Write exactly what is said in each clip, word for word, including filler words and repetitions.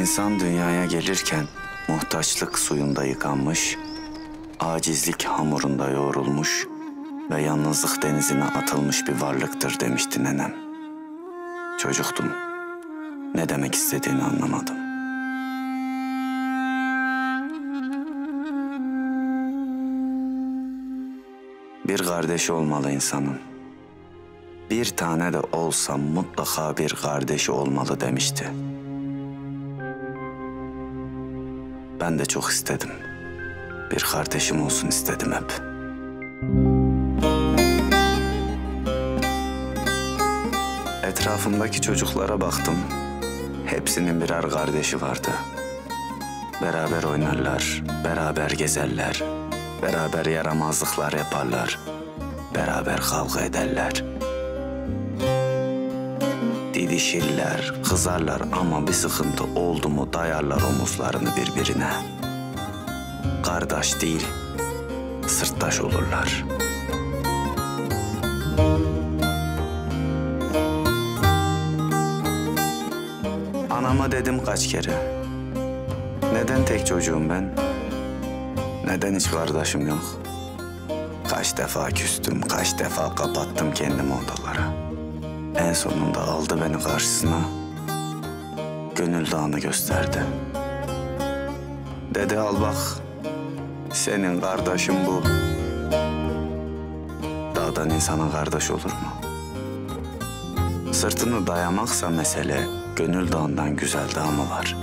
İnsan dünyaya gelirken muhtaçlık suyunda yıkanmış, acizlik hamurunda yoğrulmuş ve yalnızlık denizine atılmış bir varlıktır demişti nenem. Çocuktum. Ne demek istediğini anlamadım. Bir kardeşi olmalı insanın. Bir tane de olsa mutlaka bir kardeşi olmalı demişti. Ben de çok istedim. Bir kardeşim olsun istedim hep. Etrafımdaki çocuklara baktım. Hepsinin birer kardeşi vardı. Beraber oynarlar, beraber gezerler, beraber yaramazlıklar yaparlar, beraber kavga ederler. Didişirler, kızarlar ama bir sıkıntı oldu mu dayarlar omuzlarını birbirine. Kardeş değil, sırttaş olurlar. Anama dedim kaç kere. Neden tek çocuğum ben? Neden hiç kardeşim yok? Kaç defa küstüm, kaç defa kapattım kendimi odalara. En sonunda aldı beni karşısına, Gönül Dağı'nı gösterdi. Dedi al bak, senin kardeşin bu. Dağdan insana kardeş olur mu? Sırtını dayamaksa mesele, Gönül Dağı'ndan güzel dağ mı var?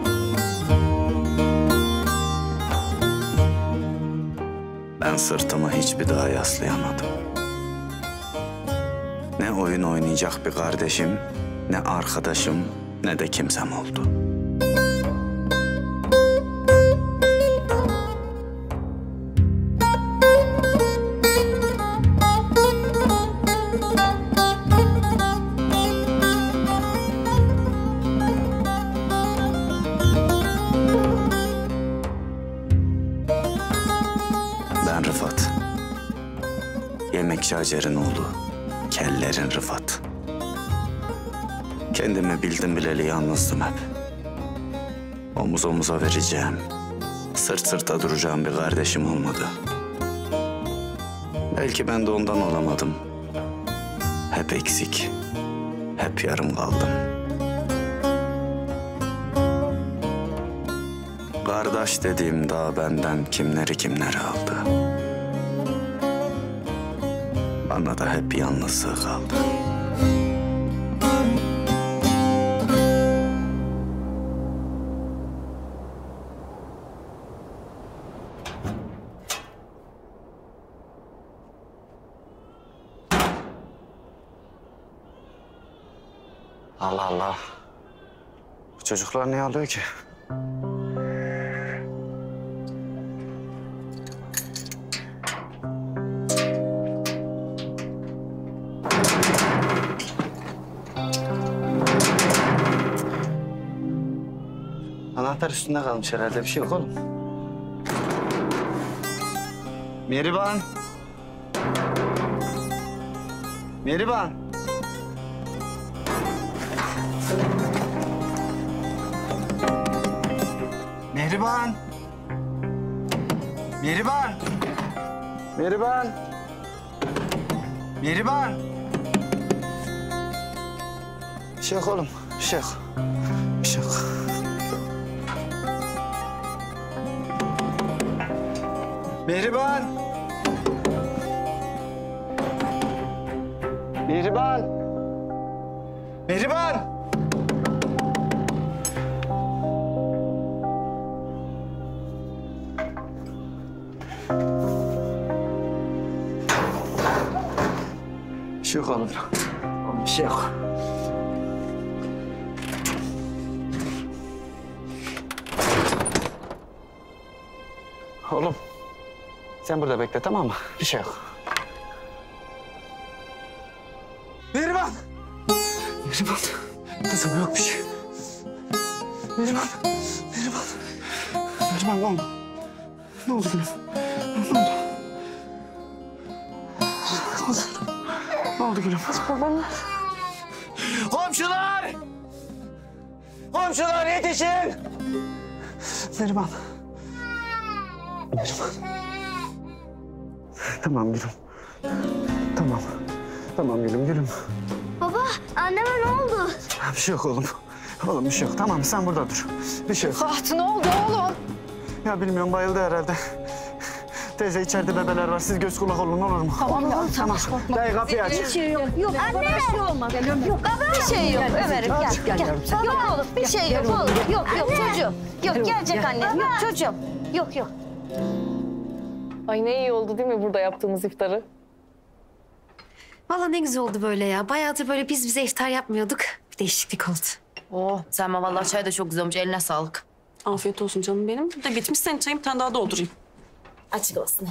Ben sırtımı hiçbir dağa yaslayamadım. Ne oyun oynayacak bir kardeşim, ne arkadaşım, ne de kimsem oldu. Ben Rıfat. Yemekçi Hacer'in oğlu. Kellerin Rıfat. Kendimi bildim bileli yalnızdım hep. Omuz omuza vereceğim, sırt sırta duracağım bir kardeşim olmadı. Belki ben de ondan olamadım. Hep eksik, hep yarım kaldım. Kardeş dediğim dağ benden kimleri kimleri aldı. Bana da hep yalnızlığı kaldı. Allah Allah. Bu çocuklar niye alıyor ki? Anahtar üstünde kalmış herhalde. Bir şey yok oğlum. Mihriban. Mihriban. Mihriban. Mihriban. Mihriban. Mihriban. Bir şey yok oğlum. Bir şey yok. Bir şey yok. Mihriban. Mihriban. Mihriban. Bir şey yok oğlum. Oğlum bir şey yok. Oğlum. Sen burada bekle, tamam mı? Bir şey yok. Mihriban! Mihriban! Kızım yok bir şey. Mihriban! Mihriban! Mihriban ne oldu? Ne oldu gülüm? Ne oldu? Ne oldu? Ne oldu gülüm? Babanız. Komşular! Komşular yetişin! Neriman. Neriman. Tamam gülüm. Tamam. Tamam gülüm gülüm. Baba, anneme ne oldu? Bir şey yok oğlum. Oğlum bir şey yok. Tamam sen burada dur. Bir şey yok. Fatih ne oldu oğlum? Ya bilmiyorum bayıldı herhalde. Teyze içeride bebeler var. Siz göz kulak olun olur mu? Tamam ya tamam. Dayı kapıyı aç. Bir şey yok. Yok Anne! bir şey olmaz. Yok Bir şey yok Ömer'im gel. gel. Gel. Gel. Yok oğlum bir şey yok oğlum. Yok yok çocuğum. Yok gelecek annem. Yok çocuğum. Yok yok. Ay ne iyi oldu değil mi burada yaptığımız iftarı? Vallahi ne güzel oldu böyle ya. Bayağıdır böyle biz bize iftar yapmıyorduk. Bir değişiklik oldu. Oh Selma vallahi çay da çok güzel olmuş. Eline sağlık. Afiyet olsun canım benim. Bir de bitmiş senin çayın, bir tane daha doldurayım. Açık olsun.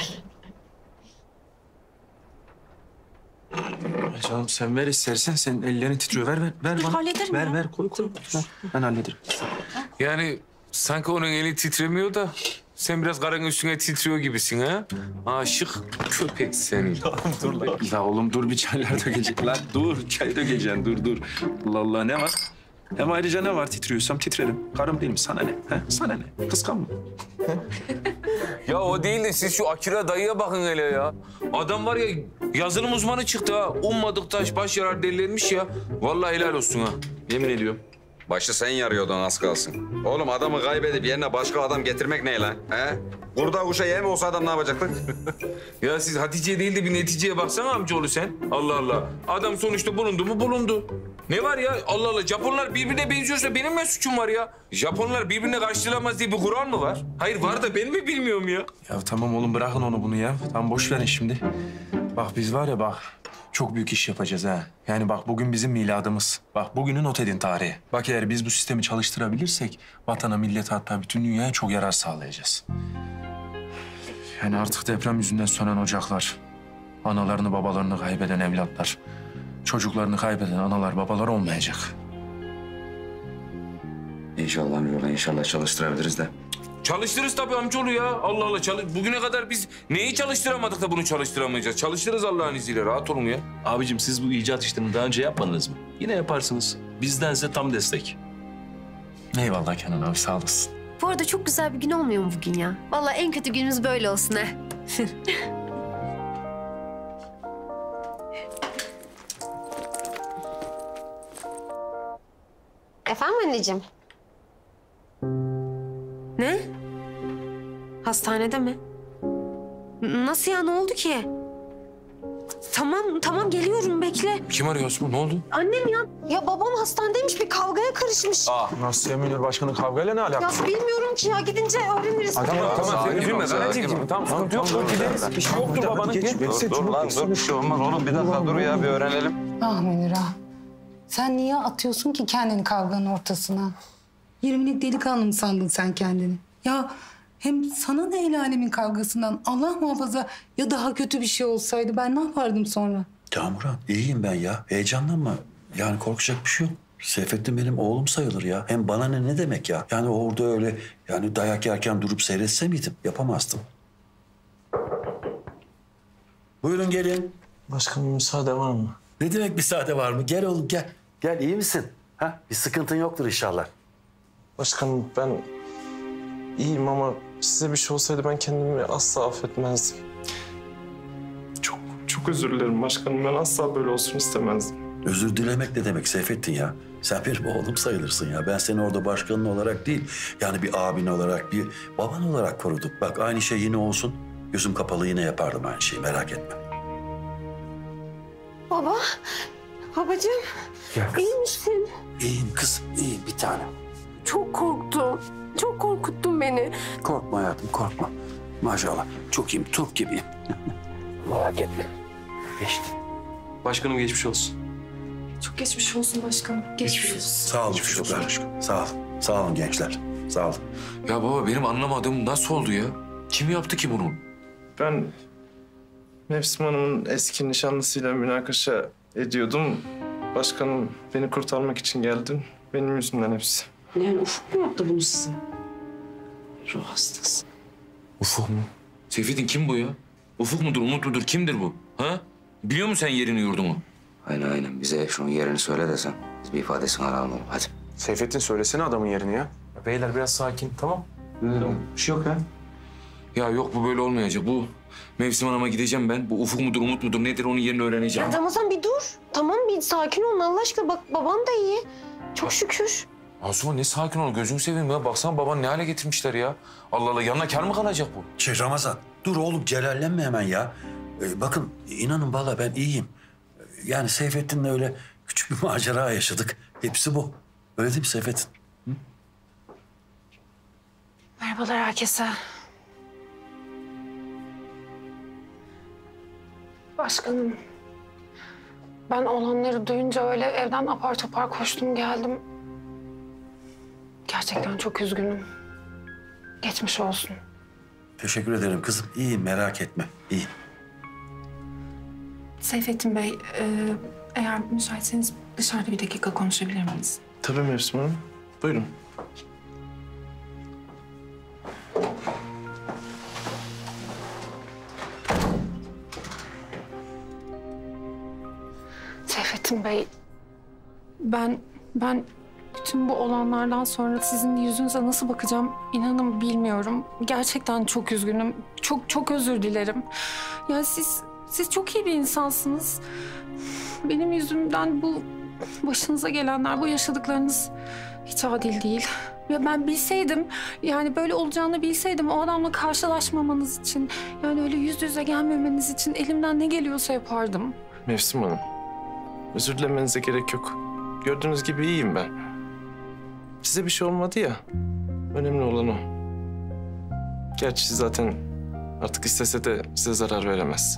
Canım sen ver istersen. Senin ellerin titriyor. Ver ver ver bana. Hallederim Ver ya. ver koy koy. Ver, ben hallederim. Yani sanki onun eli titremiyor da sen biraz karın üstüne titriyor gibisin ha. Aşık köpek senin. Dur lan. La oğlum dur bir çaylar dökecek. Lan dur çay dökeceksin dur dur. Allah Allah ne var? Hem ayrıca ne var titriyorsam titrerim. Karım benim sana ne? He? Sana ne? Kıskanma. Ya o değil de siz şu Akira dayıya bakın hele ya. Adam var ya yazılım uzmanı çıktı ha. Ummadık taş baş yarar delilenmiş ya. Vallahi helal olsun ha. Yemin ediyorum. Başı sen yarıyordun az kalsın. Oğlum adamı kaybedip yerine başka adam getirmek ne lan? He? Kurda kuşa yem olsa adam ne yapacaktık? Ya siz Hatice değil de bir neticeye baksana amcaoğlu sen. Allah Allah. Adam sonuçta bulundu mu bulundu. Ne var ya Allah Allah Japonlar birbirine benziyorsa benim ne suçum var ya? Japonlar birbirine karşılamaz diye bir kural mı var? Hayır var da ben mi bilmiyorum ya? Ya tamam oğlum bırakın onu bunu ya. Tamam boş verin şimdi. Bak biz var ya bak çok büyük iş yapacağız ha. Yani bak bugün bizim miladımız. Bak bugünü not edin tarihe. Bak eğer biz bu sistemi çalıştırabilirsek vatana, millete hatta bütün dünyaya çok yarar sağlayacağız. Yani artık deprem yüzünden sönen ocaklar, analarını babalarını kaybeden evlatlar, çocuklarını kaybeden analar babalar olmayacak. İnşallah Nurullah, inşallah çalıştırabiliriz de. Çalıştırırız tabii amcaoğlu ya. Allah Allah. Çalış... Bugüne kadar biz neyi çalıştıramadık da bunu çalıştıramayacağız? Çalıştırırız Allah'ın izniyle. Rahat olun ya. Abicim siz bu icat işlerini daha önce yapmadınız mı? Yine yaparsınız. Bizden size tam destek. Eyvallah Kenan abi sağ olasın. Bu arada çok güzel bir gün olmuyor mu bugün ya? Vallahi en kötü günümüz böyle olsun ha. Efendim anneciğim? Ne? Hastanede mi? N- Nasıl ya? Ne oldu ki? Tamam, tamam geliyorum bekle. Kim arıyor Osman? Ne oldu? Annem ya. Ya babam hastanedeymiş, bir kavgaya karışmış. Nasıl ya Münir Başkan'ın kavgayla ne Ya alakası? bilmiyorum ki ya, gidince öğreniriz. Tamam tamam. Sen üzülme. Anneciğim. Tamam sıkıntı yok. Dur gideriz. Bir şey yoktur babanın. Geç. Dur, dur lan dur bir şey olmaz oğlum. Bir dakika dur ya bir öğrenelim. Ah Münir ah. Sen niye atıyorsun ki kendini kavganın ortasına? Yirmilik delikanlı mı sandın sen kendini? Ya hem sana ne el alemin kavgasından? Allah muhafaza ya daha kötü bir şey olsaydı ben ne yapardım sonra? Ya Murat iyiyim ben ya. Heyecanlanma. Yani korkacak bir şey yok. Seyfettin benim oğlum sayılır ya. Hem bana ne ne demek ya? Yani orada öyle yani dayak yerken durup seyretse miydim? Yapamazdım. Buyurun gelin. Başkanım müsaade var mı? Ne demek müsaade var mı? Gel oğlum gel. Gel iyi misin? Ha? Bir sıkıntın yoktur inşallah. Başkanım ben iyiyim ama size bir şey olsaydı ben kendimi asla affetmezdim. Çok çok özür dilerim başkanım. Ben asla böyle olsun istemezdim. Özür dilemek ne demek Seyfettin ya? Sen benim oğlum sayılırsın ya. Ben seni orada başkanın olarak değil, yani bir abin olarak, bir baban olarak korudum. Bak aynı şey yine olsun. Gözüm kapalı yine yapardım aynı şeyi, merak etme. Baba, babacığım. İyi misin? İyiyim kızım, iyiyim bir tanem. Çok korktum. Çok korkuttun beni. Korkma hayatım, korkma. Maşallah, çok iyiyim, Türk gibiyim. Merak etme. Geçti. Başkanım geçmiş olsun. Çok geçmiş olsun başkanım. Geçmiş olsun. Sağ olun çocuklar. Sağ olun. Sağ olun gençler. Sağ olun. Ya baba benim anlamadığım nasıl oldu ya? Kim yaptı ki bunu? Ben Mevsim Hanım'ın eski nişanlısıyla münakaşa ediyordum. Başkanım beni kurtarmak için geldi. Benim yüzümden hepsi. Yani Ufuk mu yaptı bunu size? Ruh hastası. Ufuk mu? Seyfettin kim bu ya? Ufuk mudur, Umut mudur, kimdir bu? Ha? Biliyor musun sen yerini yurdunu? Aynen aynen bize şunun yerini söyle desen. Biz bir ifadesini alalım hadi. Seyfettin söylesene adamın yerini ya. Beyler biraz sakin, tamam. Tamam. Bir şey yok ya. Ya yok bu böyle olmayacak. Bu Mevsim Hanım'a gideceğim ben. Bu Ufuk mudur, Umut mudur nedir onun yerini öğreneceğim. Ya Ramazan bir dur. Tamam bir sakin ol Allah aşkına. Bak babam da iyi. Çok şükür. Asuman ne sakin ol gözünü seveyim ya. Baksana baban ne hale getirmişler ya. Allah Allah yanına kar mı kalacak bu? Şey Ramazan, dur oğlum celallenme hemen ya. Ee, bakın inanın vallahi ben iyiyim. Yani Seyfettin'le öyle küçük bir macera yaşadık. Hepsi bu. Öyle değil mi Seyfettin? Hı? Merhabalar herkese. Başkanım. Ben olanları duyunca öyle evden apar topar koştum geldim. Gerçekten çok üzgünüm. Geçmiş olsun. Teşekkür ederim kızım. İyiyim merak etme. İyiyim. Seyfettin Bey, e, eğer müsaitseniz dışarıda bir dakika konuşabilir miyiz? Tabii Mevsim Hanım. Buyurun. Seyfettin Bey, ben ben bütün bu olanlardan sonra sizin yüzünüze nasıl bakacağım inanın bilmiyorum. Gerçekten çok üzgünüm. Çok çok özür dilerim. Yani siz siz çok iyi bir insansınız. Benim yüzümden bu başınıza gelenler, bu yaşadıklarınız hiç adil değil. Ya ben bilseydim, yani böyle olacağını bilseydim o adamla karşılaşmamanız için, yani öyle yüz yüze gelmemeniz için elimden ne geliyorsa yapardım. Mevsim Hanım, özür dilemenize gerek yok. Gördüğünüz gibi iyiyim ben. Size bir şey olmadı ya, önemli olan o. Gerçi zaten artık istese de size zarar veremez.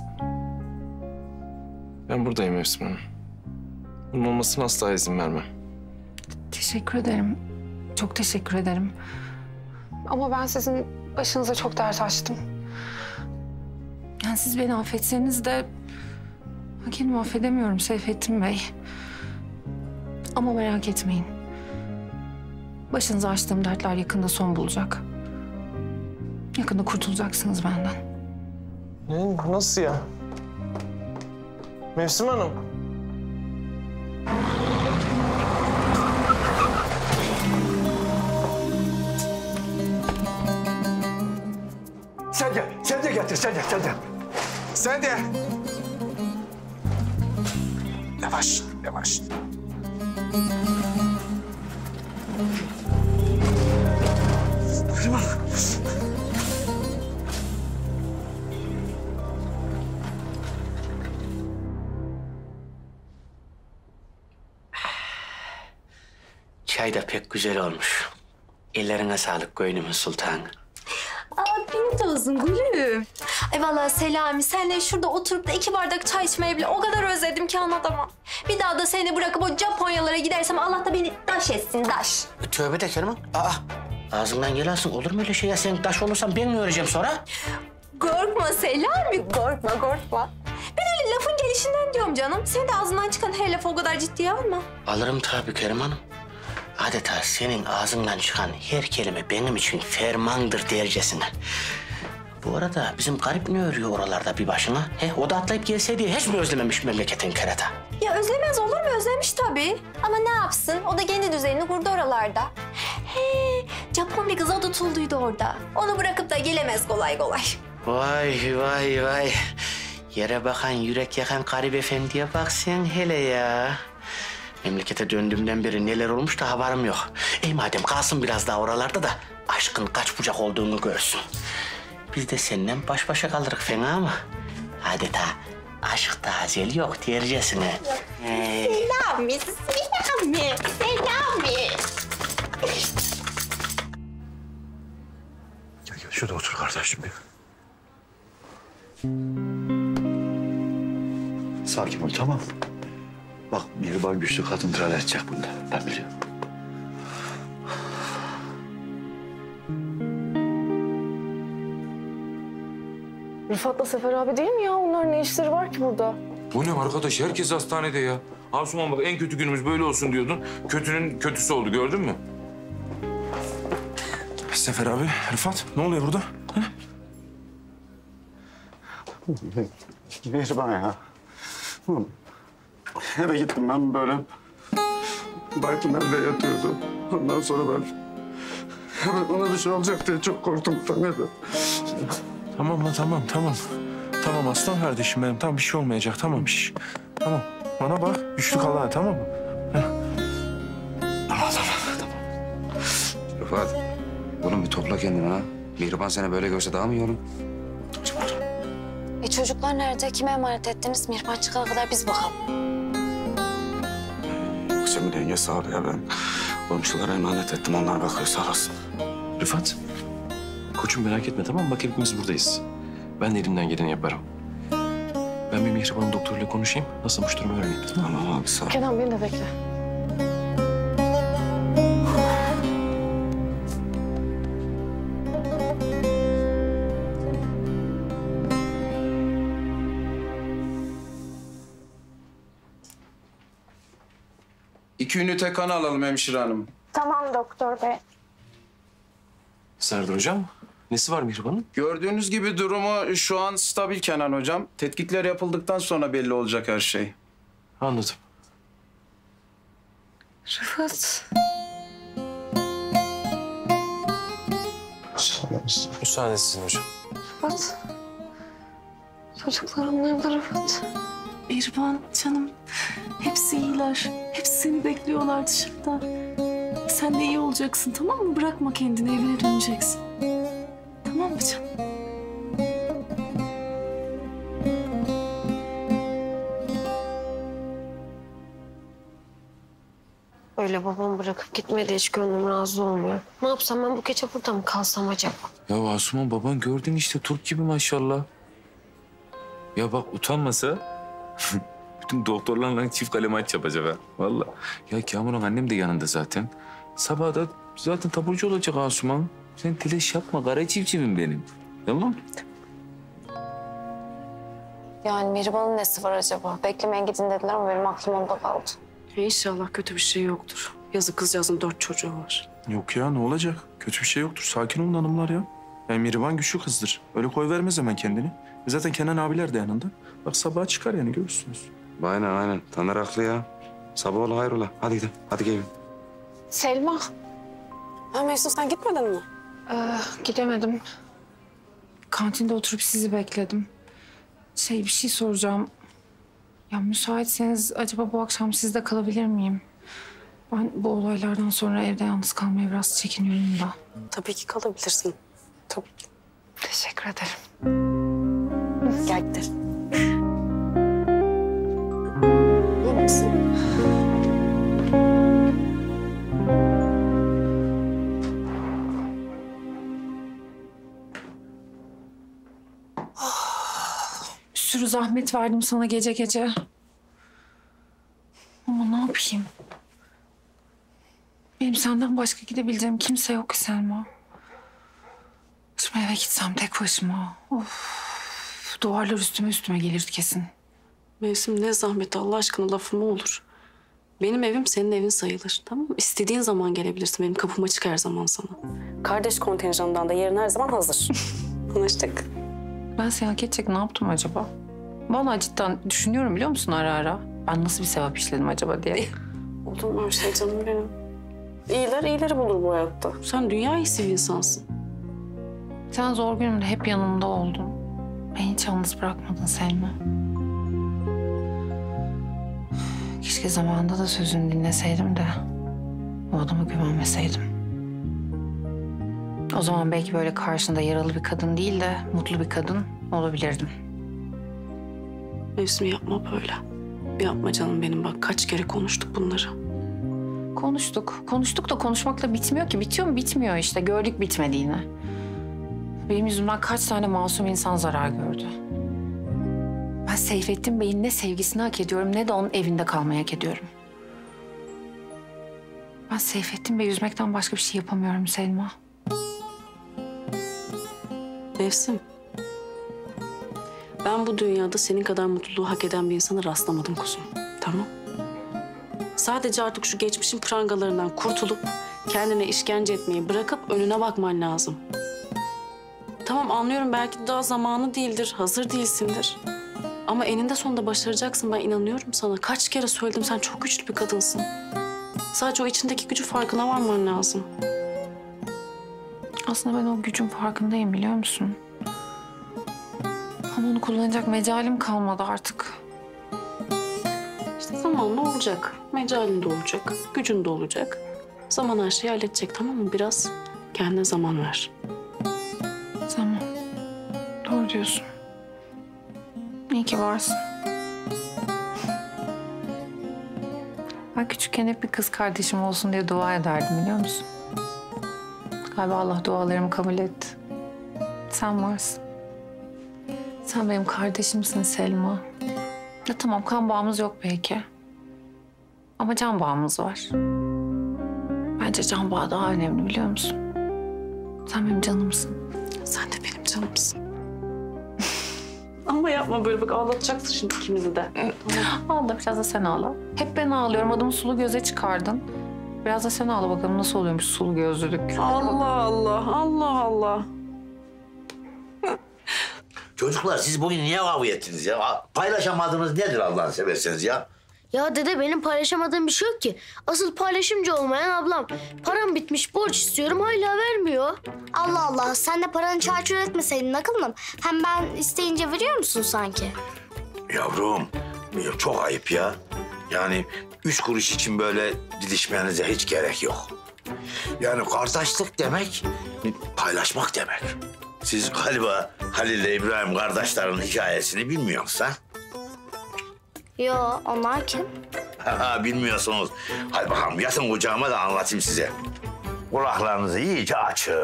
Ben buradayım Mevsim Hanım. Bunun olmasına asla izin vermem. Teşekkür ederim. Çok teşekkür ederim. Ama ben sizin başınıza çok dert açtım. Yani siz beni affetseniz de kendimi affedemiyorum Seyfettin Bey. Ama merak etmeyin. Başınıza açtığım dertler yakında son bulacak. Yakında kurtulacaksınız benden. Ne? Nasıl ya? Mevsim Hanım. Sen de, sen de getir, sen de, sen de. Sen de. Yavaş, yavaş. Kırma. Çay da pek güzel olmuş. Ellerine sağlık Göynüm'ün sultanı. Afiyet olsun gülüm. Ay vallahi Selami, senle şurada oturup da iki bardak çay içmeyi bile o kadar özledim ki anlatamam. Bir daha da seni bırakıp o Japonyalara gidersem Allah da beni daş etsin daş. Tövbe de Kerman. Aa, ağzından gel alsın. Olur mu öyle şey ya? Sen daş olursan ben mi öğreneceğim sonra? Korkma Selami, korkma korkma. Ben öyle lafın gelişinden diyorum canım. Sen de ağzından çıkan her lafı o kadar ciddiye alma. Alırım tabii Kerim Hanım. Adeta senin ağzından çıkan her kelime benim için fermandır dercesine. Bu arada bizim garip ne örüyor oralarda bir başına? He, o da atlayıp gelseydi hiç mi özlememiş memleketin kerata? Ya özlemez olur mu? Özlemiş tabii. Ama ne yapsın? O da kendi düzenini kurdu oralarda. He, Japon bir kıza tutulduydu orada. Onu bırakıp da gelemez kolay kolay. Vay vay vay. Yere bakan, yürek yakan garip efendiye bak sen hele ya. Memlekete döndüğümden beri neler olmuş da haberim yok. Ey madem kalsın biraz daha oralarda da aşkın kaç bucak olduğunu görsün. Biz de seninle baş başa kalırız fena mı? Adeta aşk tazel yok dercesine. Ee... Selami, Selami, Selami. Gel gel şurada otur kardeşim bir. Sakin ol tamam. Bak Mihriban güçlü kadın tırar edecek bunda. Ben biliyorum. Rıfat'la Sefer abi değil mi ya? Onların ne işleri var ki burada? Bu ne arkadaş? Herkes hastanede ya. Asuman bak en kötü günümüz böyle olsun diyordun. Kötünün kötüsü oldu gördün mü? Sefer abi, Rıfat ne oluyor burada? Ha? Mihriban ya. Eve gittim ben böyle. Baytun evde yatıyordu. Ondan sonra ben hemen ona bir şey olacak diye çok korktum. Tanrım. Tamam lan tamam tamam. Tamam aslan kardeşim benim. Tamam bir şey olmayacak tamam şş. Tamam bana bak güçlü kal ha tamam mı? Heh. Tamam tamam tamam. Rıfat, oğlum bir topla kendini ha. Mihriban seni böyle görse daha mı iyi olur? E çocuklar nerede? Kime emanet ettiniz? Mihriban çıkana kadar biz bakalım. Akşamın denge sağ ol ya ben. Komşulara emanet ettim. Onlar bakıyor sağ olasın. Rıfat, koçum merak etme tamam mı? Bak hepimiz buradayız. Ben de elimden geleni yaparım. Ben bir Mihriban'ın doktoruyla konuşayım. Nasılmış durumu öğreneyim. Tamam, tamam abi sağ ol. Kenan beni de bekle. İki ünite kan alalım hemşire hanım. Tamam doktor bey. Serdar hocam, nesi var Mihriban'ın? Gördüğünüz gibi durumu şu an stabil Kenan hocam. Tetkikler yapıldıktan sonra belli olacak her şey. Anladım. Rıfat. Müsaade sizin hocam. Rıfat. Çocuklarım nerede Rıfat? Mihriban canım, hepsi iyiler. Hepsi seni bekliyorlar dışarıda. Sen de iyi olacaksın tamam mı? Bırakma kendini, evine döneceksin. Tamam mı canım? Öyle babam bırakıp gitmedi hiç gönlüm razı olmuyor. Ne yapsam ben bu gece burada mı kalsam acaba? Ya Asuman baban gördün işte Türk gibi maşallah. Ya bak utanmasa bütün doktorlarla çift kale maç yapacak ha. Vallahi. Ya Kamuran annem de yanında zaten. Sabah da zaten taburcu olacak Asuman. Sen telaş yapma kara civcivim benim. Tamam. Yani Mihriban'ın nesi var acaba? Beklemeyin gidin dediler ama benim aklım onda kaldı. İnşallah kötü bir şey yoktur. Yazık kızcağızın dört çocuğu var. Yok ya ne olacak? Kötü bir şey yoktur. Sakin olun hanımlar ya. Yani Mihriban güçlü kızdır. Öyle koy vermez hemen kendini. E zaten Kenan abiler de yanında. Bak sabaha çıkar yani görürsünüz. Aynen aynen. Taner haklı ya. Sabah ola hayrola. Hadi gidelim. Hadi gelin. Selma. Ha Mesut sen gitmedin mi? Ee, gidemedim. Kantinde oturup sizi bekledim. Şey bir şey soracağım. Ya müsaitseniz acaba bu akşam sizde kalabilir miyim? Ben bu olaylardan sonra evde yalnız kalmaya biraz çekiniyorum da. Tabii ki kalabilirsin. Tabii ki. Teşekkür ederim. Gel gidelim. İyi misin? Bir sürü zahmet verdim sana gece gece. Ama ne yapayım? Benim senden başka gidebileceğim kimse yok ki Selma. Şimdi eve gitsem tek başıma. Of. Duvarlar üstüme üstüme gelirdi kesin. Mevsim ne zahmeti Allah aşkına lafı mı olur? Benim evim senin evin sayılır tamam mı? İstediğin zaman gelebilirsin. Benim kapım açık her zaman sana. Kardeş kontenjanından da yerin her zaman hazır. Anlaştık. Ben seni hak edecek ne yaptım acaba? Vallahi cidden düşünüyorum biliyor musun ara ara? Ben nasıl bir sevap işledim acaba diye. Olur mu öyle şey canım benim? İyiler iyileri bulur bu hayatta. Sen dünya iyisi bir insansın. Sen zor günümde hep yanımda oldun. Beni hiç yalnız bırakmadın Selma. Keşke zamanında da sözünü dinleseydim de o adama güvenmeseydim. O zaman belki böyle karşında yaralı bir kadın değil de mutlu bir kadın olabilirdim. Mevsim yapma böyle. Yapma canım benim bak kaç kere konuştuk bunları. Konuştuk. Konuştuk da konuşmakla bitmiyor ki. Bitiyor mu? Bitmiyor işte. Gördük bitmediğini. Benim yüzümden kaç tane masum insan zarar gördü. Ben Seyfettin Bey'in ne sevgisini hak ediyorum ne de onun evinde kalmayı hak ediyorum. Ben Seyfettin Bey'i üzmekten başka bir şey yapamıyorum Selma. Mevsim. Ben bu dünyada senin kadar mutluluğu hak eden bir insana rastlamadım kuzum. Tamam. Sadece artık şu geçmişin prangalarından kurtulup kendine işkence etmeyi bırakıp önüne bakman lazım. Tamam anlıyorum belki daha zamanı değildir, hazır değilsindir. Ama eninde sonunda başaracaksın ben inanıyorum sana. Kaç kere söyledim sen çok güçlü bir kadınsın. Sadece o içindeki gücü farkına varman lazım. Aslında ben o gücün farkındayım biliyor musun? Ama onu kullanacak mecalim kalmadı artık. İşte zamanla olacak. Mecalin de olacak, gücün de olacak. Zaman her şeyi halledecek, tamam mı? Biraz kendine zaman ver. Tamam. Doğru diyorsun. İyi ki varsın. Ben küçükken hep bir kız kardeşim olsun diye dua ederdim biliyor musun? Galiba Allah dualarımı kabul etti. Sen varsın. Sen benim kardeşimsin Selma. Ya tamam kan bağımız yok belki. Ama can bağımız var. Bence can bağı daha önemli biliyor musun? Sen benim canımsın. Sen de benim canımsın. Ama yapma böyle bak ağlatacaksın şimdi ikimizi de. Ağla biraz da sen ağla. Hep ben ağlıyorum adımı sulu göze çıkardın. Biraz da sen ağla bakalım nasıl oluyormuş sulu gözlülük. Allah Allah Allah Allah. Çocuklar siz bugün niye kavga ettiniz ya? Paylaşamadığınız nedir Allah'ını severseniz ya? Ya dede benim paylaşamadığım bir şey yok ki. Asıl paylaşımcı olmayan ablam. Param bitmiş borç istiyorum hala vermiyor. Allah Allah sen de paranı çarçur etmeseydin akıllım. Hem ben isteyince veriyor musun sanki? Yavrum çok ayıp ya. Yani üç kuruş için böyle didişmenize hiç gerek yok. Yani kardeşlik demek paylaşmak demek. Siz galiba Halil ile İbrahim kardeşlerin hikayesini bilmiyorsunuz ha? Yo onlar kim? Bilmiyorsunuz. Hadi bakalım yatın kucağıma da anlatayım size. Kulaklarınızı iyice açın.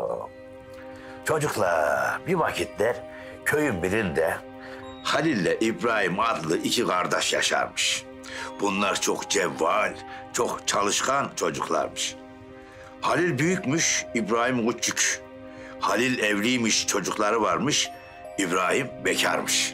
Çocuklar bir vakitler köyün birinde Halil ile İbrahim adlı iki kardeş yaşarmış. Bunlar çok cevval, çok çalışkan çocuklarmış. Halil büyükmüş, İbrahim küçük. Halil evliymiş, çocukları varmış. İbrahim bekarmış.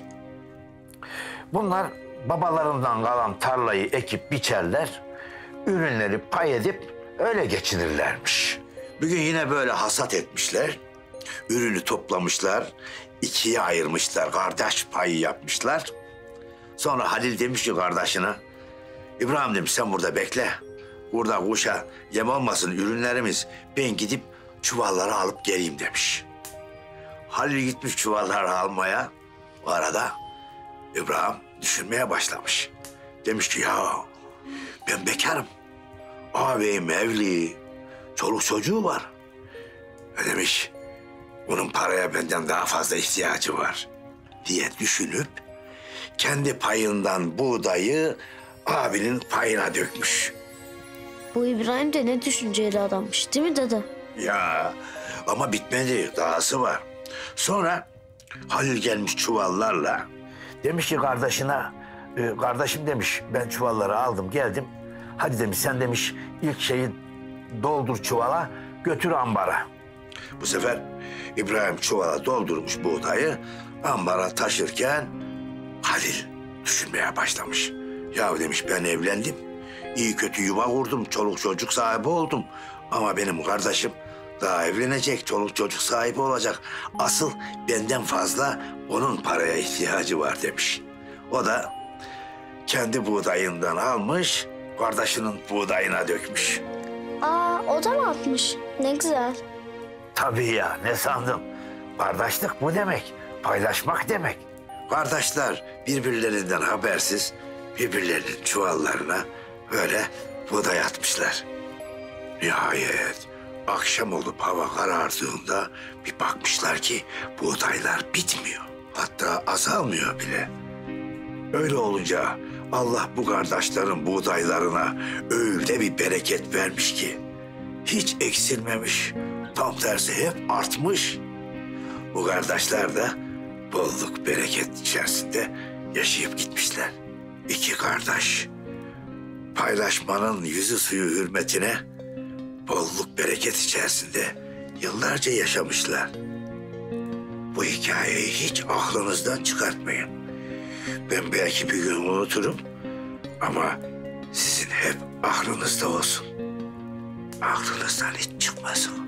Bunlar babalarından kalan tarlayı ekip biçerler, ürünleri pay edip öyle geçinirlermiş. Bir gün yine böyle hasat etmişler, ürünü toplamışlar, ikiye ayırmışlar, kardeş payı yapmışlar. Sonra Halil demiş ki kardeşine, İbrahim demiş sen burada bekle, burada kuşa yem olmasın ürünlerimiz, ben gidip çuvalları alıp geleyim demiş. Halil gitmiş çuvalları almaya, o arada İbrahim düşünmeye başlamış. Demiş ki ya ben bekarım. Ağabeyim evli. Çoluk çocuğu var. E demiş bunun paraya benden daha fazla ihtiyacı var diye düşünüp kendi payından buğdayı abinin payına dökmüş. Bu İbrahim de ne düşünceli adammış değil mi dede? Ya ama bitmedi dahası var. Sonra Halil gelmiş çuvallarla. Demiş ki kardeşine, e, kardeşim demiş ben çuvalları aldım geldim. Hadi demiş sen demiş ilk şeyi doldur çuvala götür ambara. Bu sefer İbrahim çuvala doldurmuş buğdayı ambara taşırken Halil düşünmeye başlamış. Ya demiş ben evlendim, iyi kötü yuva kurdum, çoluk çocuk sahibi oldum. Ama benim kardeşim daha evlenecek, çoluk çocuk sahibi olacak. Asıl benden fazla onun paraya ihtiyacı var demiş. O da kendi buğdayından almış, kardeşinin buğdayına dökmüş. Aa o da mı atmış? Ne güzel. Tabii ya, ne sandın? Kardeşlik bu demek, paylaşmak demek. Kardeşler birbirlerinden habersiz birbirlerinin çuvallarına böyle buğday atmışlar. Nihayet akşam olup hava karardığında bir bakmışlar ki buğdaylar bitmiyor. Hatta azalmıyor bile. Öyle olunca Allah bu kardeşlerin buğdaylarına öyle bir bereket vermiş ki hiç eksilmemiş. Tam tersi hep artmış. Bu kardeşler de bolluk bereket içerisinde yaşayıp gitmişler. İki kardeş paylaşmanın yüzü suyu hürmetine bolluk bereket içerisinde yıllarca yaşamışlar. Bu hikayeyi hiç aklınızdan çıkartmayın. Ben belki bir gün unuturum ama sizin hep aklınızda olsun. Aklınızdan hiç çıkmasın.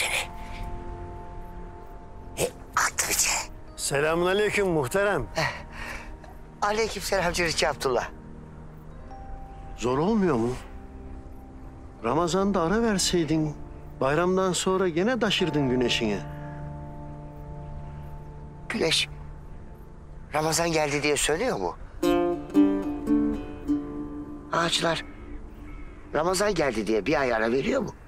seni. E, attı bir şey. Selamünaleyküm muhterem. Aleykümselam Cürücü Abdullah. Zor olmuyor mu? Ramazan'da ara verseydin, bayramdan sonra gene taşırdın güneşini. Güneş, Ramazan geldi diye söylüyor mu? Ağaçlar Ramazan geldi diye bir ay ara veriyor mu?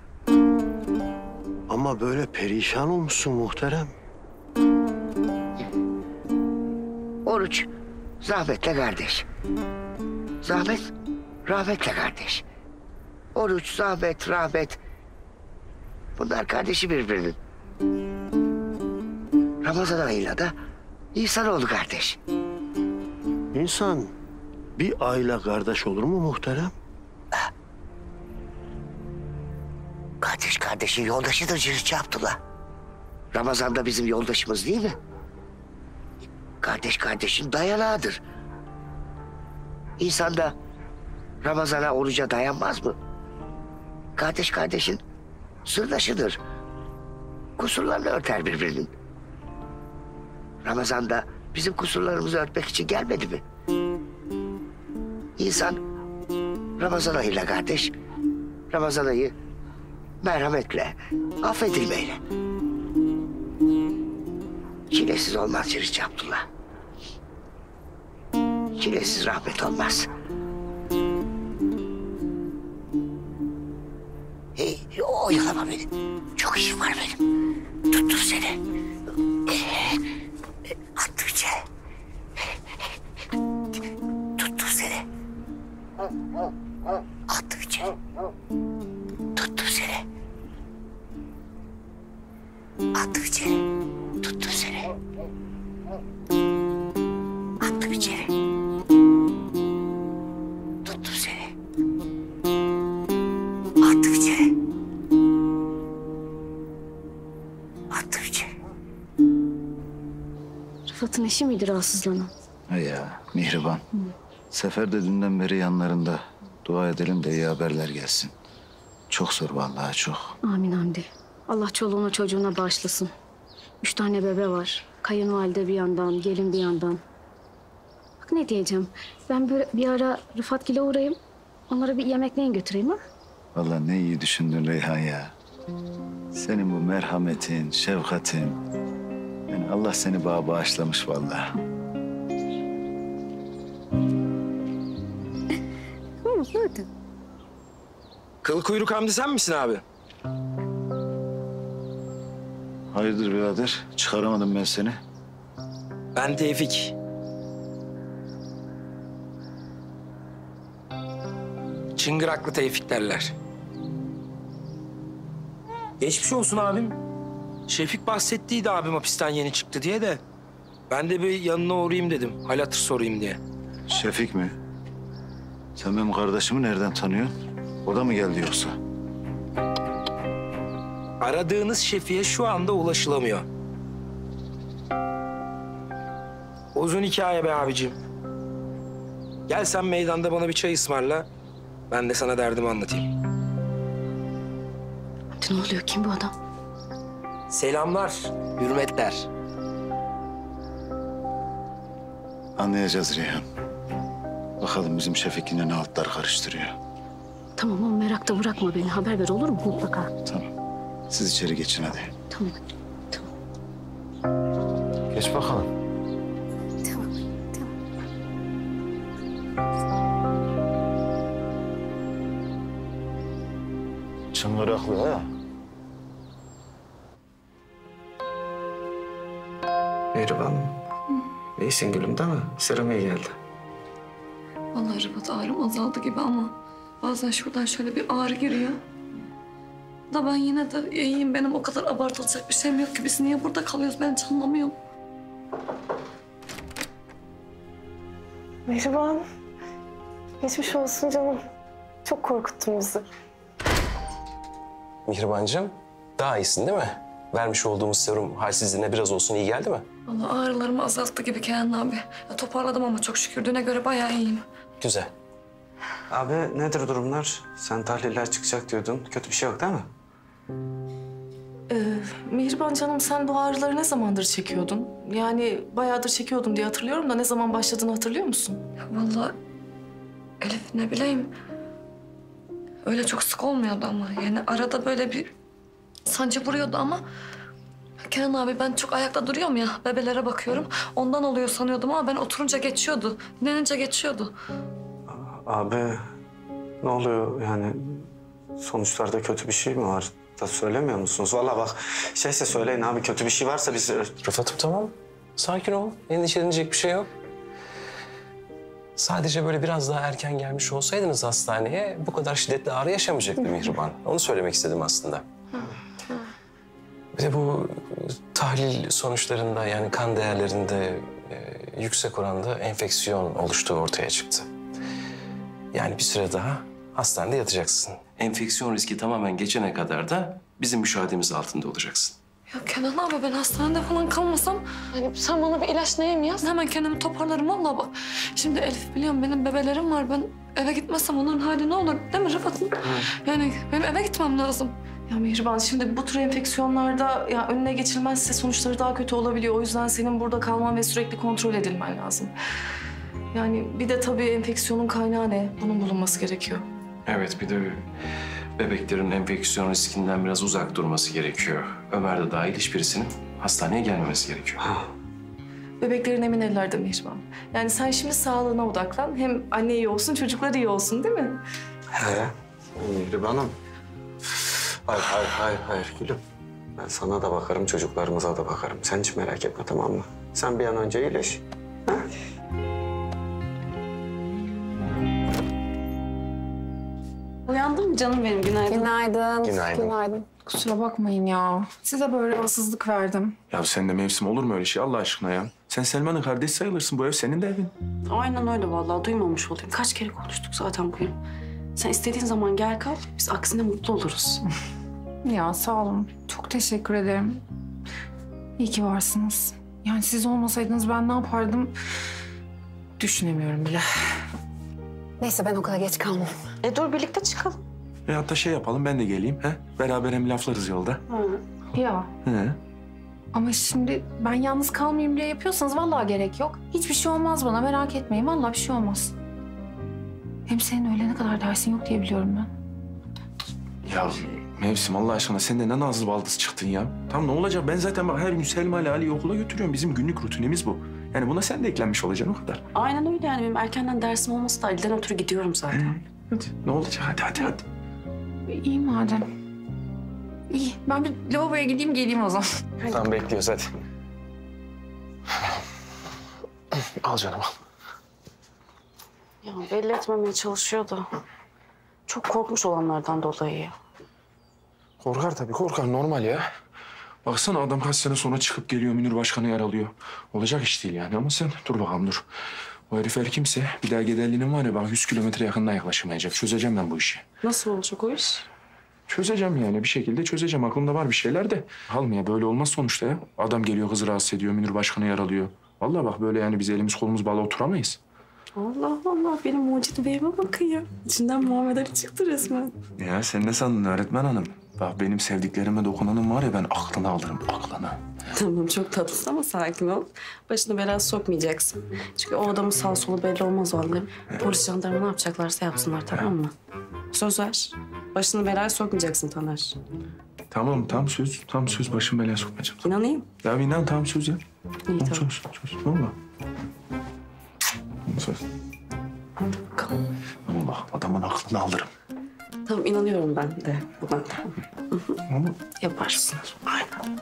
Ama böyle perişan olmuşsun muhterem. Oruç zahmetle kardeş. Zahmet rahmetle kardeş. Oruç, zahmet, rahmet. Bunlar kardeşi birbirinin. Ramazan ayıyla da insanoğlu kardeş. İnsan bir ayla kardeş olur mu muhterem? Kardeş kardeşin yoldaşıdır Cürücü Abdullah. Ramazan da bizim yoldaşımız değil mi? Kardeş kardeşin dayanağıdır. İnsan da Ramazan'a, oruca dayanmaz mı? Kardeş kardeşin sırdaşıdır. Kusurlarını örter birbirinin. Ramazan'da bizim kusurlarımızı örtmek için gelmedi mi? İnsan Ramazan ayıyla kardeş, Ramazan ayı merhametle, affedilmeyle. Çilesiz olmaz Cürücü Abdullah. Çilesiz rahmet olmaz. Hey, oyalama beni. Çok işim var benim. Tuttur seni. Attı bir şey. Tuttur seni. Attı bir şey. Tuttur seni. Attı bir şey. Tuttur seni. Attı bir şey. Tuttur seni. Attı bir şey. Attı bir şey. Rıfat'ın eşi miydi rahatsızlanan? Ha ya Mihriban. Sefer de dünden beri yanlarında. Dua edelim de iyi haberler gelsin. Çok zor vallahi çok. Amin Hamdi. Allah çoluğuna çocuğuna bağışlasın. Üç tane bebe var. Kayınvalide bir yandan, gelin bir yandan. Bak ne diyeceğim. Ben böyle bir ara Rıfatgil'e uğrayayım. Onlara bir yemekleyin götüreyim ha? Vallahi ne iyi düşündün Reyhan ya. Senin bu merhametin, şefkatin. Yani Allah seni bana bağışlamış vallahi. Hı, hadi. Kıl kuyruk Hamdi sen misin abi? Hayırdır birader? Çıkaramadım ben seni. Ben Tevfik. Çıngıraklı Tevfik derler. Geçmiş olsun abim. Şefik bahsettiydi abim hapisten yeni çıktı diye de. Ben de bir yanına uğrayayım dedim. Hal hatır sorayım diye. Şefik mi? Sen benim kardeşimi nereden tanıyorsun? O da mı geldi yoksa? Aradığınız Şefik'e şu anda ulaşılamıyor. Uzun hikaye be abicim. Gel sen meydanda bana bir çay ısmarla. Ben de sana derdimi anlatayım. Ne oluyor? Kim bu adam? Selamlar, hürmetler. Anlayacağız Reyhan. Bakalım bizim Şefik yine ne altlar karıştırıyor. Tamam ama merakta bırakma beni. Haber ver olur mu mutlaka? Tamam. Siz içeri geçin hadi. Tamam. Geç bakalım. Tamam. Çıngıraklı ha. Mihriban, iyisin gülüm değil mi? Serum iyi geldi. Vallahi Rıfat ağrım azaldı gibi ama bazen şuradan şöyle bir ağrı giriyor. Da ben yine de iyiyim. Benim o kadar abartılacak bir şeyim yok ki. Biz niye burada kalıyoruz ben hiç anlamıyorum. Mihriban. Geçmiş olsun canım. Çok korkuttun bizi. Mihribancığım, daha iyisin değil mi? Vermiş olduğumuz serum halsizliğine biraz olsun iyi geldi mi? Vallahi ağrılarımı azalttı gibi Kenan abi. Ya, toparladım ama çok şükür düne göre bayağı iyiyim. Güzel. Abi nedir durumlar? Sen tahliller çıkacak diyordun. Kötü bir şey yok değil mi? Ee, Mihriban canım sen bu ağrıları ne zamandır çekiyordun? Yani bayağıdır çekiyordum diye hatırlıyorum da ne zaman başladığını hatırlıyor musun? Vallahi Elif ne bileyim. Öyle çok sık olmuyordu ama. Yani arada böyle bir sancı vuruyordu ama... Kenan abi ben çok ayakta duruyorum ya. Bebelere bakıyorum. Ondan oluyor sanıyordum ama ben oturunca geçiyordu. Dinlenince geçiyordu. Abi ne oluyor yani? Sonuçlarda kötü bir şey mi var da söylemiyor musunuz? Vallahi bak şeyse söyleyin abi, kötü bir şey varsa biz... Rıfat'ım tamam. Sakin ol. Endişelenecek bir şey yok. Sadece böyle biraz daha erken gelmiş olsaydınız hastaneye bu kadar şiddetli ağrı yaşamayacaktı Mihriban. Onu söylemek istedim aslında. Bir de bu tahlil sonuçlarında yani kan değerlerinde e, yüksek oranda enfeksiyon oluştuğu ortaya çıktı. Yani bir süre daha hastanede yatacaksın. Enfeksiyon riski tamamen geçene kadar da bizim müşahedemiz altında olacaksın. Ya Kenan abi ben hastanede falan kalmasam... Hani sen bana bir ilaç neyim yaz? Hemen kendimi toparlarım vallahi bak. Şimdi Elif biliyorum benim bebelerim var. Ben eve gitmezsem onların hali ne olur değil mi Rıfat'ım? Yani benim eve gitmem lazım. Ya Mihriban şimdi bu tür enfeksiyonlarda ya önüne geçilmezse sonuçları daha kötü olabiliyor. O yüzden senin burada kalman ve sürekli kontrol edilmen lazım. Yani bir de tabii enfeksiyonun kaynağı ne? Bunun bulunması gerekiyor. Evet bir de bebeklerin enfeksiyon riskinden biraz uzak durması gerekiyor. Ömer de dahil hiçbirisinin hastaneye gelmemesi gerekiyor. Bebeklerin emin ellerde Mihriban. Yani sen şimdi sağlığına odaklan. Hem anne iyi olsun, çocuklar iyi olsun değil mi? He, Mihriban'ım. Hayır, hayır, hayır, hayır gülüm. Ben sana da bakarım, çocuklarımıza da bakarım. Sen hiç merak etme, tamam mı? Sen bir an önce iyileş. Ha? Uyandın mı canım benim? Günaydın. Günaydın. Günaydın. Günaydın. Kusura bakmayın ya. Size böyle rahatsızlık verdim. Ya sen de mevsim olur mu öyle şey Allah aşkına ya? Sen Selma'nın kardeşi sayılırsın. Bu ev senin de evin. Aynen öyle vallahi. Duymamış olayım. Kaç kere konuştuk zaten bugün. Sen istediğin zaman gel kal. Biz aksine mutlu oluruz. Ya sağ olun. Çok teşekkür ederim. İyi ki varsınız. Yani siz olmasaydınız ben ne yapardım düşünemiyorum bile. Neyse ben o kadar geç kalmam. E dur birlikte çıkalım. E hatta şey yapalım ben de geleyim. He? Beraber hem laflarız yolda. Hı. Ya He. ama şimdi ben yalnız kalmayayım diye yapıyorsanız vallahi gerek yok. Hiçbir şey olmaz bana merak etmeyin. Vallahi bir şey olmaz. Hem senin öğlene kadar dersin yok diye biliyorum ben. Ya mevsim Allah aşkına sen de ne nazlı baldız çıktın ya. Tamam ne olacak? Ben zaten bak her gün Selma ile Ali'yi okula götürüyorum. Bizim günlük rutinimiz bu. Yani buna sen de eklenmiş olacaksın o kadar. Aynen öyle yani. Benim erkenden dersim olması da Ali'den ötürü gidiyorum zaten. Hadi ne olacak? Hadi hadi hadi. İyi madem. İyi ben bir lavaboya gideyim geleyim o zaman. Tamam bekliyoruz hadi. Al canım al. Ya belli etmemeye çalışıyor da. Çok korkmuş olanlardan dolayı ya. Korkar tabii korkar normal ya. Baksana adam kaç sene sonra çıkıp geliyor Münir Başkan'ı yaralıyor. Olacak iş değil yani ama sen dur bakalım dur. O herif her kimse bir daha giderliğinin var ya bak yüz kilometre yakından yaklaşamayacak. Çözeceğim ben bu işi. Nasıl olacak o iş? Çözeceğim yani bir şekilde çözeceğim. Aklımda var bir şeyler de. Almaya böyle olmaz sonuçta ya. Adam geliyor kızı rahatsız ediyor, Münir Başkan'ı yaralıyor. Vallahi bak böyle yani biz elimiz kolumuz bağlı oturamayız. Allah Allah benim mucit beyime bakın ya. İçinden Muhammed Ali çıktı resmen. Ya sen ne sandın öğretmen hanım? Bak benim sevdiklerime dokunanın var ya ben aklını alırım aklını. Tamam çok tatlısın ama sakin ol. Başını belaya sokmayacaksın. Çünkü o adamın sağ solu belli olmaz vallahi. Polis jandarma ne yapacaklarsa yapsınlar tamam mı? Söz ver. Başını belaya sokmayacaksın Taner. Tamam tam söz tam söz başım belaya sokmayacağım. İnanayım. Ya inan tam söz ya. İyi Tam tamam. söz söz valla. Söz. Hadi bakalım. Allah adamın aklını alırım. Tamam inanıyorum ben de buna. Hı hı. Ama Yaparsın. Aynen.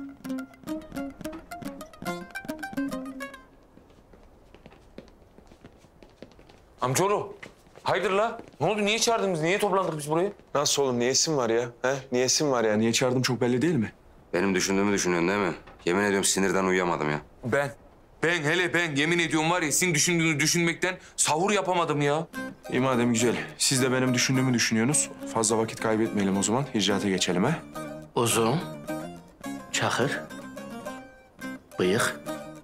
Amcaoğlu, hayırdır la? Ne oldu? Niye çağırdınız? Niye toplandık biz buraya? nasıl oğlum niyesin var ya? He? Niyesin var ya? Niye çağırdım çok belli değil mi? Benim düşündüğümü düşünüyorsun değil mi? Yemin ediyorum sinirden uyuyamadım ya. Ben, ben hele ben yemin ediyorum var ya sizin düşündüğünüzü düşünmekten sahur yapamadım ya. İyi madem güzel. Siz de benim düşündüğümü düşünüyorsunuz. Fazla vakit kaybetmeyelim o zaman. İcraata geçelim ha. Uzun, çakır, bıyık.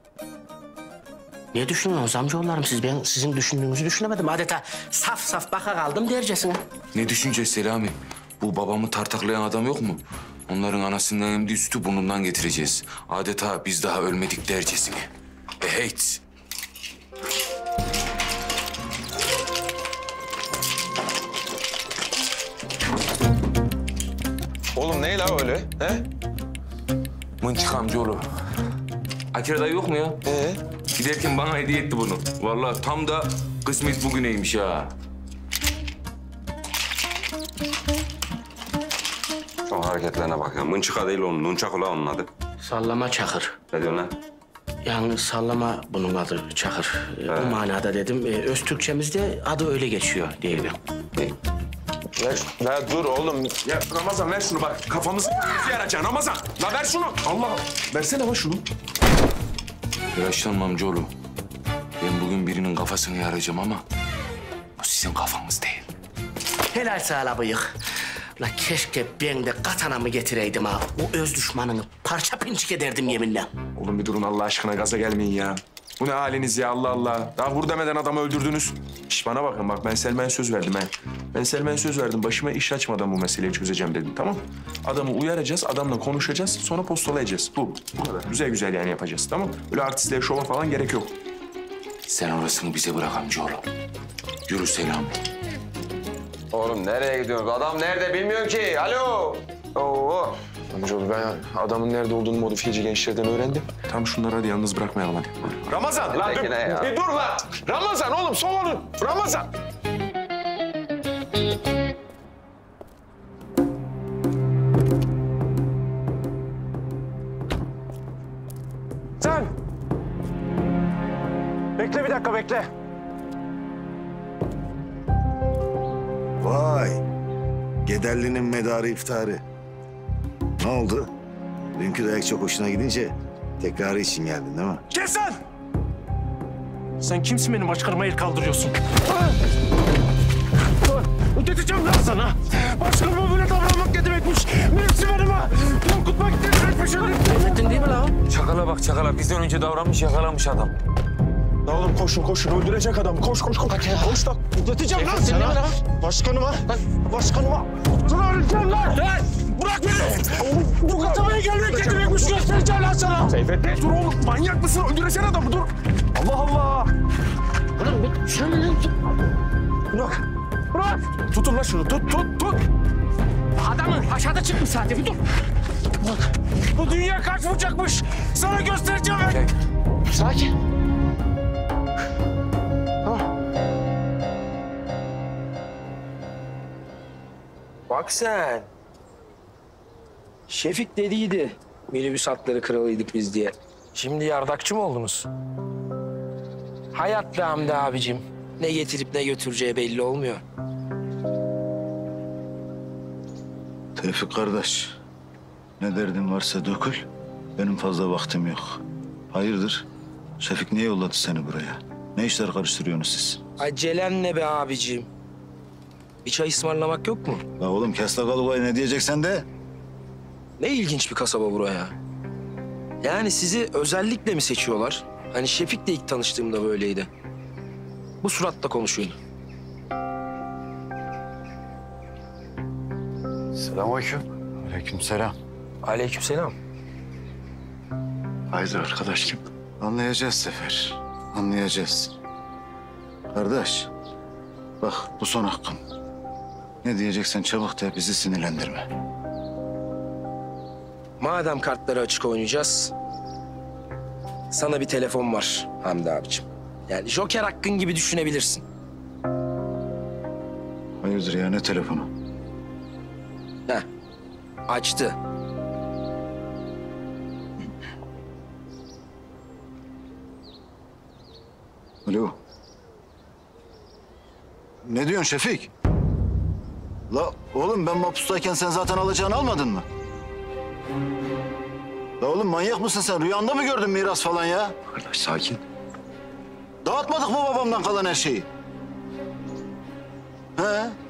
Ne düşünüyorsunuz amcaoğullarım siz? Ben sizin düşündüğünüzü düşünemedim. Adeta saf saf baka kaldım dercesine. Ne düşüneceğiz Selami? Bu babamı tartaklayan adam yok mu? Onların anasından emdiği sütü burnundan getireceğiz. Adeta biz daha ölmedik dercesine. Eheyt. Oğlum ne la öyle? He? Mınçık amcaoğlu. Akira dayı yok mu ya? Ee? Giderken bana hediye etti bunu. Vallahi tam da kısmet bugüneymiş ha. Şu hareketlerine bak ya. Mınçıka değil onun. Nunçak ula onun adı. Sallama Çakır. Ne diyorsun lan? Yani sallama bunun adı Çakır. Ee, o manada dedim. Ee, öz Türkçemizde adı öyle geçiyor diyelim. Ver, ver dur oğlum. Ya Ramazan ver şunu bak. Kafamızı yaracaksın Ramazan. La ver şunu. Allah. Versene bana şunu. Telaşlanma amcaoğlu. Ben bugün birinin kafasını yaracağım ama bu sizin kafanız değil. Helal sağla bıyık. La keşke ben de katanamı getireydim ha. O öz düşmanını parça pinçik ederdim yeminle. Oğlum bir durun Allah aşkına gaza gelmeyin ya. Bu ne haliniz ya Allah Allah. Daha vur demeden adamı öldürdünüz. Şş bana bakın bak ben Selma'ya söz verdim he. Ben Selma'ya söz verdim. Başıma iş açmadan bu meseleyi çözeceğim dedim tamam. Adamı uyaracağız, adamla konuşacağız. Sonra postalayacağız. Bu. Bu kadar. Güzel güzel yani yapacağız tamam. Öyle artistliğe, şova falan gerek yok. Sen orasını bize bırak amcaoğlu. Yürü Selam. Oğlum nereye gidiyorsun? Adam nerede bilmiyorum ki. Alo. Oo. Amcaoğlu ben adamın nerede olduğunu modifiyeci gençlerden öğrendim. Tam şunları hadi yalnız bırakmayalım hadi. Ramazan lan bir, bir dur lan. Ramazan oğlum soğanın. Ramazan. Sen! Bekle bir dakika bekle. Vay. Gederli'nin medarı iftarı. Ne oldu? Dünkü dayak çok hoşuna gidince tekrarı için geldin değil mi? Kes lan! Sen kimsin benim başkanıma el kaldırıyorsun? Ödeteceğim lan sana! Başkanıma böyle davranmak ne demekmiş? Nefsi benim ha! Korkutmak ne demekmiş? Ettin değil mi lan? Çakala bak çakala. Bizden önce davranmış yakalamış adam. La oğlum koşun koşun öldürecek adam. Koş koş koş. Koş da ödeteceğim lan sana. Başkanıma. Başkanıma. Sana öldüreceğim lan. Bırak beni. Oğlum bu katabaya gelmek ne demekmiş göstereceğim lan sana. Seyfettin. Dur oğlum manyak mısın? Öldüreceksin adamı dur. Allah Allah. Oğlum bir şöyle lan. Bırak. Bırak. Tutun lan şunu. Tut tut tut. Adamın aşağıda çıkmış zaten. Bir dur. Bak. Bu dünya kaç bucakmış. Sana göstereceğim ben. Sakin. Bak sen. Şefik dediydi. Minibüs hatları kralıydık biz diye. Şimdi yardakçı mı oldunuz? Hayat be Hamdi abicim. Ne getirip ne götüreceği belli olmuyor. Tevfik kardeş, ne derdin varsa dökül. Benim fazla vaktim yok. Hayırdır? Şefik niye yolladı seni buraya? Ne işler karıştırıyorsunuz siz? Acelen ne be abicim? Bir çay ısmarlamak yok mu? La oğlum kes la kalıbayı ne diyeceksen de. Ne ilginç bir kasaba buraya. Yani sizi özellikle mi seçiyorlar? Hani Şefik de ilk tanıştığımda böyleydi. Bu suratla konuşuyordu. Selamünaleyküm. Aleykümselam. Aleykümselam. Haydi arkadaş kim? Anlayacağız Sefer. Anlayacağız. Kardeş, bak bu son hakkın. Ne diyeceksen çabuk de bizi sinirlendirme. Madem kartları açık oynayacağız, sana bir telefon var Hamdi abicim. Yani Joker hakkın gibi düşünebilirsin. Hayırdır ya ne telefonu? Heh, açtı. Alo. Ne diyorsun Şefik? La oğlum ben mahpustayken sen zaten alacağını almadın mı? La oğlum manyak mısın sen? Rüyanda mı gördün miras falan ya? Arkadaş sakin. Dağıtmadık mı babamdan kalan her şeyi? He?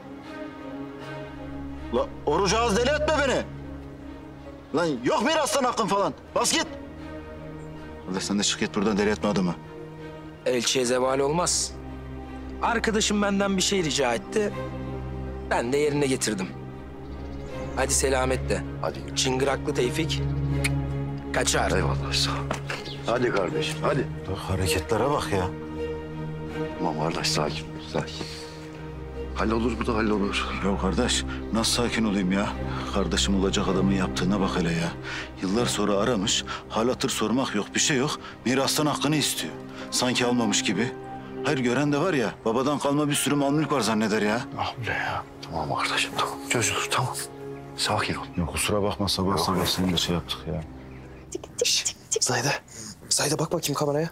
La oruç ağız deli etme beni. Lan yok mirastan hakkın falan. Bas git. Hadi sen de çık git buradan deli etme adamı. Elçiye zeval olmaz. Arkadaşım benden bir şey rica etti. Ben de yerine getirdim. Hadi selametle. Hadi. Çıngıraklı Tevfik kaçar. Eyvallah sağ ol. Hadi kardeşim hadi. Bak hareketlere bak ya. Tamam kardeş sakin ol sakin. Hallolur bu da hallolur. Ya kardeş nasıl sakin olayım ya? Kardeşim olacak adamın yaptığına bak hele ya. Yıllar sonra aramış, hal hatır sormak yok, bir şey yok. Mirastan hakkını istiyor. Sanki almamış gibi. Hayır gören de var ya, babadan kalma bir sürü mal mülk var zanneder ya. Ah be ya. Tamam kardeşim tamam. Çocuk tamam. Sakin ol. Ya kusura bakma sabah sabah seni de şey yaptık ya. Zahide. Zahide bak bakayım kameraya.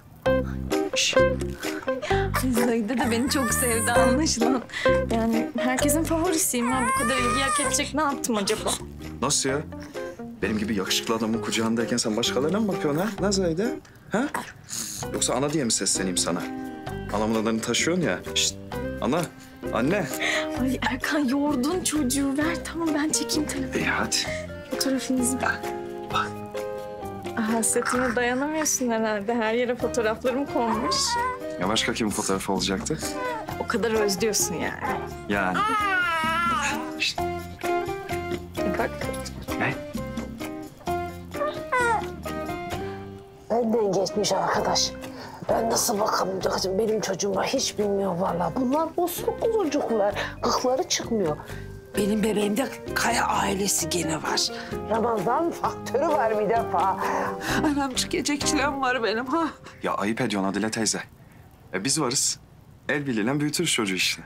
Zahide de beni çok sevdi anlaşılan. Yani herkesin favorisiyim ben. Bu kadar ilgi hak edecek ne yaptım acaba? Nasıl ya? Benim gibi yakışıklı adamın kucağındayken sen başkalarına mı bakıyorsun ha? Ne Zahide? Ha? Yoksa ana diye mi sesleneyim sana? Anamın adını taşıyorsun ya. Şişt, ana, anne. Ay Erkan yordun çocuğu. Ver tamam ben çekeyim telefonu. İyi hadi. Fotoğrafınızı ver. Bak. Hasretine dayanamıyorsun herhalde. Her yere fotoğraflarım konmuş. Ya başka kimin fotoğrafı olacaktı? O kadar özlüyorsun yani. Yani. İşte. Bak. Ne? Benden geçmiş arkadaş. Ben nasıl bakalım kızım benim çocuğuma hiç bilmiyorum vallahi. Bunlar bozuk kuzucuklar. Kıkları çıkmıyor. Benim bebeğimde Kaya ailesi gene var. Ramazan faktörü var bir defa. Anam çıkacak çilem var benim ha. Ya ayıp ediyorsun Adile teyze. E biz varız. El birliğiyle büyütürüz çocuğu işte.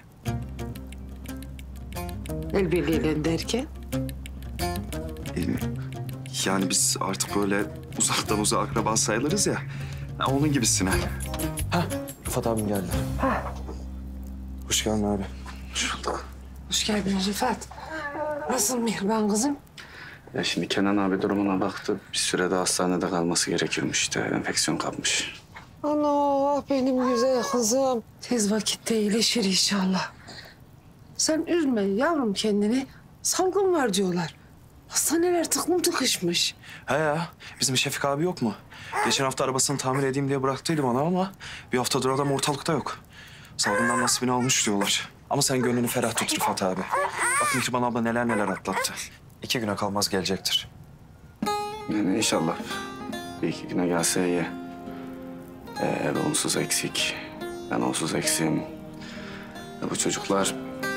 El birliğiyle derken? E, yani biz artık böyle uzaktan uzağa akraba sayılırız ya. Ha, onun gibisine. Ha, Rıfat abim geldi. Ha. Hoş geldin abi. Hoş bulduk. Hoş geldin Rıfat. Nasıl Mihriban kızım? Ya şimdi Kenan abi durumuna baktı. Bir sürede hastanede kalması gerekiyormuş işte. Enfeksiyon kapmış. Ana benim güzel kızım. Tez vakitte iyileşir inşallah. Sen üzme yavrum kendini. Salgın var diyorlar. Hastaneler tıklım tıkışmış. He ya, bizim Şefik abi yok mu? Geçen hafta arabasını tamir edeyim diye bıraktıydı bana ama bir haftadır adam ortalıkta yok. Salgından nasibini almış diyorlar. Ama sen gönlünü ferah tut Rıfat abi. Bak Mihriban abla neler neler atlattı. İki güne kalmaz gelecektir. Yani inşallah bir iki güne gelse iyi. Ee, ev onsuz eksik. Ben onsuz eksiğim. Ya bu çocuklar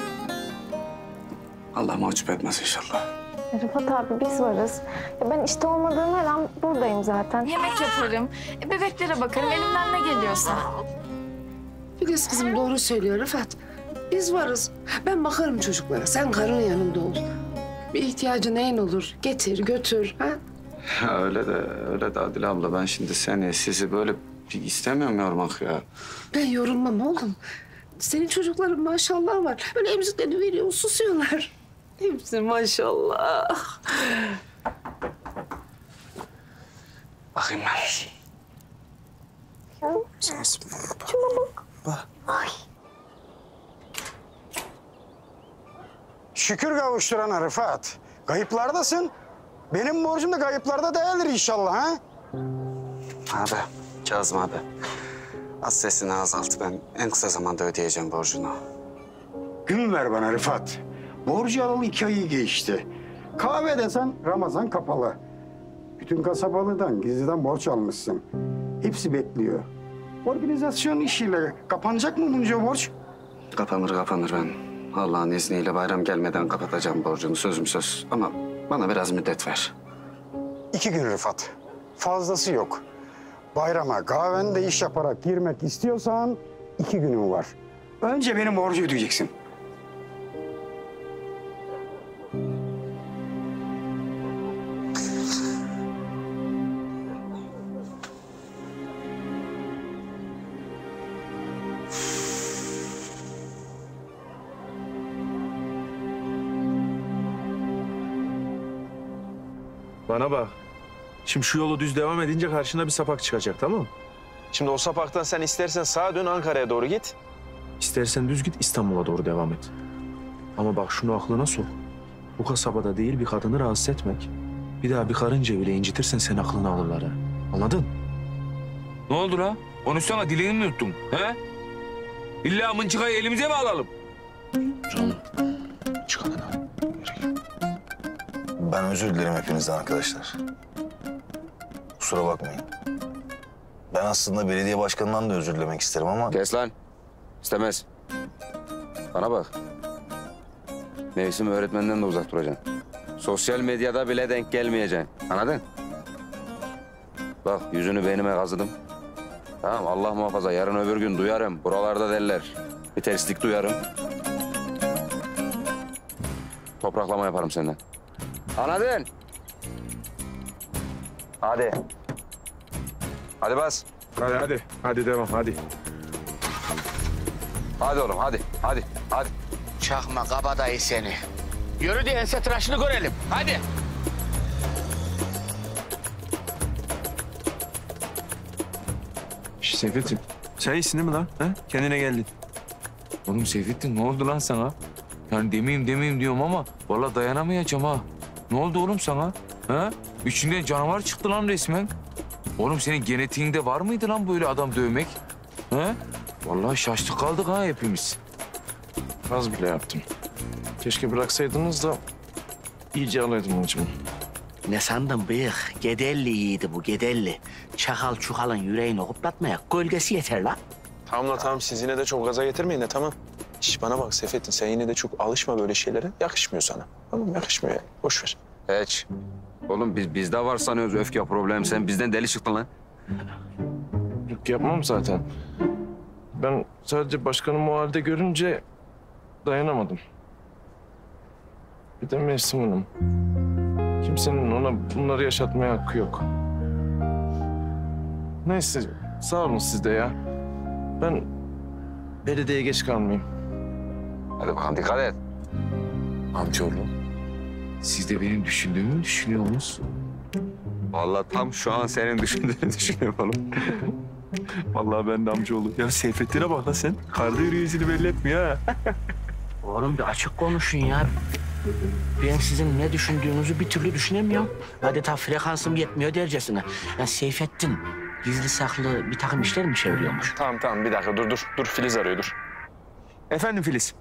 Allah mahcup etmez inşallah. Rıfat abi biz varız. Ya ben işte olmadığım her an buradayım zaten. Yemek yaparım, e, bebeklere bakarım, elimden ne geliyorsa. Filiz kızım doğru söylüyor Rıfat. Biz varız. Ben bakarım çocuklara. Sen karının yanında ol. Bir ihtiyacı neyin olur? Getir, götür. Ha? Ya öyle de öyle de Adile abla ben şimdi seni sizi böyle istemiyorum yormak ya. Ben yorulmam oğlum. Senin çocukların maşallah var. Böyle emziklerini veriyor, susuyorlar. Hepsi maşallah. Bakayım ben. Ya. Şuna bak. Bak. Ay. Şükür kavuşturana Rıfat. Kayıplardasın. Benim borcum da kayıplarda değildir inşallah ha? Abi, Kazım abi. Az sesini azalt. Ben en kısa zamanda ödeyeceğim borcunu. Gün ver bana Rıfat. Borcu alalı iki ayı geçti. Kahve desen Ramazan kapalı. Bütün kasabalıdan, gizliden borç almışsın. Hepsi bekliyor. Organizasyon işiyle kapanacak mı bunca borç? Kapanır kapanır ben. Allah'ın izniyle bayram gelmeden kapatacağım borcunu. Sözüm söz. Ama bana biraz müddet ver. İki gün Rıfat. Fazlası yok. Bayrama kahvende iş yaparak girmek istiyorsan iki günün var. Önce benim borcu ödeyeceksin. Bana bak. Şimdi şu yolu düz devam edince karşına bir sapak çıkacak, tamam mı? Şimdi o sapaktan sen istersen sağa dön Ankara'ya doğru git. İstersen düz git İstanbul'a doğru devam et. Ama bak şunu aklına sok. Bu kasabada değil bir kadını rahatsız etmek. Bir daha bir karınca bile incitirsen sen aklını alırlar ha. Anladın? Ne oldu la? Konuşsana dilini mi yuttun? He? İlla mınçıkayı elimize mi alalım? Canım. Çıkalım. Ben özür dilerim hepinizden arkadaşlar. Kusura bakmayın. Ben aslında belediye başkanından da özür dilemek isterim ama... Kes lan. İstemez. Bana bak. Mevsim öğretmenden de uzak duracaksın. Sosyal medyada bile denk gelmeyeceksin. Anladın? Bak yüzünü beynime kazıdım. Tamam Allah muhafaza yarın öbür gün duyarım. Buralarda derler. Bir terslik duyarım. Topraklama yaparım senden. Anladın? Hadi. Hadi bas. Hadi hadi. Hadi devam hadi. Hadi oğlum hadi. Hadi. Hadi. Çakma kabadayı seni. Yürü de ense tıraşını görelim. Hadi. Şş, Seyfettin. Sen iyisin değil mi lan? Ha? Kendine geldin. Oğlum Seyfettin ne oldu lan sana? Yani demeyeyim demeyeyim diyorum ama vallahi dayanamayacağım ha. Ne oldu oğlum sana? Ha? İçinden canavar çıktı lan resmen. Oğlum senin genetiğinde var mıydı lan böyle adam dövmek? Ha? Vallahi şaştık kaldık ha hepimiz. Az bile yaptım. Keşke bıraksaydınız da iyice alaydım acımı. Ne sandın bıyık? Gedelli yiğidi bu, gedelli. Çakal çukalın yüreğini hoplatmaya gölgesi yeter lan. Tamam la tamam, siz yine de çok gaza getirmeyin de tamam. Şş, bana bak Seyfettin, sen yine de çok alışma böyle şeylere. Yakışmıyor sana. Tamam yakışmıyor yani. Boş ver. Hiç. Oğlum biz bizde var sanıyoruz öfke problemi. Sen bizden deli çıktın lan. Yok yapmam zaten. Ben sadece başkanımı o halde görünce dayanamadım. Bir de Mevsim Hanım. Kimsenin ona bunları yaşatmaya hakkı yok. Neyse sağ olun siz de ya. Ben belediyeye geç kalmayayım. Hadi bakalım dikkat et. Amcaoğlu, siz de benim düşündüğümü düşünüyor musunuz? Vallahi tam şu an senin düşündüğünü düşünüyorum oğlum. Vallahi ben de amcaoğlu. Ya Seyfettin'e bak lan sen. Karda yürüyüşünü belli etmiyor ha. Oğlum bir açık konuşun ya. Ben sizin ne düşündüğünüzü bir türlü düşünemiyorum. Adeta frekansım yetmiyor dercesine. Ya Seyfettin gizli saklı bir takım işler mi çeviriyormuş? Tamam tamam bir dakika dur dur. Dur Filiz arıyor dur. Efendim Filiz.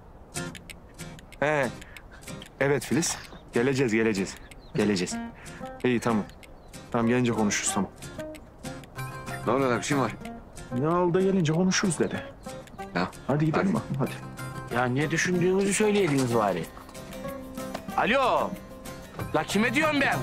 He. Evet Filiz. Geleceğiz, geleceğiz. Geleceğiz. İyi tamam. Tamam gelince konuşuruz tamam. Ne oluyor lan bir şey mi var? Ne oldu gelince konuşuruz dedi. Ya. Hadi gidelim bakalım hadi. Ya ne düşündüğünüzü söyleydiniz bari. Alo. La kime diyorum ben?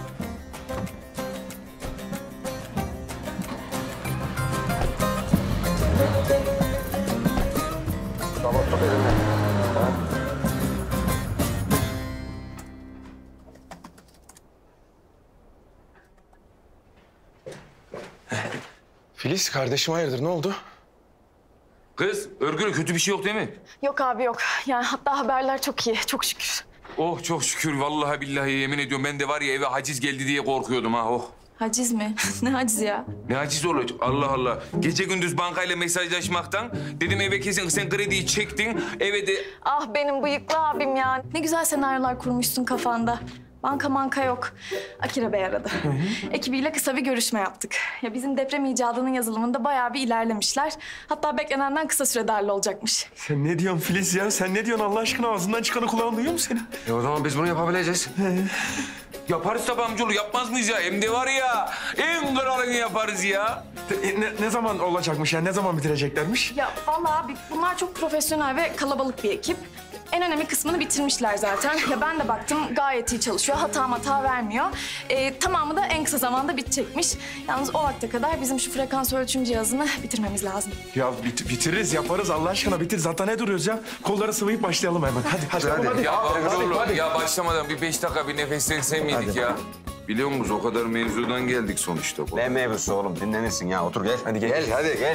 Filiz kardeşim hayırdır ne oldu? Kız, örgülü kötü bir şey yok değil mi? Yok abi yok. Yani hatta haberler çok iyi. Çok şükür. Oh çok şükür vallahi billahi yemin ediyorum. Ben de var ya eve haciz geldi diye korkuyordum ha oh. Haciz mi? Ne haciz ya? Ne haciz olacak? Allah Allah. Gece gündüz bankayla mesajlaşmaktan dedim eve kesin sen krediyi çektin. Eve de... Ah benim bıyıklı abim ya. Ne güzel senaryolar kurmuşsun kafanda. Banka manka yok. Akira Bey aradı. Ekibiyle kısa bir görüşme yaptık. Ya bizim deprem icadının yazılımında bayağı bir ilerlemişler. Hatta beklenenden kısa sürede hallolacakmış. Sen ne diyorsun Filiz ya? Sen ne diyorsun Allah aşkına? Ağzından çıkanı kulağın duyuyor mu senin? E o zaman biz bunu yapabileceğiz. Yaparız tabii amcaoğlu. Yapmaz mıyız ya? Hem de var ya en kralını yaparız ya. E, ne, ne zaman olacakmış ya? Ne zaman bitireceklermiş? Ya vallahi abi bunlar çok profesyonel ve kalabalık bir ekip. En önemli kısmını bitirmişler zaten. Ya ben de baktım gayet iyi çalışıyor. Hata hata vermiyor. Ee, tamamı da en kısa zamanda bitecekmiş. Yalnız o vakte kadar bizim şu frekans ölçüm cihazını bitirmemiz lazım. Ya bit bitiririz, yaparız. Allah aşkına bitir. Zaten ne duruyoruz ya? Kolları sıvayıp başlayalım hemen. Hadi, hadi. hadi, hadi. Ya hadi, amcaoğlu hadi. ya başlamadan bir beş dakika bir nefeslense miydik Hadi. ya? Biliyor musunuz o kadar mevzudan geldik sonuçta. Ne mevzusu oğlum dinlenirsin ya otur gel. Hadi gel. Gel hadi gel.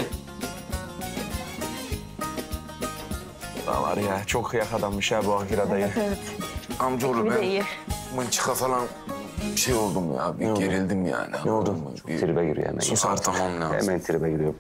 Aa, var ya çok kıyak adammış ha bu Akira dayı. Evet. Amcaoğlu Bir ben de iyi. mınçıka falan bir şey oldum ya. Bir gerildim yani. Ne oldu? Bir... Tribe giriyor hemen. Sus artık. Tamam lazım. Hemen tribe giriyorum.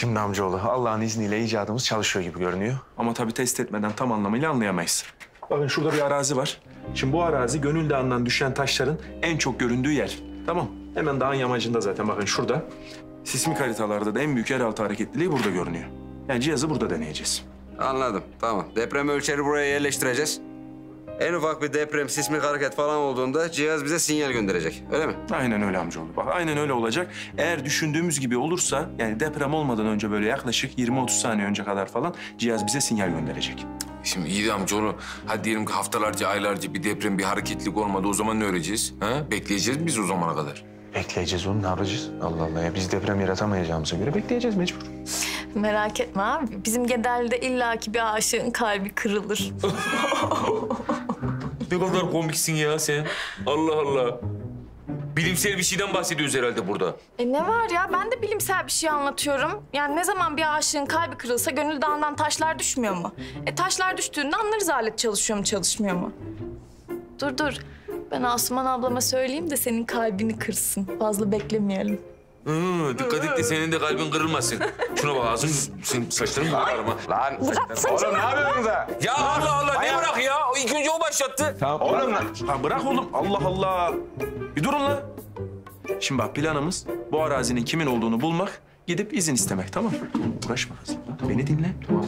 Şimdi amcaoğlu Allah'ın izniyle icadımız çalışıyor gibi görünüyor. Ama tabii test etmeden tam anlamıyla anlayamayız. Bakın şurada bir arazi var. Şimdi bu arazi Gönül Dağı'ndan düşen taşların en çok göründüğü yer. Tamam. Hemen dağın yamacında zaten bakın şurada. Sismik haritalarda da en büyük yeraltı hareketliliği burada görünüyor. Yani cihazı burada deneyeceğiz. Anladım. Tamam. Deprem ölçeri buraya yerleştireceğiz. En ufak bir deprem, sismik hareket falan olduğunda cihaz bize sinyal gönderecek. Öyle mi? Aynen öyle amcaoğlu. Bak aynen öyle olacak. Eğer düşündüğümüz gibi olursa yani deprem olmadan önce böyle yaklaşık yirmi otuz saniye önce kadar falan cihaz bize sinyal gönderecek. Şimdi iyi de amcaoğlu, hadi diyelim ki haftalarca, aylarca bir deprem, bir hareketlilik olmadı. O zaman ne öreceğiz? Ha? Bekleyeceğiz mi biz o zamana kadar? Bekleyeceğiz oğlum, ne yapacağız? Allah Allah ya, biz deprem yaratamayacağımıza göre bekleyeceğiz mecbur. Merak etme abi. Bizim Gederli'de illaki bir aşığın kalbi kırılır. Ne kadar komiksin ya sen. Allah Allah. Bilimsel bir şeyden bahsediyoruz herhalde burada. E ne var ya? Ben de bilimsel bir şey anlatıyorum. Yani ne zaman bir aşığın kalbi kırılsa Gönül Dağı'ndan taşlar düşmüyor mu? E taşlar düştüğünde anlarız alet çalışıyor mu çalışmıyor mu? Dur dur. Ben Asuman ablama söyleyeyim de senin kalbini kırsın. Fazla beklemeyelim. Hı, dikkat et de senin de kalbin kırılmasın. Şuna bak ağzın, senin saçların mı var ama? Lan oğlum ne yapıyorsunuz da? Ya Allah Allah ne bırak ya? O ilk önce o başlattı. Tamam oğlum lan. Ha bırak oğlum. Allah Allah. Bir durun lan. Şimdi bak planımız bu arazinin kimin olduğunu bulmak, gidip izin istemek, tamam mı? Uğraşma kızım. Beni dinle. Tamam.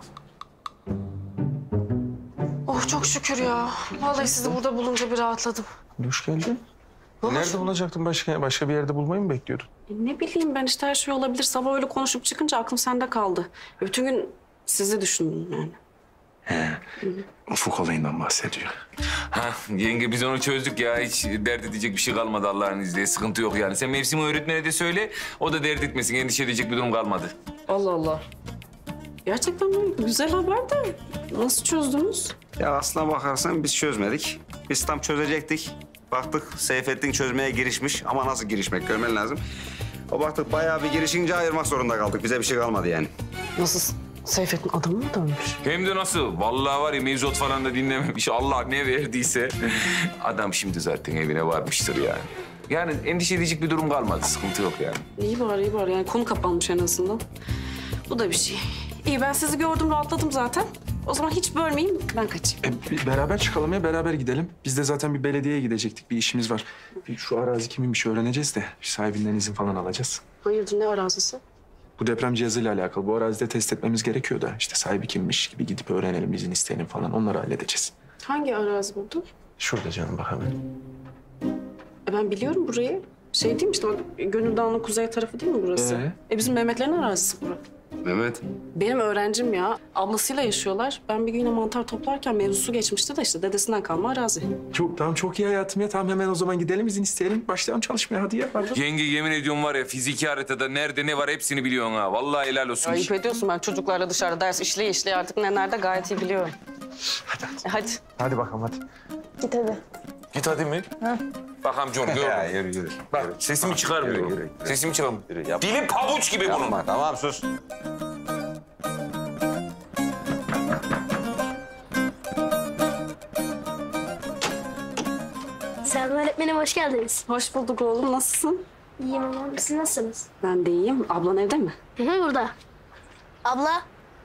Oh çok şükür ya. Vallahi sizi burada bulunca bir rahatladım. Hoş geldin. Nerede bulacaktın? Başka başka bir yerde bulmayı mı bekliyordun? E, ne bileyim ben işte her şey olabilir. Sabah öyle konuşup çıkınca aklım sende kaldı. Bütün gün sizi düşündüm yani. He. Ufuk olayından bahsediyor. Ha yenge biz onu çözdük ya. Hiç dert edecek bir şey kalmadı Allah'ın izniyle. Sıkıntı yok yani. Sen mevsim öğretmene de söyle. O da dert etmesin. Endişe edecek bir durum kalmadı. Allah Allah. Gerçekten mi? Güzel haber de nasıl çözdünüz? Ya aslına bakarsan biz çözmedik. Biz tam çözecektik. Baktık Seyfettin çözmeye girişmiş ama nasıl girişmek görmen lazım. O baktık bayağı bir girişince ayırmak zorunda kaldık. Bize bir şey kalmadı yani. Nasıl? Seyfettin adamı mı dönmüş? Hem de nasıl? Vallahi var ya mevzut falan da dinlememiş. Allah ne verdiyse. Adam şimdi zaten evine varmıştır yani. Yani endişe edecek bir durum kalmadı. Sıkıntı yok yani. İyi bari iyi bari. Yani konu kapanmış en azından. Bu da bir şey. İyi ben sizi gördüm rahatladım zaten. O zaman hiç bölmeyeyim ben kaçayım. E, bir beraber çıkalım ya, beraber gidelim. Biz de zaten bir belediyeye gidecektik, bir işimiz var. Bir şu arazi kiminmiş öğreneceğiz de sahibinden izin falan alacağız. Hayırdır ne arazisi? Bu deprem cihazıyla alakalı. Bu arazide test etmemiz gerekiyor da işte sahibi kimmiş gibi gidip öğrenelim, izin isteyelim falan. Onları halledeceğiz. Hangi arazi buldu? Şurada canım bak hemen. E ben biliyorum burayı. Şey değil mi işte bak Gönül Dağı'nın kuzey tarafı değil mi burası? Ee? E bizim Mehmetlerin arazisi burası. Mehmet. Benim öğrencim ya. Ablasıyla yaşıyorlar. Ben bir gün yine mantar toplarken mevzusu geçmişti de işte dedesinden kalma arazi. Çok tamam çok iyi hayatım ya. Tamam hemen o zaman gidelim, izin isteyelim. Başlayalım çalışmaya hadi ya. Hadi. Yenge yemin ediyorum var ya fiziki haritada nerede ne var hepsini biliyorsun ha. Vallahi helal olsun. Ayıp ediyorsun ben çocuklarla dışarıda ders işleye işleye artık ne nerede gayet iyi biliyorum. Hadi hadi. E, hadi. Hadi bakalım hadi. Git hadi. Git hadi mi? Ha. Bak amcaoğlu gör. Ya yürü yürü. Bak sesimi çıkarmıyorum. Sesimi çıkarmıyorum. Dilim pabuç gibi bunun. Yapma tamam sus. Selma öğretmenim hoş geldiniz. Hoş bulduk oğlum. Nasılsın? İyiyim ama siz nasılsınız? Ben de iyiyim. Ablan evde mi? Hı hı burada. Abla.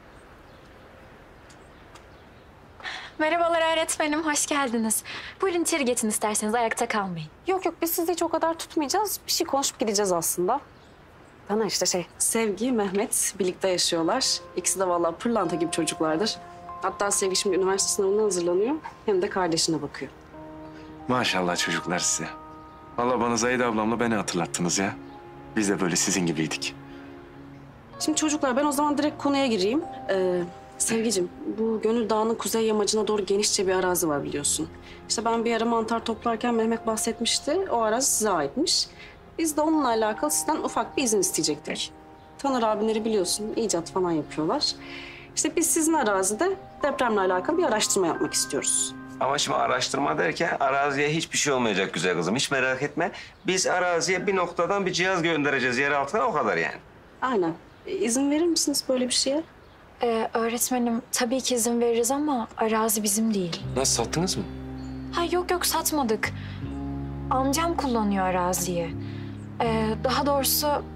Merhabalar öğretmenim, hoş geldiniz. Buyurun içeri geçin isterseniz, ayakta kalmayın. Yok yok biz sizi hiç o kadar tutmayacağız. Bir şey konuşup gideceğiz aslında. Bana işte şey, Sevgi, Mehmet birlikte yaşıyorlar. İkisi de vallahi pırlanta gibi çocuklardır. Hatta Sevgi şimdi üniversite sınavına hazırlanıyor. Hem de kardeşine bakıyor. Maşallah çocuklar size. Vallahi bana Zahide ablamla beni hatırlattınız ya. Biz de böyle sizin gibiydik. Şimdi çocuklar ben o zaman direkt konuya gireyim. Ee, Sevgicim, bu Gönül Dağı'nın kuzey yamacına doğru genişçe bir arazi var biliyorsun. İşte ben bir ara mantar toplarken Mehmet bahsetmişti. O arazi size aitmiş. Biz de onunla alakalı sizden ufak bir izin isteyecektik. Taner abinleri biliyorsun, icat falan yapıyorlar. İşte biz sizin arazide depremle alakalı bir araştırma yapmak istiyoruz. Ama şimdi araştırma derken araziye hiçbir şey olmayacak güzel kızım. Hiç merak etme. Biz araziye bir noktadan bir cihaz göndereceğiz yer altına o kadar yani. Aynen. E, izin verir misiniz böyle bir şeye? Ee, öğretmenim tabii ki izin veririz ama arazi bizim değil. Nasıl sattınız mı? Ha yok yok satmadık. Amcam kullanıyor araziyi. Ee, daha doğrusu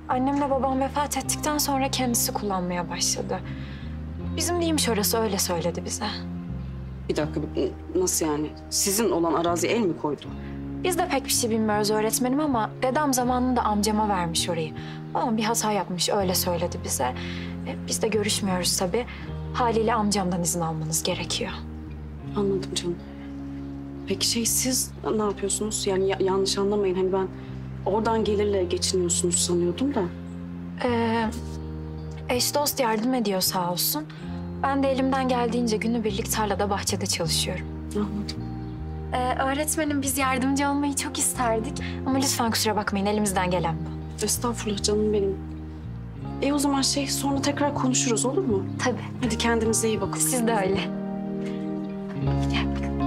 Annemle babam vefat ettikten sonra kendisi kullanmaya başladı. Bizim değilmiş orası, öyle söyledi bize. Bir dakika, nasıl yani? Sizin olan arazi el mi koydu? Biz de pek bir şey bilmiyoruz öğretmenim ama dedem zamanında amcama vermiş orayı. Ama bir hata yapmış, öyle söyledi bize. E, biz de görüşmüyoruz tabii. Haliyle amcamdan izin almanız gerekiyor. Anladım canım. Peki şey, siz ne yapıyorsunuz? Yani ya- yanlış anlamayın, hani ben oradan gelirle geçiniyorsunuz sanıyordum da. Ee, eş dost yardım ediyor sağ olsun. Ben de elimden geldiğince günübirlik tarlada, bahçede çalışıyorum. Anladım. Ee, öğretmenim, biz yardımcı olmayı çok isterdik. Ama lütfen kusura bakmayın, elimizden gelen bu. Estağfurullah canım benim. E o zaman şey, sonra tekrar konuşuruz, olur mu? Tabii. Hadi kendinize iyi bakın. Siz de öyle. Gel bakalım.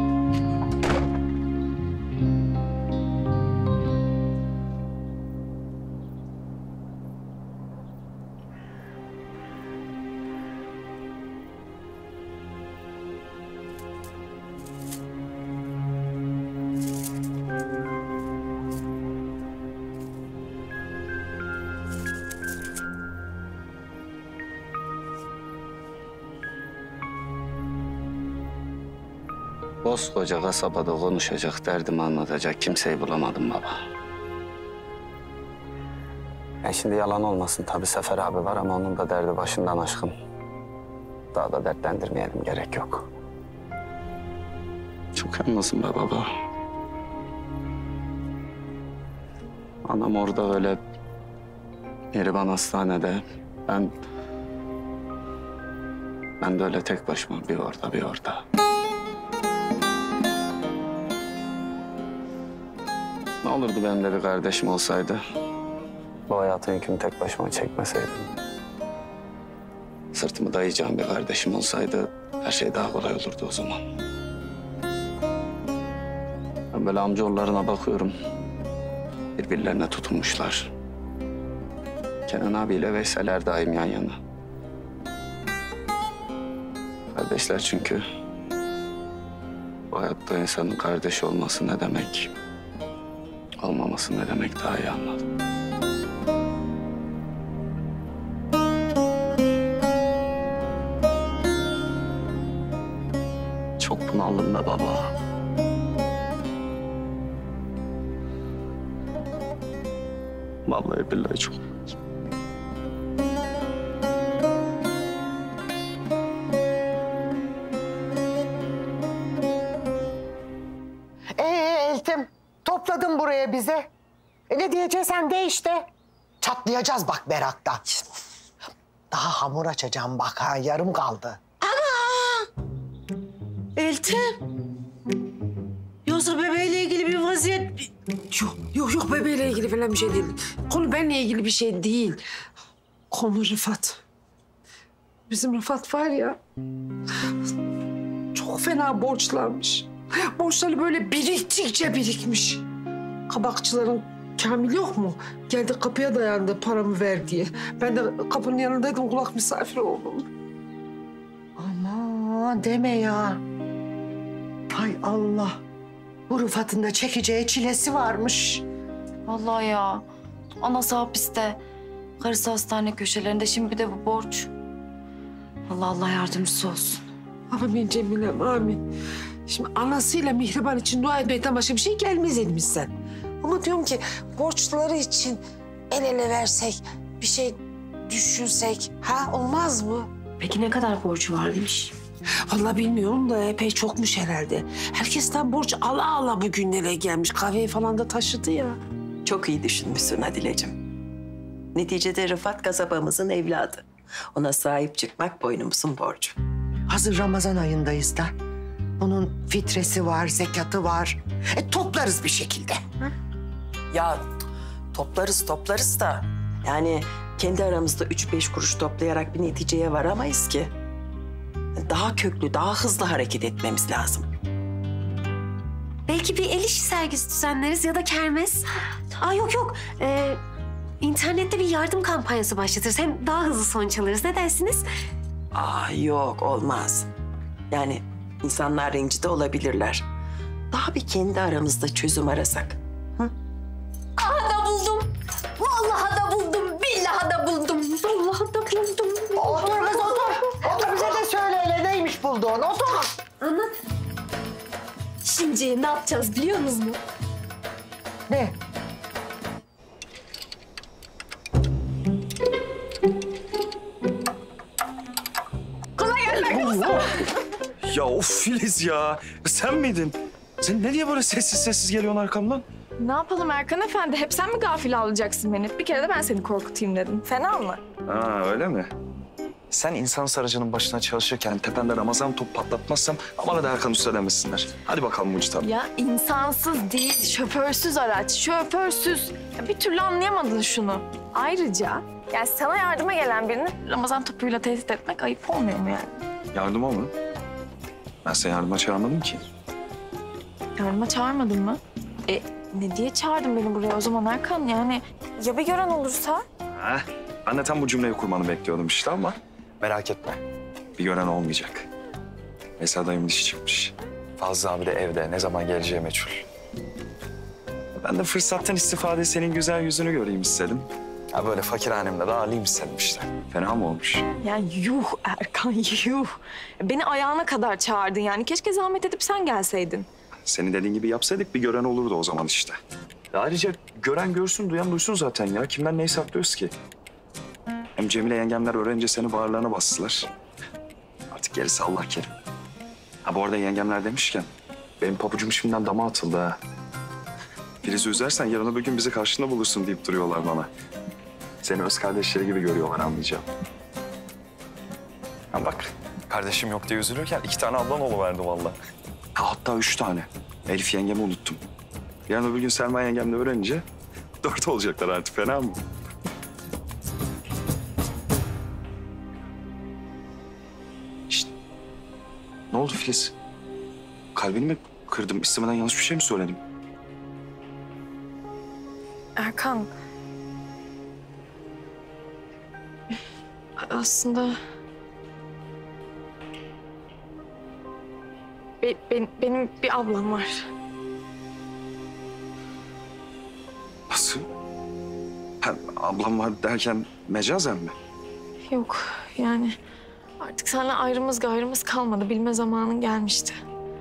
Koskoca kasabada konuşacak, derdimi anlatacak kimseyi bulamadım baba. E şimdi yalan olmasın tabii Sefer abi var ama onun da derdi başından aşkın. Daha da dertlendirmeyelim, gerek yok. Çok yalnızım be baba. Anam orada öyle, Mihriban hastanede. Ben... Ben de öyle tek başıma bir orada bir orada. Ne olurdu benim de bir kardeşim olsaydı? Bu hayatın yükünü tek başıma çekmeseydim. Sırtımı dayayacağım bir kardeşim olsaydı her şey daha kolay olurdu o zaman. Ben böyle amcaoğullarına bakıyorum. Birbirlerine tutunmuşlar. Kenan abiyle Veysel her daim yan yana. Kardeşler çünkü. Bu hayatta insanın kardeşi olması ne demek? Olmaması ne demek daha iyi anladım. Çok bunaldım be baba. Vallahi billahi çok. Ee Eltim, topladın buraya bize. E ne diyeceksen de işte. Çatlayacağız bak meraktan. Daha hamur açacağım bak ha, yarım kaldı. Eltim. Yoksa bebeğiyle ilgili bir vaziyet... Yok, yok, yok bebeğiyle ilgili falan bir şey değil. Konu benimle ilgili bir şey değil. Konu Rıfat. Bizim Rıfat var ya... Çok fena borçlanmış. Borçları böyle biriktikçe birikmiş. Kabakçıların Kamil yok mu? Geldi kapıya dayandı paramı ver diye. Ben de kapının yanındaydım, kulak misafir oldum. Aman deme ya. Hay Allah. Bu Rıfat'ın da çekeceği çilesi varmış. Vallahi ya. Anası hapiste. Karısı hastane köşelerinde. Şimdi bir de bu borç. Allah Allah yardımcısı olsun. Amin Cemilem, amin. Şimdi anasıyla Mihriban için dua etmekten başka bir şey gelmez elimizden. Ama diyorum ki borçları için el ele versek, bir şey düşünsek, ha olmaz mı? Peki ne kadar borcu varmış? Vallahi bilmiyorum da epey çokmuş herhalde. Herkesten borç ala ala bugünlere gelmiş. Kahveyi falan da taşıdı ya. Çok iyi düşünmüşsün Adile'cim. Neticede Rıfat kasabamızın evladı. Ona sahip çıkmak boynumuzun borcu. Hazır Ramazan ayındayız da. Bunun fitresi var, zekatı var. E toplarız bir şekilde. Hı? Ya toplarız toplarız da yani kendi aramızda üç beş kuruş toplayarak bir neticeye varamayız ki. Daha köklü, daha hızlı hareket etmemiz lazım. Belki bir el işi sergisi düzenleriz ya da kermes. Aa yok yok. Ee, internette bir yardım kampanyası başlatırız. Hem daha hızlı sonuç alırız. Ne dersiniz? Aa yok olmaz. Yani insanlar rencide olabilirler. Daha bir kendi aramızda çözüm arasak. Aha da buldum. Vallahi da buldum. Vallahi da buldum. Otur kız otur. Otur bize de söyle hele neymiş bulduğun. Otur. Anlat. Şimdi ne yapacağız biliyor musunuz? Ne? Kolay gelsin. Ya of Filiz ya. Sen miydin? Sen ne diye böyle sessiz sessiz geliyorsun arkamdan? Ne yapalım Erkan Efendi? Hep sen mi gafil alacaksın beni? Bir kere de ben seni korkutayım dedim. Fena mı? Ha öyle mi? Sen insan sarıcının başına çalışırken tepende Ramazan top patlatmazsam bana da Erkan Usta demesinler. Hadi bakalım Mucit abi. Ya insansız değil, şoförsüz araç. Şoförsüz. Ya bir türlü anlayamadın şunu. Ayrıca yani sana yardıma gelen birini Ramazan topuyla tehdit etmek ayıp olmuyor mu yani? Yardıma mı? Ben seni yardıma çağırmadım ki. Yardıma çağırmadın mı? E ne diye çağırdın beni buraya o zaman Erkan? Yani ya bir gören olursa? Ha, ben de tam bu cümleyi kurmanı bekliyordum işte ama merak etme. Bir gören olmayacak. Mesela dayımın işi çıkmış. Fazla abi de evde. Ne zaman geleceği meçhul. Ben de fırsattan istifade senin güzel yüzünü göreyim istedim. Ha böyle fakirhanemde de ağırlayayım istedim işte. Fena mı olmuş? Yani yuh Erkan yuh. Beni ayağına kadar çağırdın yani. Keşke zahmet edip sen gelseydin. Senin dediğin gibi yapsaydık bir gören olurdu o zaman işte. Ya ayrıca gören görsün, duyan duysun zaten ya. Kimden neyi saklıyoruz ki? Hem Cemile yengemler öğrenince seni bağırlarına bastılar. Artık gerisi Allah kerim. Ha bu arada yengemler demişken benim pabucum şimdiden dama atıldı ha. Filiz'i üzersen yarın öbür gün bizi karşında bulursun deyip duruyorlar bana. Seni öz kardeşleri gibi görüyorlar anlayacağım. Ha bak kardeşim yok diye üzülürken iki tane ablan oluverdi vallahi. Ha, hatta üç tane. Elif yengemi unuttum. Yarın öbür gün Selma yengemle öğrenince dört olacaklar artık fena mı? Şişt. Ne oldu Filiz? Kalbini mi kırdım? İstemeden yanlış bir şey mi söyledim? Erkan. Aslında... Be, ben, benim bir ablam var. Nasıl? Ha, ablam var derken mecazen mi? Yok yani artık seninle ayrımız gayrımız kalmadı. Bilme zamanın gelmişti.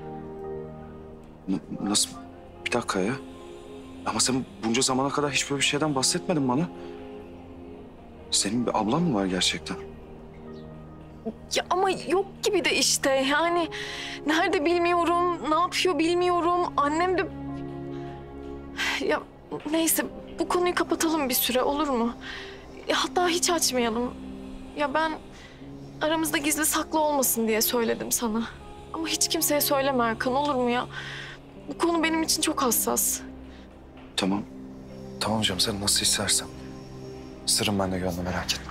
N- nasıl? Bir dakika ya. Ama sen bunca zamana kadar hiç böyle bir şeyden bahsetmedin bana. Senin bir ablan mı var gerçekten? Ya ama yok gibi de işte yani nerede bilmiyorum, ne yapıyor bilmiyorum. Annem de... Ya neyse bu konuyu kapatalım bir süre olur mu? Ya, hatta hiç açmayalım. Ya ben aramızda gizli saklı olmasın diye söyledim sana. Ama hiç kimseye söyleme Erkan olur mu ya? Bu konu benim için çok hassas. Tamam. Tamam canım sen nasıl istersen. Sırrım bende gönlü merak etme.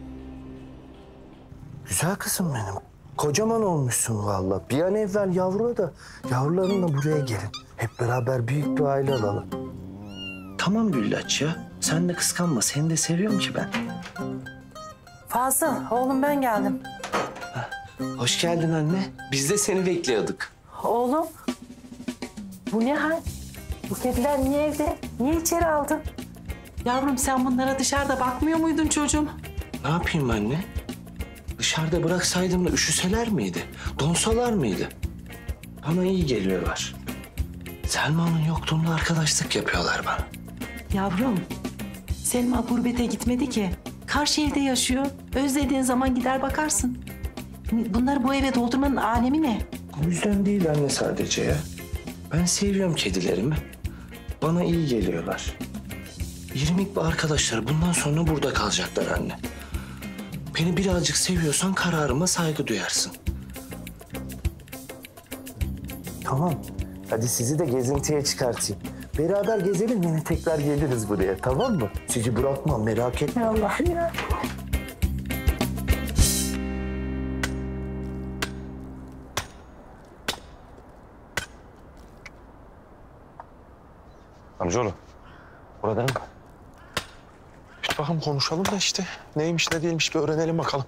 Güzel kızım benim. Kocaman olmuşsun vallahi. Bir an evvel yavrula da yavrularınla buraya gelin. Hep beraber büyük bir aile alalım. Tamam Güllaç ya. Sen de kıskanma. Seni de seviyorum ki ben. Fazıl oğlum ben geldim. Hoş geldin anne. Biz de seni bekliyorduk. Oğlum bu ne hal? Bu kediler niye evde? Niye içeri aldın? Yavrum sen bunlara dışarıda bakmıyor muydun çocuğum? Ne yapayım anne? Dışarıda bıraksaydım da üşüseler miydi? Donsalar mıydı? Bana iyi geliyorlar. Selma'nın yokluğunda arkadaşlık yapıyorlar bana. Yavrum Selma gurbete gitmedi ki. Karşı evde yaşıyor. Özlediğin zaman gider bakarsın. Bunları bu eve doldurmanın alemi ne? O yüzden değil anne sadece ya. Ben seviyorum kedilerimi. Bana iyi geliyorlar. İrmik ve arkadaşları bundan sonra burada kalacaklar anne. Beni birazcık seviyorsan kararıma saygı duyarsın. Tamam. Hadi sizi de gezintiye çıkartayım. Beraber gezelim yine tekrar geliriz buraya tamam mı? Sizi bırakmam merak etme. Allah'ım ya. Amcaoğlu. Burada mı? Bir bakalım konuşalım da işte. Neymiş ne değilmiş bir öğrenelim bakalım.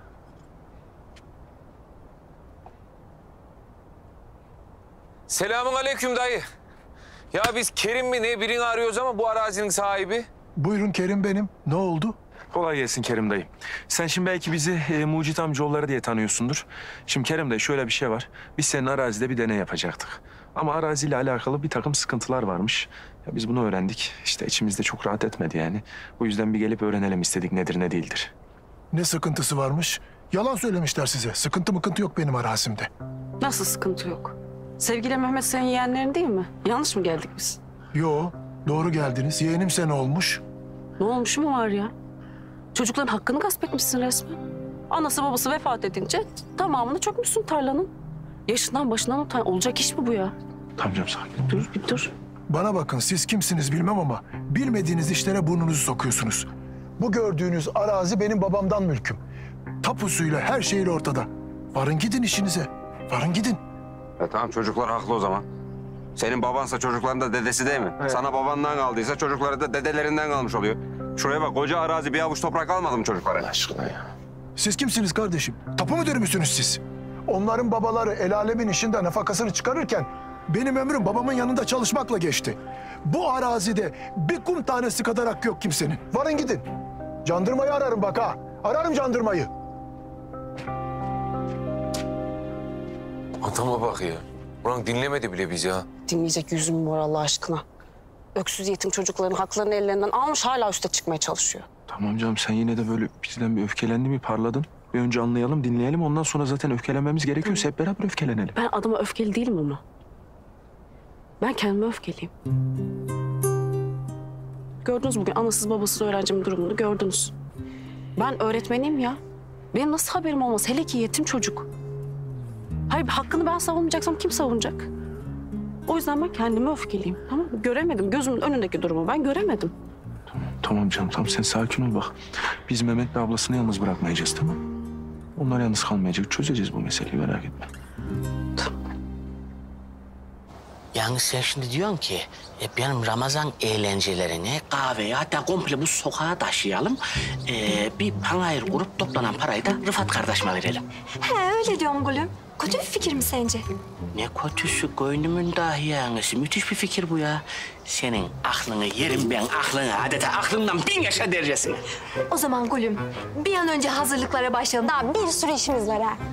Selamun aleyküm dayı. Ya biz Kerim mi ne birini arıyoruz ama bu arazinin sahibi. Buyurun Kerim benim. Ne oldu? Kolay gelsin Kerim dayı. Sen şimdi belki bizi e, Mucit amcaoğulları diye tanıyorsundur. Şimdi Kerim dayı şöyle bir şey var. Biz senin arazide bir deney yapacaktık. Ama araziyle alakalı bir takım sıkıntılar varmış. Ya biz bunu öğrendik. İşte içimizde çok rahat etmedi yani. Bu yüzden bir gelip öğrenelim istedik nedir ne değildir. Ne sıkıntısı varmış? Yalan söylemişler size. Sıkıntı mıkıntı yok benim arazimde. Nasıl sıkıntı yok? Sevgili Mehmet senin yeğenlerin değil mi? Yanlış mı geldik biz? Yo, doğru geldiniz. Yeğenimse ne olmuş? Ne olmuş mu var ya? Çocukların hakkını gasp etmişsin resmen. Anası babası vefat edince tamamını çökmüşsün tarlanın. Yaşından başından utan. Olacak iş mi bu ya? Tamam canım sakin. Dur bir dur. Bana bakın siz kimsiniz bilmem ama bilmediğiniz işlere burnunuzu sokuyorsunuz. Bu gördüğünüz arazi benim babamdan mülküm. Tapusuyla her şeyle ortada. Varın gidin işinize. Varın gidin. E tamam çocuklar haklı o zaman. Senin babansa çocukların da dedesi değil mi? Evet. Sana babandan kaldıysa çocukları da dedelerinden kalmış oluyor. Şuraya bak koca arazi bir avuç toprak almadı mı çocuklara? Aşkına ya. Siz kimsiniz kardeşim? Tapu müdürü müsünüz siz? Onların babaları el alemin işinde nafakasını çıkarırken benim ömrüm babamın yanında çalışmakla geçti. Bu arazide bir kum tanesi kadar hakkı yok kimsenin. Varın gidin. Jandarmayı ararım bak ha. Ararım jandarmayı. Adama bak ya. Ulan dinlemedi bile biz ya. Dinleyecek yüzüm mü var Allah aşkına? Öksüz yetim çocukların haklarını ellerinden almış hala üste çıkmaya çalışıyor. Tamam canım sen yine de böyle bizden bir öfkelendin mi parladın. Bir önce anlayalım dinleyelim ondan sonra zaten öfkelenmemiz gerekiyorsa hep beraber öfkelenelim. Ben adama öfkeli değilim ama. Ben kendime öfkeliyim. Gördünüz bugün anasız babasız öğrencimin durumunu gördünüz. Ben öğretmeniyim ya. Benim nasıl haberim olmaz? Hele ki yetim çocuk. Hayır hakkını ben savunmayacaksam kim savunacak? O yüzden ben kendime öfkeliyim. Tamam mı? Göremedim. Gözümün önündeki durumu ben göremedim. Tamam canım tamam sen sakin ol bak. Biz Mehmet'le ablasını yalnız bırakmayacağız tamam. Onlar yalnız kalmayacak. Çözeceğiz bu meseleyi merak etme. Yani sen şimdi diyorsun ki e, benim Ramazan eğlencelerini, kahveyi hatta komple bu sokağa taşıyalım. E, bir panayır kurup toplanan parayı da Rıfat kardeşime verelim. He öyle diyorum gülüm. Kötü bir fikir mi sence? Ne kötüsü gönlümün dahi yanısı. Müthiş bir fikir bu ya. Senin aklını yerim ben aklını. Adeta aklından bin yaşa derecesine. O zaman gülüm bir an önce hazırlıklara başlayalım. Daha bir sürü işimiz var ha.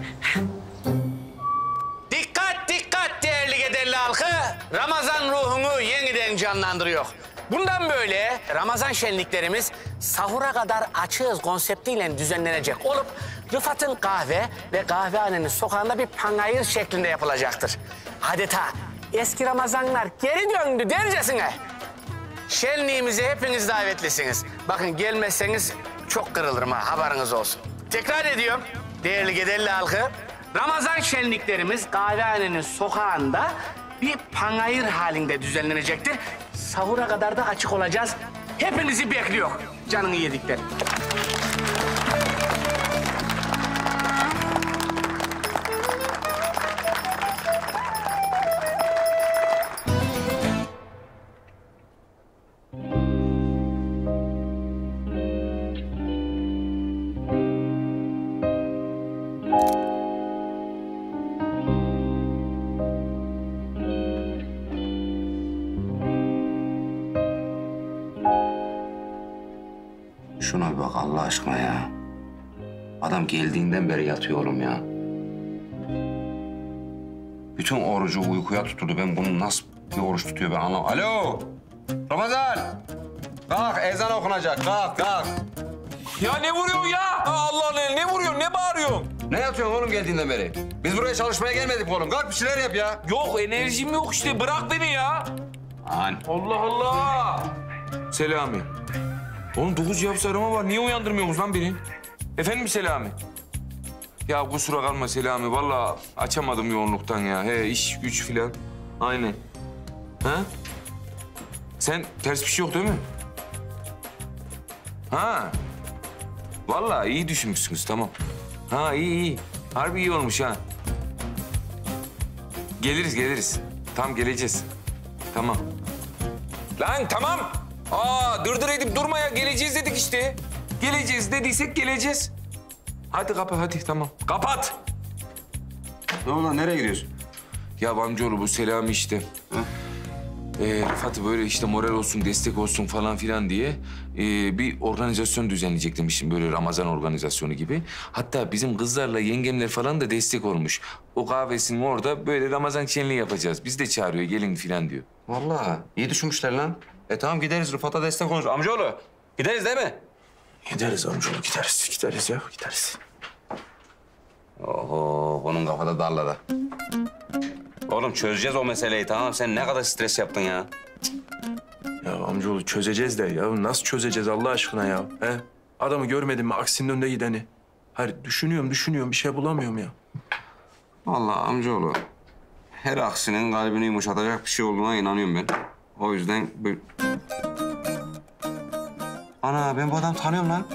Dikkat dikkat değerli Gederli halkı. Ramazan ruhunu yeniden canlandırıyor. Bundan böyle Ramazan şenliklerimiz sahura kadar açığız konseptiyle düzenlenecek olup Rıfat'ın kahve ve kahvehanenin sokağında bir panayır şeklinde yapılacaktır. Adeta eski Ramazanlar geri döndü dercesine. Şenliğimize hepiniz davetlisiniz. Bakın gelmezseniz çok kırılırım ha haberiniz olsun. Tekrar ediyorum değerli Gederli halkı. Ramazan şenliklerimiz kahvehanenin sokağında bir panayır halinde düzenlenecektir. Sahura kadar da açık olacağız. Hepinizi bekliyor canını yediklerim. Şuna bir bak Allah aşkına ya. Adam geldiğinden beri yatıyor oğlum ya. Bütün orucu uykuya tutturdu. Ben bunun nasıl bir oruç tutuyor ben anlamadım. Alo! Ramazan! Kalk ezan okunacak. Kalk kalk. Ya ne vuruyorsun ya? Allah Allah ne vuruyorsun ne bağırıyorsun? Ne yatıyorsun oğlum geldiğinden beri? Biz buraya çalışmaya gelmedik oğlum. Kalk bir şeyler yap ya. Yok enerjim yok işte bırak beni ya. An. Allah Allah. Selami. Oğlum dokuz cevap arama var. Niye uyandırmıyorsunuz lan beni? Efendim Selami? Ya kusura kalma Selami. Vallahi açamadım yoğunluktan ya. He iş güç filan. Aynen. Ha? Sen ters bir şey yok değil mi? Ha. Vallahi iyi düşünmüşsünüz tamam. Ha iyi iyi. Harbi iyi olmuş ha. Geliriz geliriz. Tam geleceğiz. Tamam. Lan tamam. Aa dırdır edip durma ya. Geleceğiz dedik işte. Geleceğiz dediysek geleceğiz. Hadi kapat hadi tamam. Kapat. Ne oldu nereye gidiyorsun? Ya amcaoğlu bu Selami işte. e, Rıfat'ı böyle işte moral olsun, destek olsun falan filan diye e, bir organizasyon düzenleyecek demiştim. Böyle Ramazan organizasyonu gibi. Hatta bizim kızlarla yengemler falan da destek olmuş. O kahvesinin orada böyle Ramazan şenliği yapacağız. Biz de çağırıyor, gelin filan diyor. Vallahi iyi düşünmüşler lan. E tamam gideriz Rıfat'a destek oluruz. Amcaoğlu gideriz değil mi? Gideriz amcaoğlu, gideriz. Gideriz ya, gideriz. Oho, bunun kafada darladı. Oğlum çözeceğiz o meseleyi tamam. Sen ne kadar stres yaptın ya. Ya amcaoğlu çözeceğiz de ya nasıl çözeceğiz Allah aşkına ya? He? Adamı görmedin mi aksinin önünde gideni? Hayır düşünüyorum düşünüyorum bir şey bulamıyorum ya. Vallahi amcaoğlu her aksinin kalbini yumuşatacak bir şey olduğuna inanıyorum ben. O yüzden böyle... Ana ben bu adamı tanıyorum lan.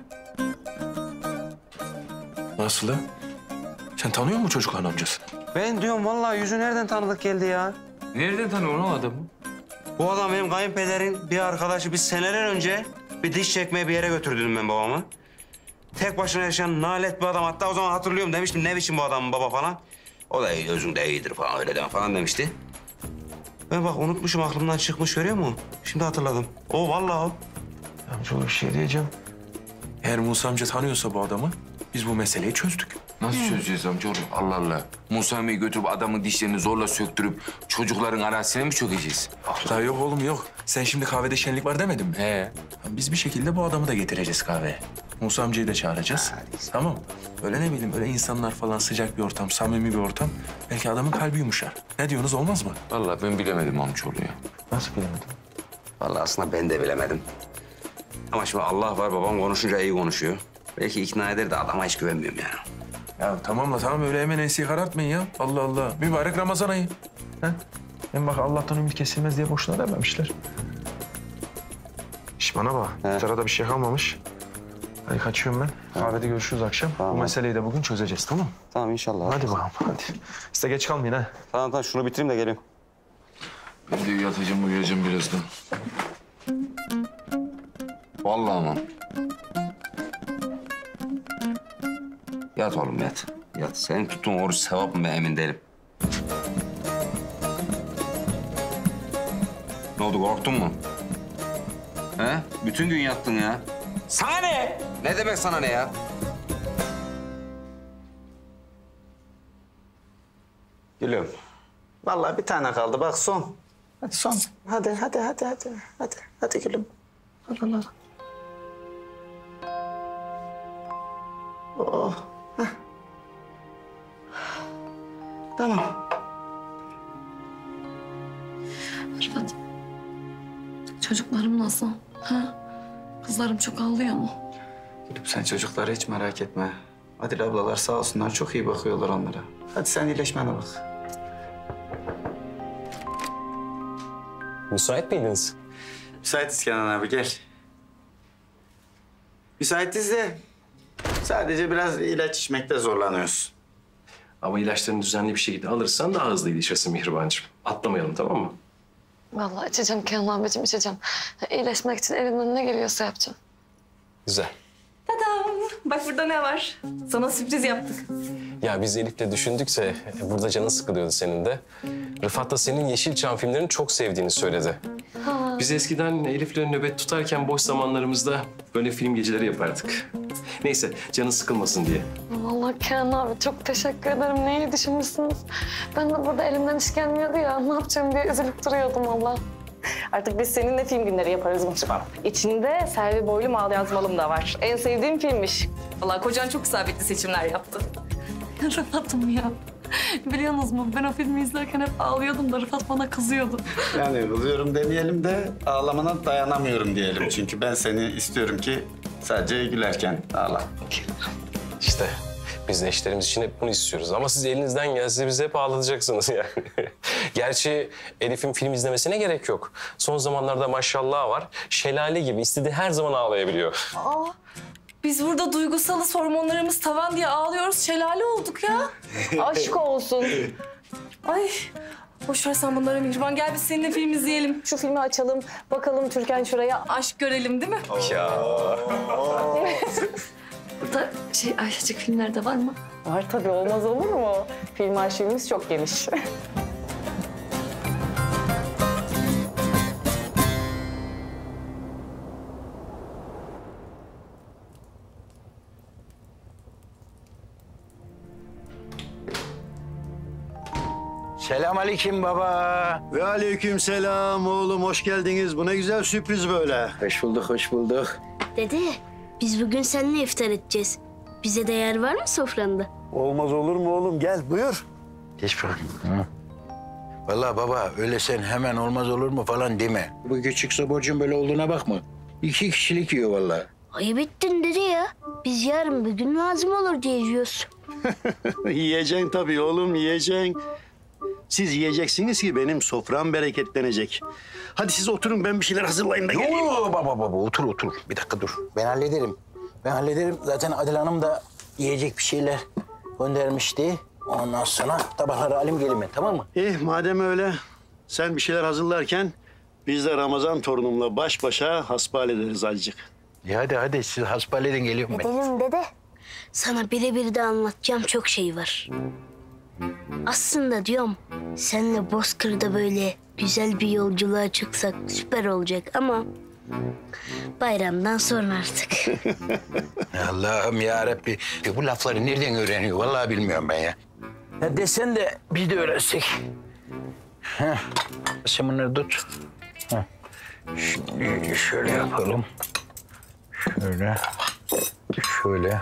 Nasıl lan? Sen tanıyor musun çocukların amcasını? Ben diyorum vallahi yüzü nereden tanıdık geldi ya. Nereden tanıyorsun o adamı? Bu adam benim kayınpederin bir arkadaşı. Biz seneler önce bir diş çekmeye bir yere götürdüm ben babamı. Tek başına yaşayan nalet bir adam. Hatta o zaman hatırlıyorum demiştim ne biçim bu adamın baba falan. O da özünde iyidir falan öyle deme falan demişti. Ben bak unutmuşum aklımdan çıkmış görüyor musun? Şimdi hatırladım. O vallahi o. Amcaoğlu bir şey diyeceğim. Eğer Musa amca tanıyorsa bu adamı biz bu meseleyi çözdük. Nasıl çözeceğiz amcaoğlu? Allah Allah. Musa Bey'i götürüp adamın dişlerini zorla söktürüp çocukların arasına mı çökeceğiz? Daha yok oğlum yok. Sen şimdi kahvede şenlik var demedin mi? He. Biz bir şekilde bu adamı da getireceğiz kahveye. Musa amcayı da çağıracağız. Tamam. Öyle ne bileyim öyle insanlar falan sıcak bir ortam, samimi bir ortam. Belki adamın kalbi yumuşar. Ne diyorsunuz olmaz mı? Vallahi ben bilemedim amcaoğlu ya. Nasıl bilemedin? Vallahi aslında ben de bilemedim. Ama şimdi Allah var babam konuşunca iyi konuşuyor. Belki ikna eder de adama hiç güvenmiyorum yani. Ya tamam la tamam öyle hemen enseyi karartmayın ya. Allah Allah. Mübarek Ramazan ayı. Ha? Hem bak Allah'tan ümit kesilmez diye boşuna dememişler. İş bana bak. Sırada bir şey kalmamış. Hadi kaçıyorum ben. Kahvede görüşürüz akşam. Tamam. Bu meseleyi de bugün çözeceğiz tamam mı? Tamam inşallah. Hadi bakalım hadi. Siz de geç kalmayın ha. Tamam tamam şunu bitireyim de geleyim. Ben de yatacağım uyuyacağım birazdan. Vallahi ama. Yat oğlum yat. Yat. Senin tuttuğun oruç sevap mı ben emin değilim. Ne oldu korktun mu? He? Bütün gün yattın ya. Sana ne? Ne demek sana ne ya? Gülüm. Vallahi bir tane kaldı bak son. Hadi son. Hadi hadi hadi hadi. Hadi hadi gülüm. Hadi hadi. Oh. Heh. Tamam. Rıfat, çocuklarım nasıl? Ha? Kızlarım çok ağlıyor mu? Gülüm sen çocukları hiç merak etme. Adil ablalar sağ olsunlar çok iyi bakıyorlar onlara. Hadi sen iyileşmene bak. Müsait miydiniz? Müsaitiz Kenan abi gel. Müsaitiz de sadece biraz ilaç içmekte zorlanıyoruz. Ama ilaçlarını düzenli bir şekilde alırsan daha hızlı iyileşirsin Mihribancığım. Atlamayalım tamam mı? Vallahi içeceğim Kenan abicim içeceğim. İyileşmek için elimden ne geliyorsa yapacağım. Güzel. Tadam! Bak burada ne var? Sana sürpriz yaptık. Ya biz Elif'le düşündükse burada canın sıkılıyordu senin de. Rıfat da senin Yeşilçam filmlerini çok sevdiğini söyledi. Ha. Biz eskiden Elif'le nöbet tutarken boş zamanlarımızda böyle film geceleri yapardık. Neyse canın sıkılmasın diye. Vallahi Kenan abi çok teşekkür ederim. Ne iyi düşünmüşsünüz. Ben de burada elimden iş gelmiyordu ya. Ne yapacağım diye üzülüp duruyordum vallahi. Artık biz seninle film günleri yaparız Mihriban. İçinde Selvi Boylu Mal Yazmalım da var. En sevdiğim filmmiş. Vallahi kocan çok isabetli seçimler yaptı. Rıfat'ım ya. Biliyorsunuz mu ben o filmi izlerken hep ağlıyordum da Rıfat bana kızıyordu. Yani kızıyorum demeyelim de ağlamana dayanamıyorum diyelim. Çünkü ben seni istiyorum ki sadece gülerken ağla. İşte biz de eşlerimiz için hep bunu istiyoruz. Ama siz elinizden gelse bizi hep ağlatacaksınız yani. Gerçi Elif'in film izlemesine gerek yok. Son zamanlarda maşallah var. Şelale gibi istediği her zaman ağlayabiliyor. Aa, biz burada duygusalız, hormonlarımız tavan diye ağlıyoruz. Şelale olduk ya. Aşk olsun. Ay, boş ver sen bunları Mihriban. Gel biz seninle film izleyelim. Şu filmi açalım, bakalım Türkan şuraya aşk görelim değil mi? Ya. Burada şey Ayşecik filmlerde var mı? Var tabii, olmaz olur mu? Film arşivimiz çok geniş. Selamünaleyküm baba. Ve aleyküm selam oğlum, hoş geldiniz. Bu ne güzel sürpriz böyle. Hoş bulduk, hoş bulduk. Dede, biz bugün seninle iftar edeceğiz. Bize de yer var mı sofranda? Olmaz olur mu oğlum? Gel buyur. Geç bakalım. Hı. Vallahi baba öyle sen hemen olmaz olur mu falan deme. Bu küçük soborcun böyle olduğuna bakma. İki kişilik yiyor vallahi. Ayıp ettin dede ya. Biz yarın bir gün lazım olur diye yiyoruz. Yiyeceksin tabii oğlum, yiyeceksin. Siz yiyeceksiniz ki benim sofram bereketlenecek. Hadi siz oturun, ben bir şeyler hazırlayayım da geleyim. Yoo baba baba otur otur. Bir dakika dur. Ben hallederim. Ben hallederim. Zaten Adile Hanım da yiyecek bir şeyler göndermişti. Ondan sonra tabakları alayım geleyim ben, tamam mı? İyi madem öyle, sen bir şeyler hazırlarken biz de Ramazan torunumla baş başa hasbihal ederiz azıcık. Ya hadi hadi siz hasbihal edin, geliyorum ben. Edelim dede. Sana birebir de anlatacağım çok şey var. Aslında diyorum seninle Bozkır'da böyle güzel bir yolculuğa çıksak süper olacak ama bayramdan sonra artık. Allah'ım ya Rabbi. E bu lafları nereden öğreniyor? Vallahi bilmiyorum ben ya. Ya desen de biz de öğrensek. Heh. Sen bunları tut. Heh. Şimdi şöyle yapalım. Şöyle. Şöyle.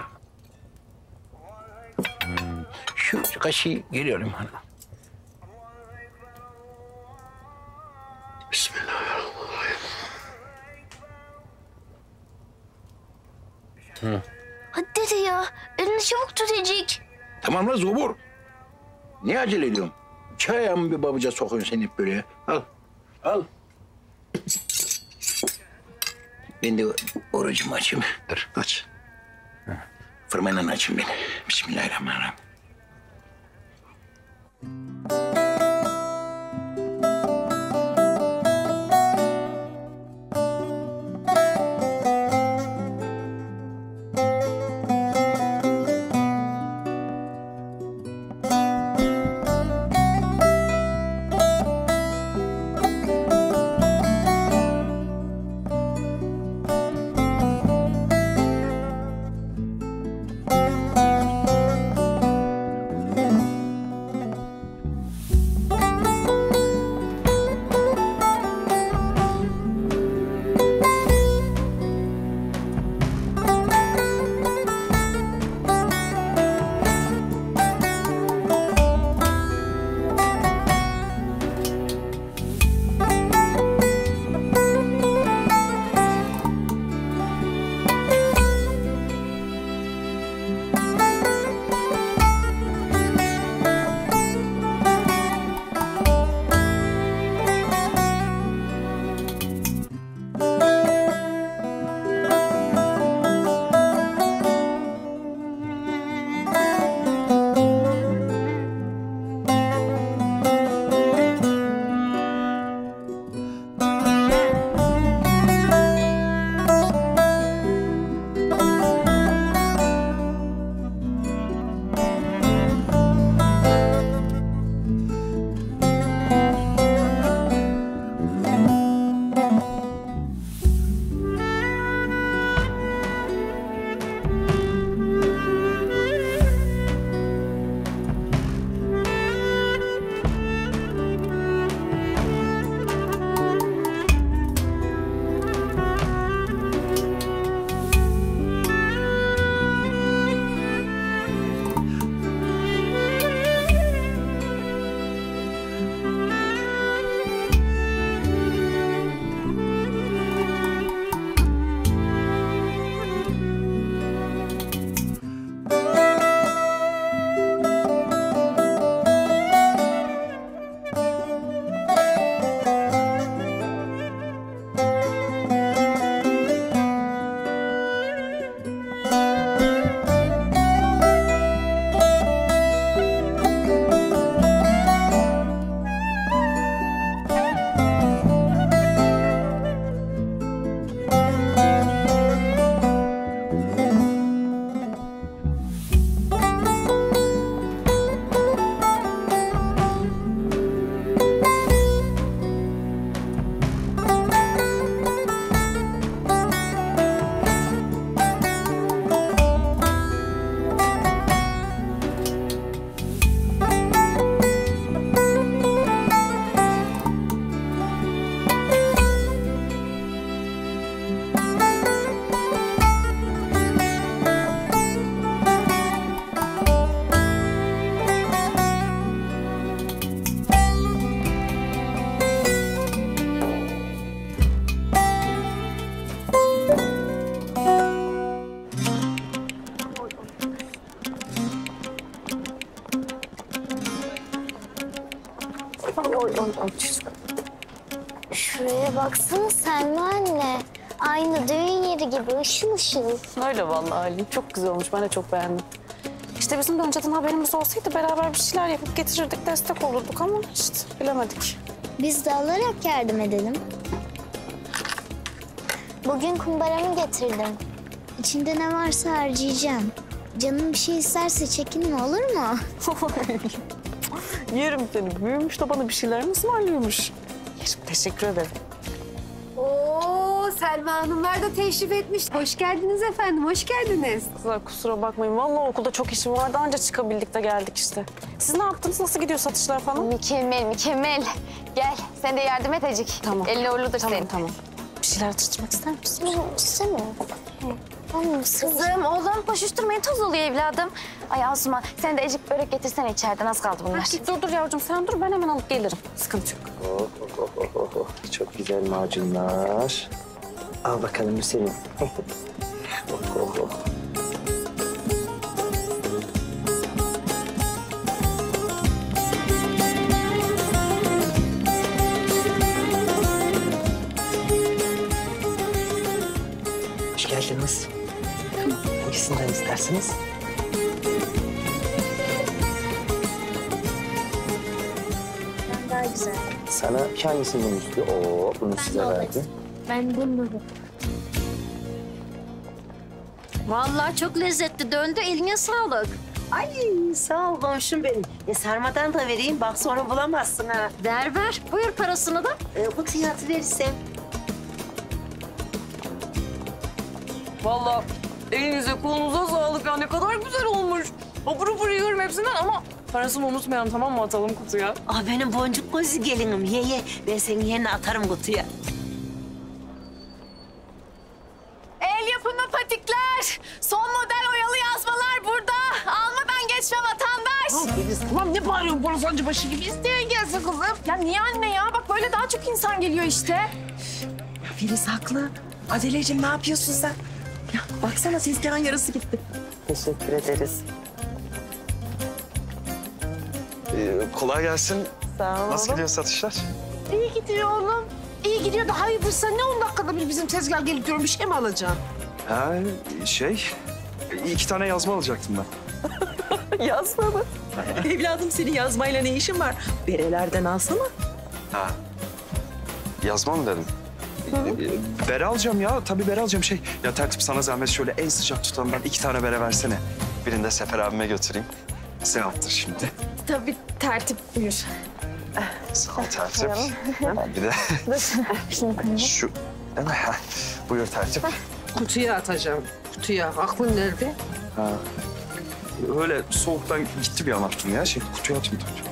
Hmm. Şu kaşığı geliyorum hanım. Bismillahirrahmanirrahim. Hı. Hadi dede ya elini çabuk tutacak. Tamam lan zobur. Niye acele ediyorsun? Çaya mı bir babuca sokuyorsun sen hep böyle ya? Al. Al. Ben de orucumu açayım. Dur. Aç. Fırmayla açayım ben. Bismillahirrahmanirrahim. oy, oy, oy. Şuraya baksana Selma anne. Aynı düğün yeri gibi ışıl ışıl. Öyle vallahi Ali. Çok güzel olmuş. Ben de çok beğendim. İşte bizim de önceden haberimiz olsaydı beraber bir şeyler yapıp getirirdik, destek olurduk ama işte bilemedik. Biz de alarak yardım edelim. Bugün kumbaramı getirdim. İçinde ne varsa harcayacağım. Canım bir şey isterse çekinme, olur mu? Yerim seni. Büyümüş de bana bir şeyler mi ısmarlıyormuş? Yerim, teşekkür ederim. Oo, Selma Hanımlar da teşrif etmiş. Hoş geldiniz efendim, hoş geldiniz. Kızlar kusura bakmayın. Vallahi okulda çok işim vardı. Anca çıkabildik de geldik işte. Siz ne yaptınız? Nasıl gidiyor satışlar falan? Mükemmel, mükemmel. Gel, sen de yardım et Ecik. Tamam. Eline uğurludur Tamam, senin. tamam. Bir şeyler atıştırmak ister misin? İstemiyorum. Kızım, oğlum koşuşturmayın, toz oluyor evladım. Ay Asuman, sen de Ecik börek getirsene içeriden, az kaldı bunlar. Hadi, dur dur yavrucuğum, sen dur. Ben hemen alıp gelirim. Sıkıntı yok. Oh, oh, oh, oh, oh. Çok güzel macunlar. Al bakalım bu senin. oh, oh, oh. Hoş geldiniz. Hangisinden istersiniz? Daha güzel. Sana hangisinden istiyor? Oo, bunu size verdim. Ben bunu. Vallahi çok lezzetli döndü. Eline sağlık. Ay sağ ol komşum benim. E, sarmadan da vereyim bak sonra bulamazsın ha. Ver ver. Buyur parasını da. E, bu fiyatı verirsem. Vallahi elinize kolunuza sağlık ya. Ne kadar güzel olmuş. Hapur hapur yiyorum hepsinden ama parasını unutmayalım, tamam mı? Atalım kutuya. Ah benim boncuk gözlü gelinim ye ye. Ben senin yerine atarım kutuya. El yapımı patikler. Son model oyalı yazmalar burada. Almadan geçme vatandaş. Filiz tamam ne bağırıyorsun borazancı başı gibi? İsteyen gelsin kızım. Ya niye anne ya? Bak böyle daha çok insan geliyor işte. Ya Filiz haklı. Adeleciğim ne yapıyorsun sen? Ya baksana tezgahın yarısı gitti. Teşekkür ederiz. Ee, kolay gelsin. Sağ ol Nasıl oğlum. gidiyor satışlar? İyi gidiyor oğlum. İyi gidiyor da hayırdır sen ne on dakikada bir bizim tezgah gelip diyorum bir şey mi alacaksın? Ha şey, iki tane yazma alacaktım ben. Yazma mı? Evladım senin yazmayla ne işin var? Berelerden alsana. Ha. Yazma mı dedim? Ee, Bere alacağım ya, tabii bere alacağım. Şey, ya tertip sana zahmet şöyle en sıcak tutandan iki tane bere versene. Birini de Sefer abime götüreyim. Sevaptır şimdi. Tabii tertip buyur. Sağ ol tertip. Bir de şu... Buyur tertip. Kutuya atacağım. Kutuya. Aklın nerede? Ha. Öyle soğuktan gitti bir an aklım ya. Şey, kutuya atayım tabii.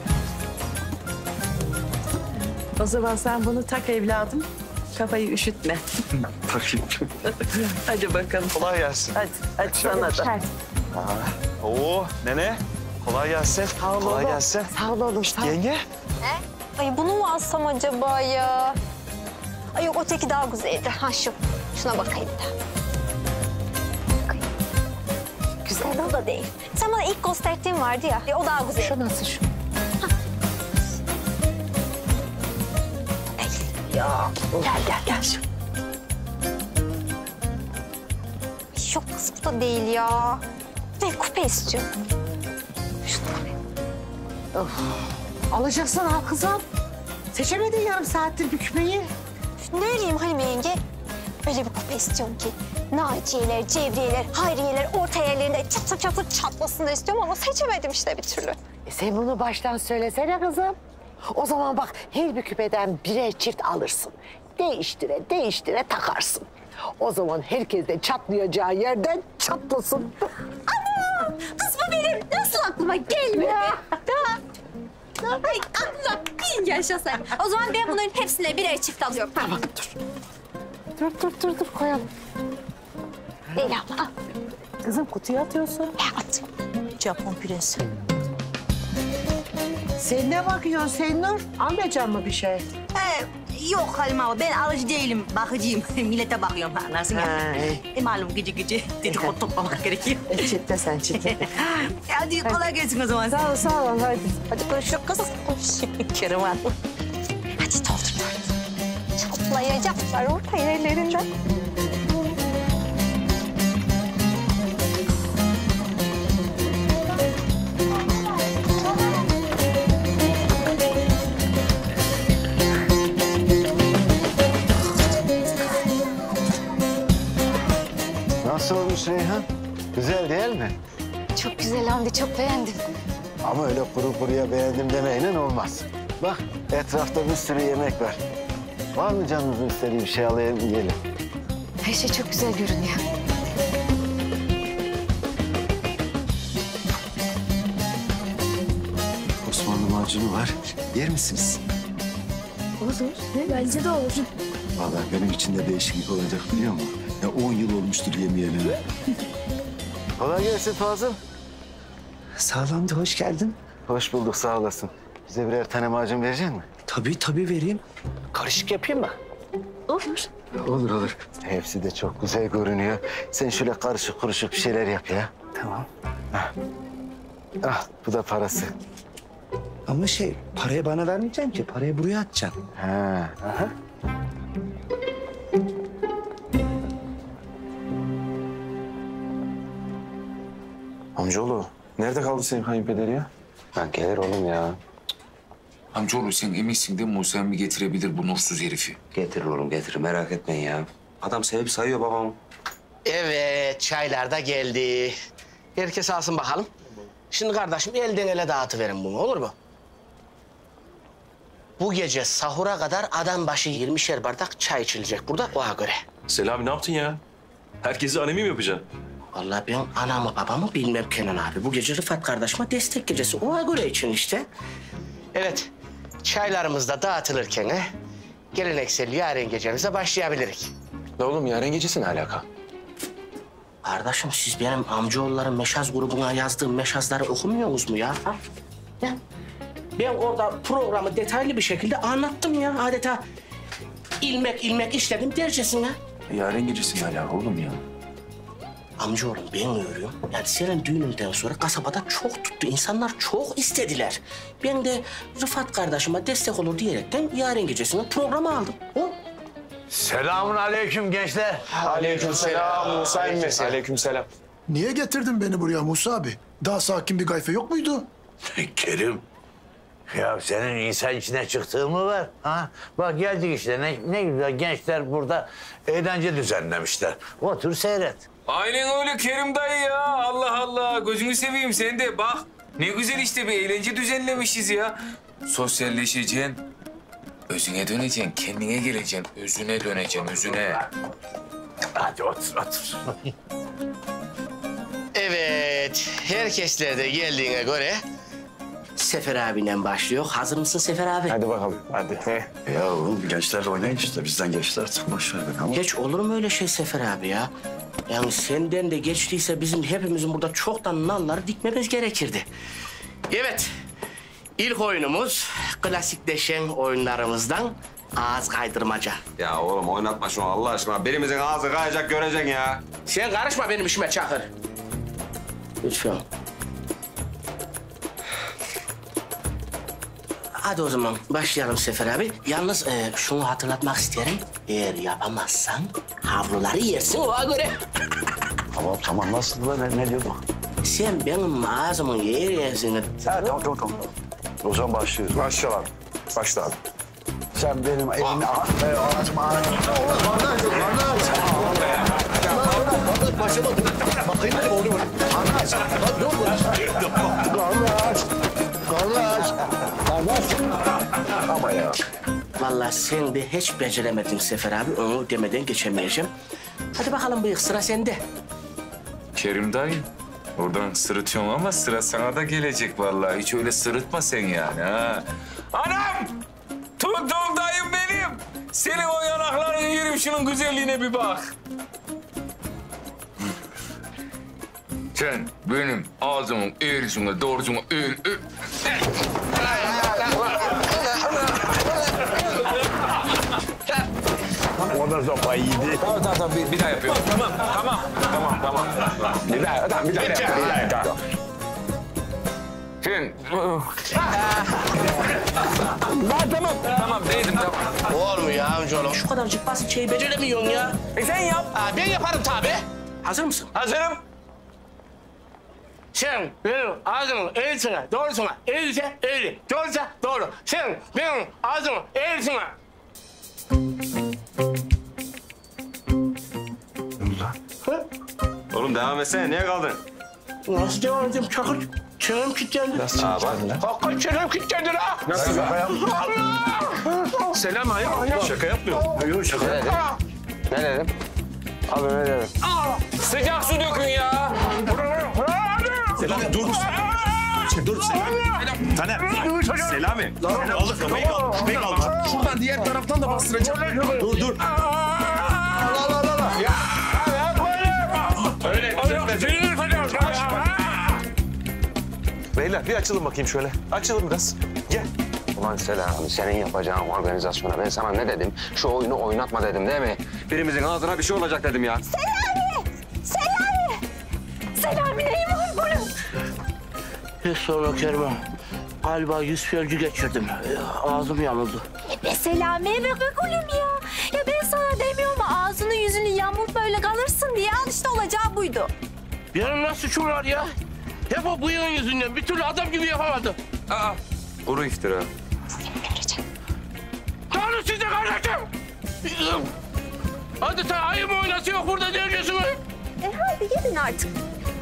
O zaman sen bunu tak evladım. Kafayı üşütme. Takayım. Hadi bakalım. Kolay gelsin. Hadi, hadi sana da. Ha. Oo, nene. Kolay gelsin. Sağ ol Kolay oğlum. gelsin. Sağ ol oğlum. Sağ ol. Yenge. Ay bunu mu alsam acaba ya? Ay yok öteki daha güzeldi. Ha şu. Şuna bakayım da. Bakayım. Güzel o da değil. Sen bana ilk gösterdiğin vardı ya. ya o daha güzel. Şu nasıl şu? Ya gel gel gel şu. Yok kız bu da değil ya. Ben kupe istiyorum. Of. Alacaksın ha kızım. Seçemedin yarım saattir bir küpeyi. Ne bileyim Halime yenge. Öyle bir kupe istiyorum ki. Naciyeler, Cevriyeler, Hayriyeler orta yerlerinde çatır çatır çatlasın da istiyorum ama seçemedim işte bir türlü. E sen bunu baştan söylesene kızım. O zaman bak her bir küpeden birer çift alırsın. Değiştire değiştire takarsın. O zaman herkes de çatlayacağı yerden çatlasın. Ana! Kız bu benim nasıl aklıma gelmedi? Ay aklıma bin yaşa sen. O zaman ben bunların hepsine birer çift alıyorum. Tamam dur. Dur dur dur dur koyalım. Leyla abla al. Kızım kutuya atıyorsun. Ya at. Japon prensi. Sen ne bakıyorsun sen Nur? Almayacak mı bir şey? Ee, Yok Halime abla ben alıcı değilim. Bakıcıyım. Millete bakıyorum anlarsın ya. Ha, iyi. E malum gece gece dedikodu toplamak gerekiyor. E, çitle sen çitle. Hadi kolay gelsin o zaman. Sağ ol sağ ol hadi. Hadi konuşalım kızım. Kerim Hanım. Hadi doldur. Çatlayacaklar orta yerlerinden. Nasıl olmuş Reyhan? Güzel değil mi? Çok güzel Hamdi, çok beğendim. Ama öyle kuru kuruya beğendim demeyle olmaz. Bak etrafta bir sürü yemek var. Var mı canınızın istediği bir şey alayım yiyelim? Her şey çok güzel görünüyor. Osmanlı macunu var. Yer misiniz? Olur, bence de olur. Vallahi benim için de değişiklik olacak biliyor musun? Ya on yıl olmuştur yemeyeli. Kolay gelsin Fazıl. Sağ ol Hamdi, hoş geldin. Hoş bulduk, sağ olasın. Bize birer tane macun verecek misin? Tabii, tabii vereyim. Karışık yapayım mı? Olur. Olur, olur. Hepsi de çok güzel görünüyor. Sen şöyle karışık kuruşuk bir şeyler yap ya. Tamam. Ah, ah bu da parası. Ama şey, parayı bana vermeyeceksin ki. Parayı buraya atacaksın. Ha. Aha. Amcaoğlu, nerede kaldı senin kayınpeder ya? Ha, gelir oğlum ya. Amcaoğlu sen eminsin değil mi Musa emmi getirebilir bu nursuz herifi? Getirir oğlum getirir merak etmeyin ya. Adam sevip sayıyor babam. Evet, çaylar da geldi. Herkes alsın bakalım. Şimdi kardeşim elden ele dağıtıverin bunu, olur mu? Bu gece sahura kadar adam başı yirmişer bardak çay içilecek burada, ona göre. Selami ne yaptın ya? Herkesi anemi mi yapacaksın? Vallahi ben anamı babamı bilmem Kenan abi. Bu gece Rıfat kardeşime destek gecesi, ona göre için işte. Evet, çaylarımız da dağıtılırken he, geleneksel yaren gecemize başlayabiliriz. Ne oğlum yaren gecesi ne alaka? Kardeşim siz benim amcaoğulların meşaz grubuna yazdığım meşazları okumuyorsunuz mu ya? Ha? Ya. Ben orada programı detaylı bir şekilde anlattım ya. Adeta ilmek ilmek işledim dercesine. Yaren gecesi ne alaka oğlum ya? Amcaoğlum ben görüyorum. Yani senin düğününden sonra kasabada çok tuttu. İnsanlar çok istediler. Ben de Rıfat kardeşime destek olur diyerekten yaren gecesinin programı aldım. O. Selamun aleyküm gençler. Aleykümselam Musa emmi. Aleykümselam. Niye getirdin beni buraya Musa abi? Daha sakin bir gayfe yok muydu? Kerim. Ya senin insan içine çıktığın mı var? Ha? Bak geldik işte ne, ne güzel gençler burada eğlence düzenlemişler. Otur seyret. Aynen öyle Kerim dayı ya. Allah Allah. Gözünü seveyim sen de bak. Ne güzel işte bir eğlence düzenlemişiz ya. Sosyalleşeceksin. Özüne döneceksin, kendine geleceksin. Özüne döneceksin, özüne. Hadi otur, otur. Evet, herkesler de geldiğine göre Sefer abiyle başlıyor. Hazır mısın Sefer abi? Hadi bakalım, hadi. Ya oğlum gençlerle oynayın işte. Bizden geçti artık. Boş ver beni ama. Geç olur mu öyle şey Sefer abi ya? Yani senden de geçtiyse bizim hepimizin burada çoktan nalları dikmemiz gerekirdi. Evet, ilk oyunumuz klasikleşen oyunlarımızdan ağız kaydırmaca. Ya oğlum oynatma şunu Allah aşkına. Birimizin ağzı kayacak göreceksin ya. Sen karışma benim işime Çakır. Lütfen. Hadi o zaman başlayalım Sefer abi. Yalnız e, şunu hatırlatmak isterim. Eğer yapamazsan havluları yersin ona göre. Tamam tamam nasıl lan ne, ne diyorduk? Sen benim ağzımın yerini... Ha, tamam tamam tamam. O zaman başlıyoruz. Başlayalım. Başla abi. Sen benim elini ağzıma ağzıma. Kardeş, kardeş. Başladım. Bakayım ne oluyor? Kardeş, ne oluyor? Kardeş, kardeş, kardeş. Ama ya. Vallahi sen de hiç beceremedin Sefer abi. Onu demeden geçemeyeceğim. Hadi bakalım bıyık sıra sende. Kerim dayı, oradan sırıtıyorsun ama sıra sana da gelecek vallahi. Hiç öyle sırıtma sen yani ha. Anam! Tuntum dayım benim. Senin o yanakların yerim, şunun güzelliğine bir bak. Sen benim ağzımın eğrisine, doğrusuna eğil... o sopayı yedi. Tamam tamam tamam bir, bir daha yapıyorum. Tamam tamam tamam tamam. Bir daha tamam bir daha yap. Bir daha yap. Şimdi... Ben tamam. Tamam değdim tamam. Olmuyor amcaoğlu. Şu kadarcık basit şeyi beceremiyorsun ya. E sen yap. Aa, ben yaparım tabii. Hazır mısın? Hazırım. Sen benim ağzımın eğrisine, doğrusuna, eğriyse eğri, doğruysa doğru. Sen benim ağzımın eğrisine. Oğlum devam etsene. Niye kaldın? Nasıl devam edeyim Çakır? Çenem kilitlendi. Nasıl kilitlendi lan? Hakikaten çenem kilitlendi lan. Nasıl şaka yaptın? Selam ayıp. Şaka yapmıyorum. Yok şaka. Ne dedim? Ne dedim? Abi ne dedim? Sıcak su dökün ya. Selami dur. Dur Selami. Taner. Selami. Kaldır kafayı kaldır. Kafayı kaldır. Şuradan diğer taraftan da bastıracağım. Dur dur. Allah Allah Allah. Ya. Öyle. Beyler bir açılın bakayım şöyle. Açılın biraz. Gel. Ulan Selami senin yapacağın organizasyona ben sana ne dedim? Şu oyunu oynatma dedim değil mi? Birimizin ağzına bir şey olacak dedim ya. Selami! Selami! Selami neyi var bunun? Hiç sorma Kerman. Galiba yüz felci geçirdim. Ağzım yamuldu. E Selami'ye bak bak oğlum ya. Ya ben sana demiyorum mu ağzını yüzünü yamult böyle kalırsın diye. Al işte olacağı buydu. Benim nasıl suçum var ya? Hep o bıyığın yüzünden bir türlü adam gibi yapamadım. Aa, kuru iftira. Tanrı size kardeşim! Hadi sen ayı mı oynası yok burada diyorsunuz? E hadi gidin artık.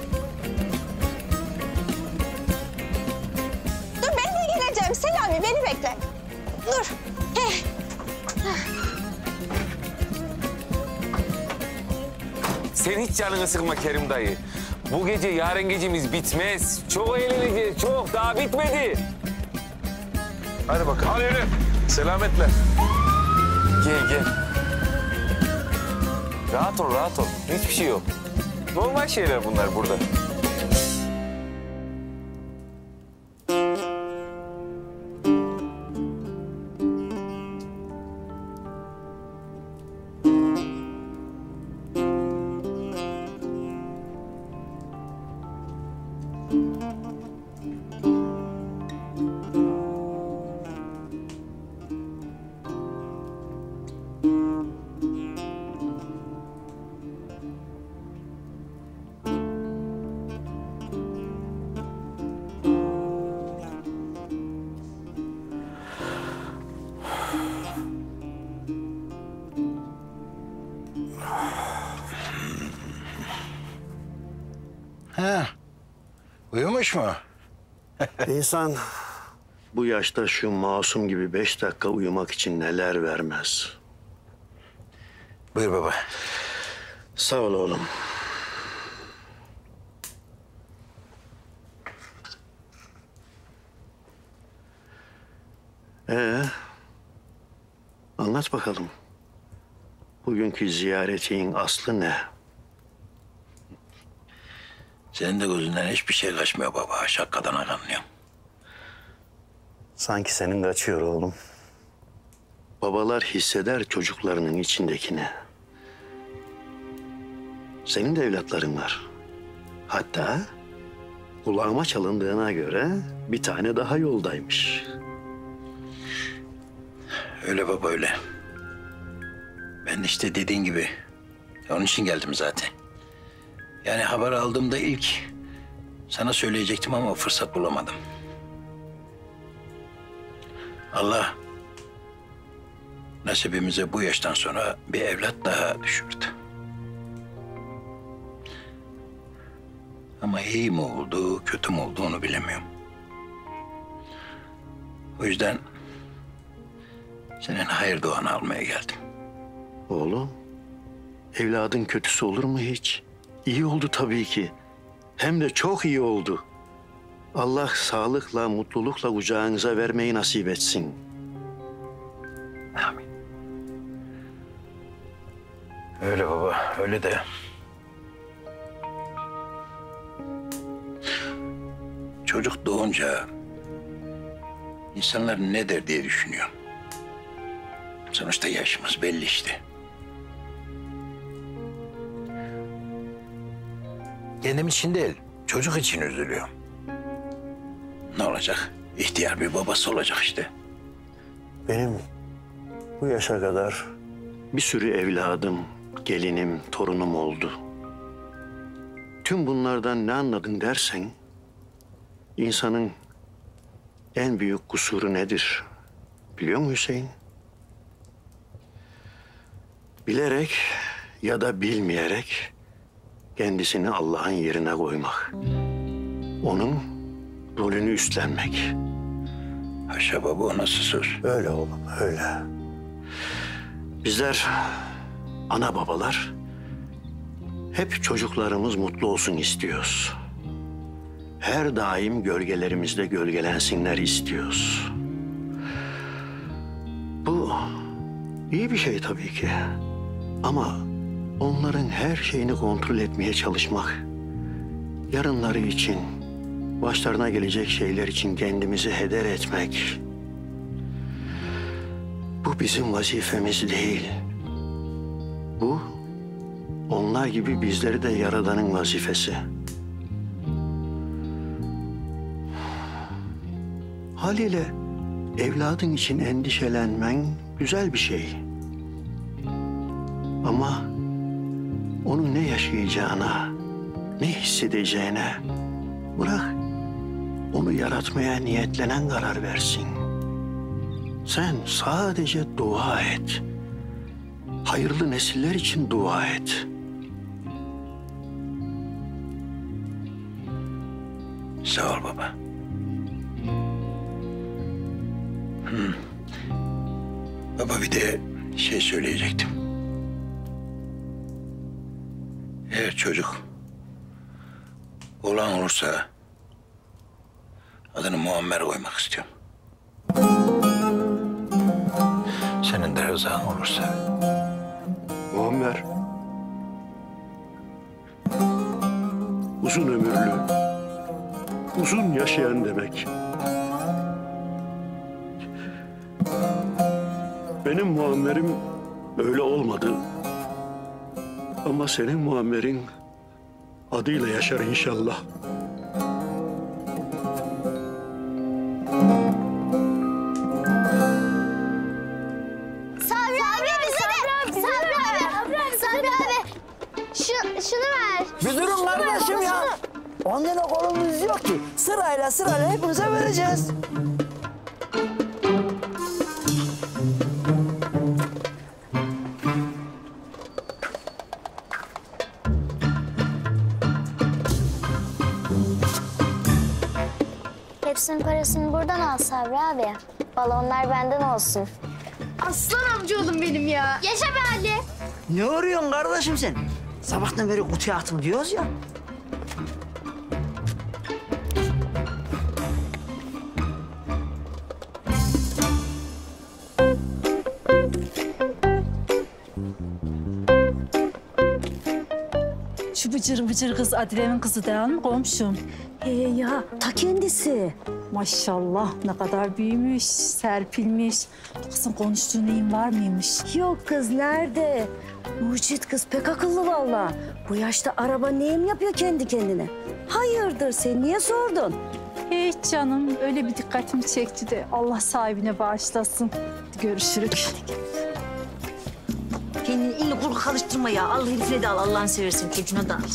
Dur ben de geleceğim Selami beni bekle. Dur. Heh. sen hiç canını sıkma Kerim dayı. Bu gece yarın gecemiz bitmez. Çok eğleneceğiz, çok. Daha bitmedi. Hadi bakalım. Hadi yürü. Selametle. Gel, gel. Rahat ol, rahat ol. Hiçbir şey yok. Normal şeyler bunlar burada. Ha, uyumuş mu? İnsan bu yaşta şu masum gibi beş dakika uyumak için neler vermez. Buyur baba. Sağ ol oğlum. Ee, anlat bakalım. Bugünkü ziyaretin aslı ne? Senin de gözünden hiçbir şey kaçmıyor baba. Şakkadan anlıyorum. Sanki senin kaçıyor oğlum. Babalar hisseder çocuklarının içindekini. Senin de evlatların var. Hatta kulağıma çalındığına göre bir tane daha yoldaymış. Öyle baba öyle. Ben işte dediğin gibi onun için geldim zaten. Yani haber aldığımda ilk sana söyleyecektim ama fırsat bulamadım. Allah nasibimize bu yaştan sonra bir evlat daha düşürdü. Ama iyi mi oldu, kötü mü oldu onu bilemiyorum. O yüzden senin hayır duanı almaya geldim. Oğlum, evladın kötüsü olur mu hiç? İyi oldu tabii ki. Hem de çok iyi oldu. Allah sağlıkla, mutlulukla kucağınıza vermeyi nasip etsin. Amin. Öyle baba, öyle de. Çocuk doğunca insanlar ne der diye düşünüyorum. Sonuçta yaşımız belli işte. kendim için değil, çocuk için üzülüyorum. Ne olacak? İhtiyar bir babası olacak işte. Benim bu yaşa kadar bir sürü evladım, gelinim, torunum oldu. Tüm bunlardan ne anladın dersen, insanın en büyük kusuru nedir? Biliyor musun Hüseyin? Bilerek ya da bilmeyerek kendisini Allah'ın yerine koymak. Onun rolünü üstlenmek. Haşa baba, o nasıl söz? Öyle oğlum, öyle. Bizler, ana babalar, hep çocuklarımız mutlu olsun istiyoruz. Her daim gölgelerimizde gölgelensinler istiyoruz. Bu iyi bir şey tabii ki. Ama onların her şeyini kontrol etmeye çalışmak, yarınları için, başlarına gelecek şeyler için kendimizi heder etmek, bu bizim vazifemiz değil. Bu, onlar gibi bizleri de Yaradan'ın vazifesi. Haliyle evladın için endişelenmen güzel bir şey. Ama onun ne yaşayacağına, ne hissedeceğine bırak onu yaratmaya niyetlenen karar versin. Sen sadece dua et. Hayırlı nesiller için dua et. Sağ ol baba. Hmm. Baba bir de şey söyleyecektim. Eğer çocuk olan olursa adını Muammer koymak istiyorum. Senin de rızan olursa. Muammer. Uzun ömürlü, uzun yaşayan demek. Benim Muammer'im öyle olmadı. Ama senin Muammer'in adıyla yaşar inşallah. Sabri abi bize de. Sabri abi. Sabri abi. Şu, şunu ver. Bir durun kardeşim ya. Ondan kolumuz yok ki. Sırayla sırayla hepimize vereceğiz. Hepsinin parasını buradan al Sabri abi. Balonlar benden olsun. Aslan amcaoğlum benim ya. Yaşa be Ali. Ne arıyorsun kardeşim sen? Sabahtan beri kutuya attım diyoruz ya. Şu bıcır bıcır kız Adile'nin kızı değil mi komşum? He ya, ta kendisi. Maşallah ne kadar büyümüş, serpilmiş. Kızın konuştuğu neyin var mıymış? Yok kız nerede? Mucit kız pek akıllı vallahi. Bu yaşta araba neyim yapıyor kendi kendine? Hayırdır sen niye sordun? Hiç canım öyle bir dikkatimi çekti de Allah sahibine bağışlasın. Görüşürük. Kendini illa kurgu karıştırma ya. Al herifine de al Allah'ını seversin çocuğuna da al.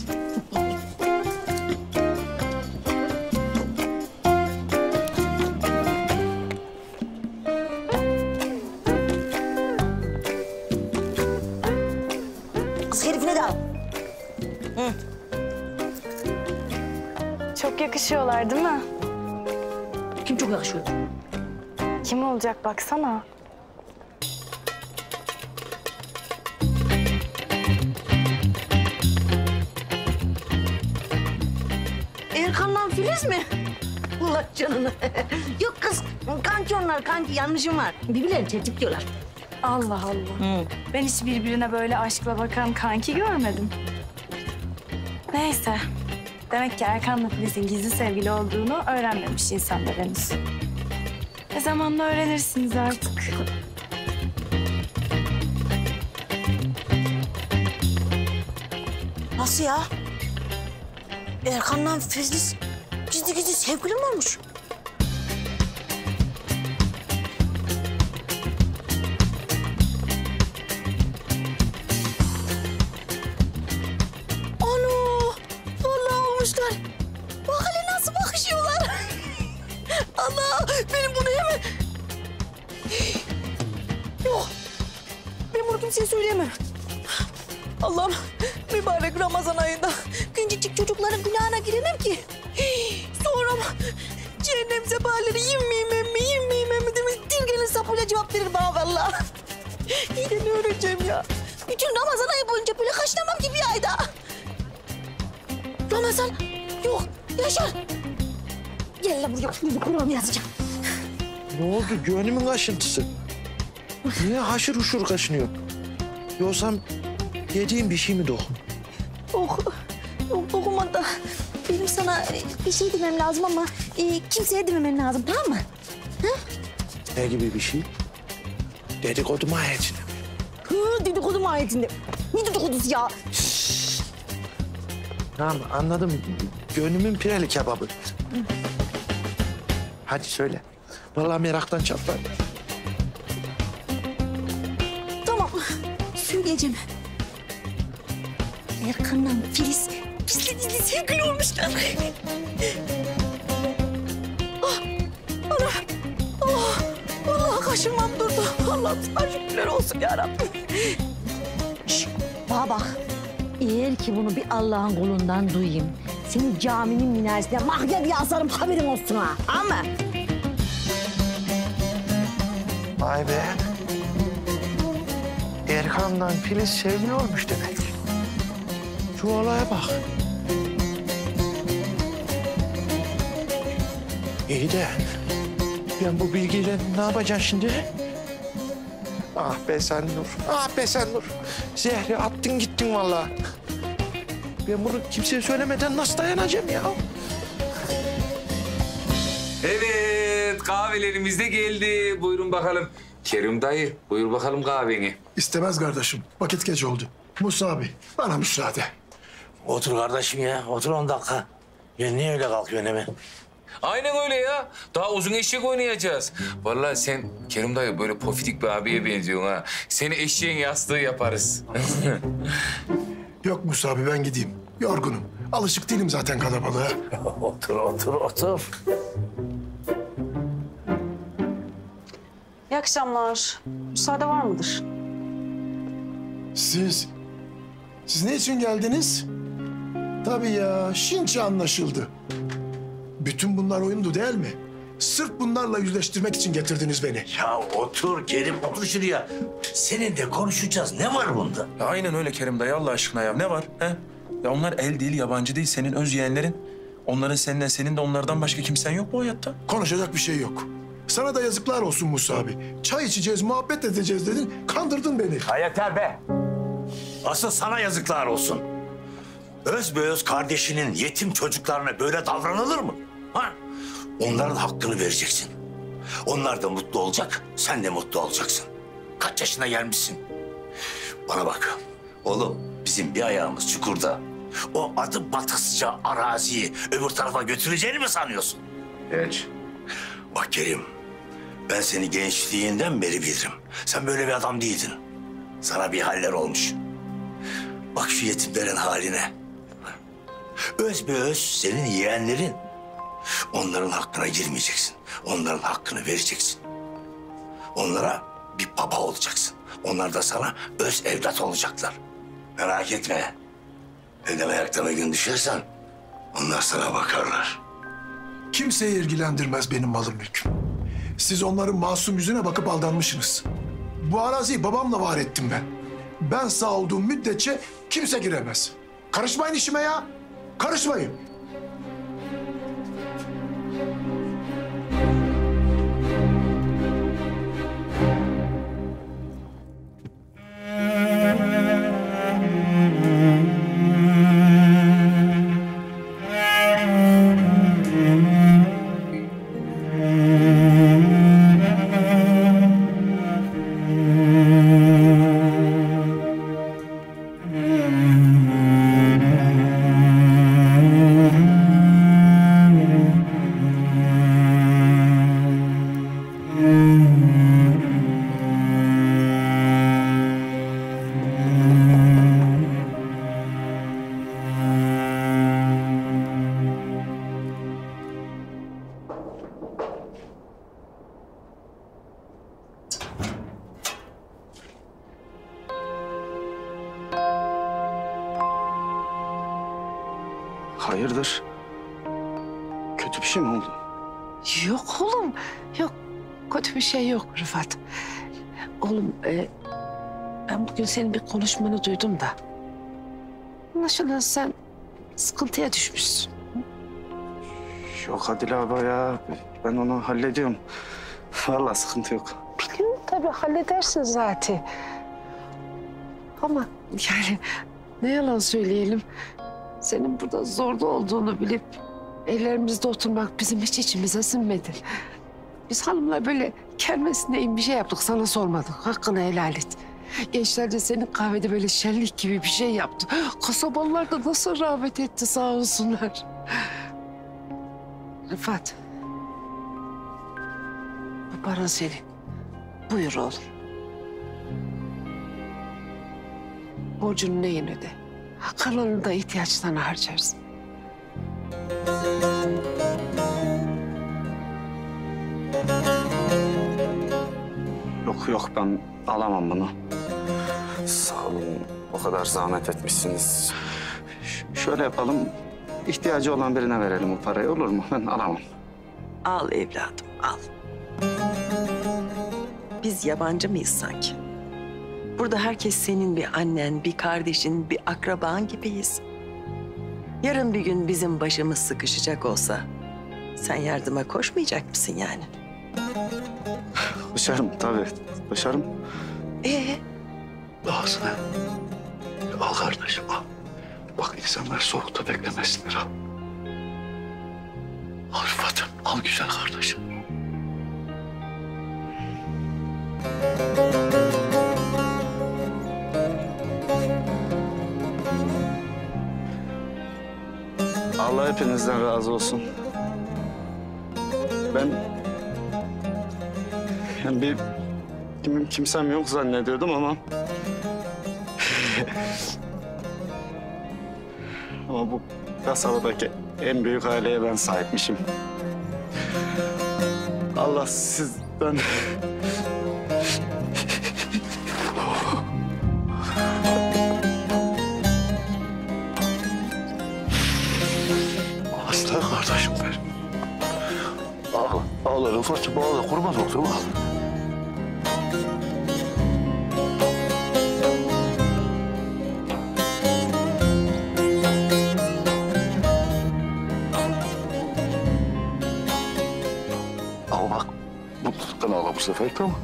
Kız herifine de al. Hı. Çok yakışıyorlar değil mi? Kim çok yakışıyor? Kim olacak baksana. Erkan'la Filiz mi? Allah canını. Yok kız, kanki onlar, kanki. Yanlışım var. Birbirlerini tetikliyorlar. Allah Allah. Hı. Ben hiç birbirine böyle aşkla bakan kanki görmedim. Neyse. Demek ki Erkan'la Filiz'in gizli sevgili olduğunu öğrenmemiş insanlar henüz. E zamanla öğrenirsiniz artık. Nasıl ya? Erkan'la Filiz gizli gizli sevgili mi olmuş? Ana! Vallahi olmuşlar. Bak hele nasıl bakışıyorlar. Allah! Benim bunu hemen... Yok. Ben bunu kimseye söyleyemem. Allah'ım mübarek Ramazan ayında küçücük çocukların günahına giremem ki. Sonra cehennem zebaları yemeyeyim emmi, yemeyeyim emmi demiş. Dirgenin sapıyla cevap verir bana vallahi. İyi de ne öğreneceğim ya? Bütün Ramazan ayı boyunca böyle kaşınamam ki bir ayda. Ramazan yok, Yaşar. Gel lan buraya, bir Kur'an yazacağım. Ne oldu? Gönlümün kaşıntısı. Niye haşır huşur kaşınıyor? Yoksa yediğim bir şey mi dokun? Yok, yok dokunmadı. Benim sana bir şey demem lazım ama e, kimseye dememen lazım, tamam mı? Ha? Ne gibi bir şey? Dedikodu mahiyetinde. Hı, dedikodu mahiyetinde. Ne dedikodusu ya? Tamam anladım. Gönlümün pireli kebabı. Hı. Hadi söyle. Vallahi meraktan çatladım. Tamam, söyleyeceğim. Erkan'la Filiz gizli gizli sevgili olmuşlar. Ah, Allah, Allah, Allah kaşınmam durdu. Allah'ım sana şükürler olsun yarabbim. Şşş, bana bak. Eğer ki bunu bir Allah'ın kulundan duyayım, seni caminin minaresine mahya diye asarım, haberin olsun ha. Ama. Vay be. Erkan'la Filiz sevgili olmuş demek. Şu olaya bak. İyi de ben bu bilgiyle ne yapacağım şimdi? Ah be sen Nur, ah be sen Nur. Zehri attın gittin vallahi. Ben bunu kimseye söylemeden nasıl dayanacağım ya? Evet, kahvelerimiz de geldi. Buyurun bakalım. Kerim dayı, buyur bakalım kahveni. İstemez kardeşim. Vakit geç oldu. Musa abi, bana müsaade. Otur kardeşim ya, otur on dakika. Ya niye öyle kalkıyorsun hemen? Aynen öyle ya. Daha uzun eşek oynayacağız. Vallahi sen Kerim dayı böyle pofidik bir abiye benziyorsun ha. Seni eşeğin yastığı yaparız. Yok Musa abi, ben gideyim. Yorgunum. Alışık değilim zaten kalabalığa. Otur, otur, otur. İyi akşamlar. Müsaade var mıdır? Siz, siz ne için geldiniz? Tabii ya, şimdi anlaşıldı. Bütün bunlar oyundu değil mi? Sırf bunlarla yüzleştirmek için getirdiniz beni. Ya otur Kerim, otur şuraya. Seninle konuşacağız. Ne var bunda? Ya aynen öyle Kerim dayı, Allah aşkına ya. Ne var? He? Ya onlar el değil, yabancı değil. Senin öz yeğenlerin. Onların seninle, senin de onlardan başka kimsen yok bu hayatta. Konuşacak bir şey yok. Sana da yazıklar olsun Musa abi. Çay içeceğiz, muhabbet edeceğiz dedin. Kandırdın beni. Ha yeter be. Asıl sana yazıklar olsun. Özbeöz kardeşinin yetim çocuklarına böyle davranılır mı? Ha? Onların hakkını vereceksin. Onlar da mutlu olacak, sen de mutlu olacaksın. Kaç yaşına gelmişsin? Bana bak, oğlum bizim bir ayağımız çukurda. O adı batıkçı araziyi öbür tarafa götüreceğini mi sanıyorsun? Geç. Bak Kerim, ben seni gençliğinden beri bilirim. Sen böyle bir adam değildin. Sana bir haller olmuş. Bak şu yetimlerin haline. Özbeöz senin yeğenlerin. Onların hakkına girmeyeceksin. Onların hakkını vereceksin. Onlara bir baba olacaksın. Onlar da sana öz evlat olacaklar. Merak etme. Elden ayaktan bir gün düşersen onlar sana bakarlar. Kimseyi ilgilendirmez benim malım mülküm. Siz onların masum yüzüne bakıp aldanmışsınız. Bu araziyi babamla var ettim ben. Ben sağ olduğum müddetçe kimse giremez. Karışmayın işime ya. Karışmayın. Mm-hmm. Hayırdır? Kötü bir şey mi oldu? Yok oğlum, yok. Kötü bir şey yok Rıfat. Oğlum, e, ben bugün senin bir konuşmanı duydum da. Anlaşılan sen sıkıntıya düşmüşsün. Yok Adile abla ya. Ben onu hallediyorum. Vallahi sıkıntı yok. Biliyorum tabii, halledersin zaten. Ama yani ne yalan söyleyelim. Senin burada zorda olduğunu bilip ellerimizde oturmak bizim hiç içimize sinmedi. Biz hanımla böyle kermesine bir şey yaptık, sana sormadık. Hakkını helal et. Gençler de senin kahvede böyle şenlik gibi bir şey yaptı. Kasabalılar da nasıl rağbet etti sağ olsunlar. Rıfat. Bu para senin. Buyur oğlum. Borcunu neyin öde. Kalanını da ihtiyaçlarına harcarsın. Yok yok ben alamam bunu. Sağ olun. O kadar zahmet etmişsiniz. Ş- şöyle yapalım. İhtiyacı olan birine verelim o parayı, olur mu? Ben alamam. Al evladım, al. Biz yabancı mıyız sanki? Burada herkes senin bir annen, bir kardeşin, bir akraban gibiyiz. Yarın bir gün bizim başımız sıkışacak olsa sen yardıma koşmayacak mısın yani? Koşarım tabii, koşarım. Ee? Ağzına. Al kardeşim al. Bak insanlar soğukta beklemesinler al. Al Rıfat'ım, al güzel kardeşim. Allah hepinizden razı olsun. Ben... Yani bir kimim kimsem yok zannediyordum ama... ama bu kasabadaki en büyük aileye ben sahipmişim. Allah sizden... Aslan kardeşim benim. Al, al Rıfat'ım al, kurban oldum al. Al bak, mutluluktan ağla bu sefer, tamam.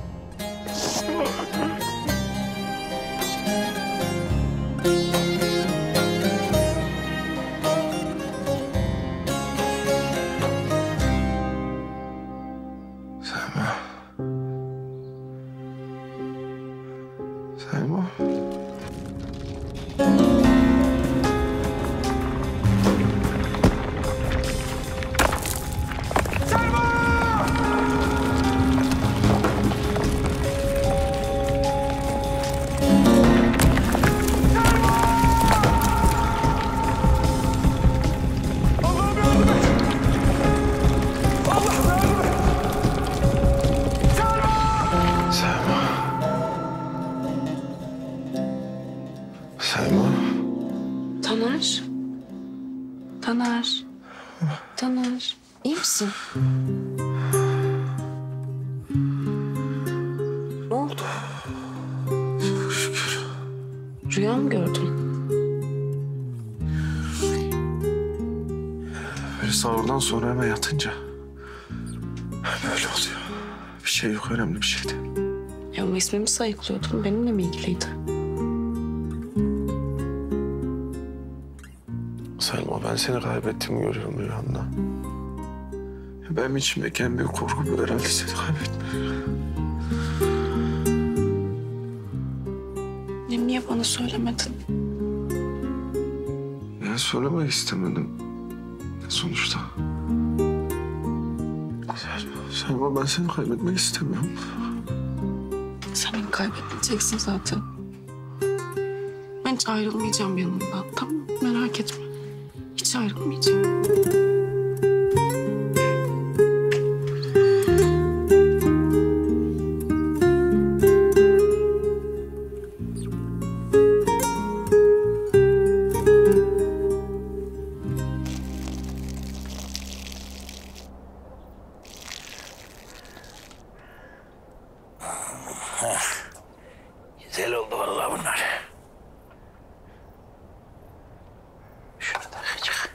Selma. Selma. Taner. Taner. Taner. İyi misin? Ne oldu? Çok şükür. Rüya mı gördün? Böyle sahurdan sonra hemen yatınca böyle oluyor. Bir şey yok, önemli bir şey değil. Ya ama ismimi sayıklıyordun. Benimle mi ilgiliydi? Selma, ben seni kaybettiğimi görüyorum rüyamda. Benim içimdeki en büyük korku bu, herhalde seni kaybetmek. Ya niye bana söylemedin? Ya söylemek istemedim. Sonuçta. Selma, Selma ben seni kaybetmek istemiyorum. Sen beni kaybetmeyeceksin zaten. Ben hiç ayrılmayacağım yanından, tamam mı? Merak etme. Hiç ayrılmayacağım. Güzel oldu vallahi bunlar. Şunu da kıcık.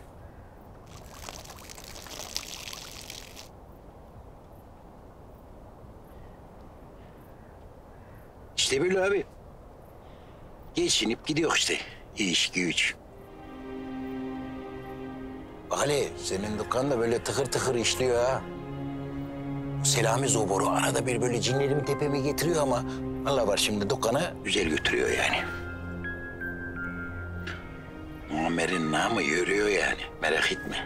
İşte böyle abi. Geçinip gidiyor işte. İş güç. Bak hele senin dükkan da böyle tıkır tıkır işliyor ha. Selami Zobor'u arada bir böyle cinlerimi tepeme getiriyor ama Allah var şimdi dükkanı güzel götürüyor yani. Muammer'in namı yürüyor yani. Merak etme.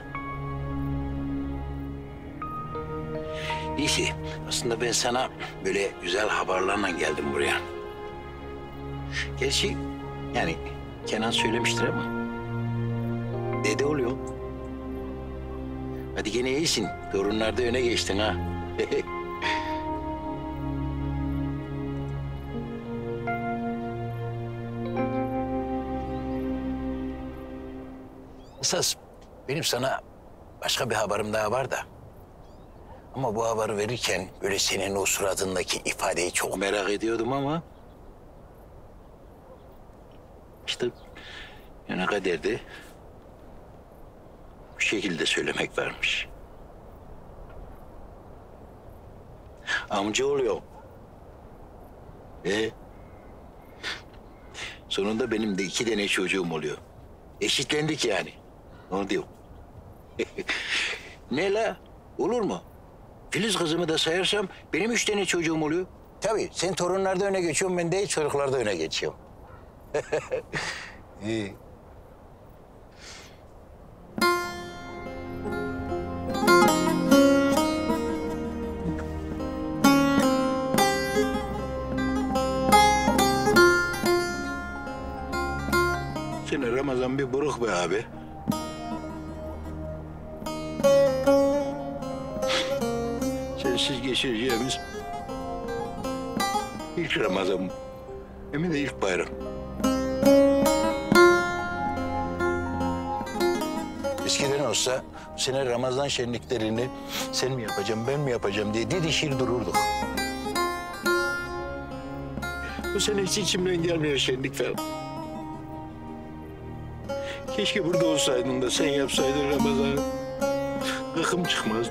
Neyse aslında ben sana böyle güzel haberlerle geldim buraya. Gerçi yani Kenan söylemiştir ama dede oluyor. Hadi gene iyisin. Torunlarda öne geçtin ha. Esas benim sana başka bir haberim daha var da. Ama bu haberi verirken böyle senin o suratındaki ifadeyi çok merak ediyordum ama... İşte yani kaderde bu şekilde söylemek varmış. Amca oluyor. Ee, sonunda benim de iki tane çocuğum oluyor. Eşitlendik yani. Onu diyor. Ne la? Olur mu? Filiz kızımı da sayarsam benim üç tane çocuğum oluyor. Tabii sen torunlarda öne geçiyorsun, ben de çocuklarda öne geçiyorum. İyi. Seni Ramazan bir buruk be abi. Sensiz geçireceğimiz ilk Ramazan. Hem de ilk bayram. Eskiden olsa bu sene Ramazan şenliklerini sen mi yapacağım, ben mi yapacağım diye didişir dururduk. Bu sene hiç içimden gelmiyor şenlik falan. Keşke burada olsaydın da sen yapsaydın Ramazan'ı. Gıkım çıkmazdı.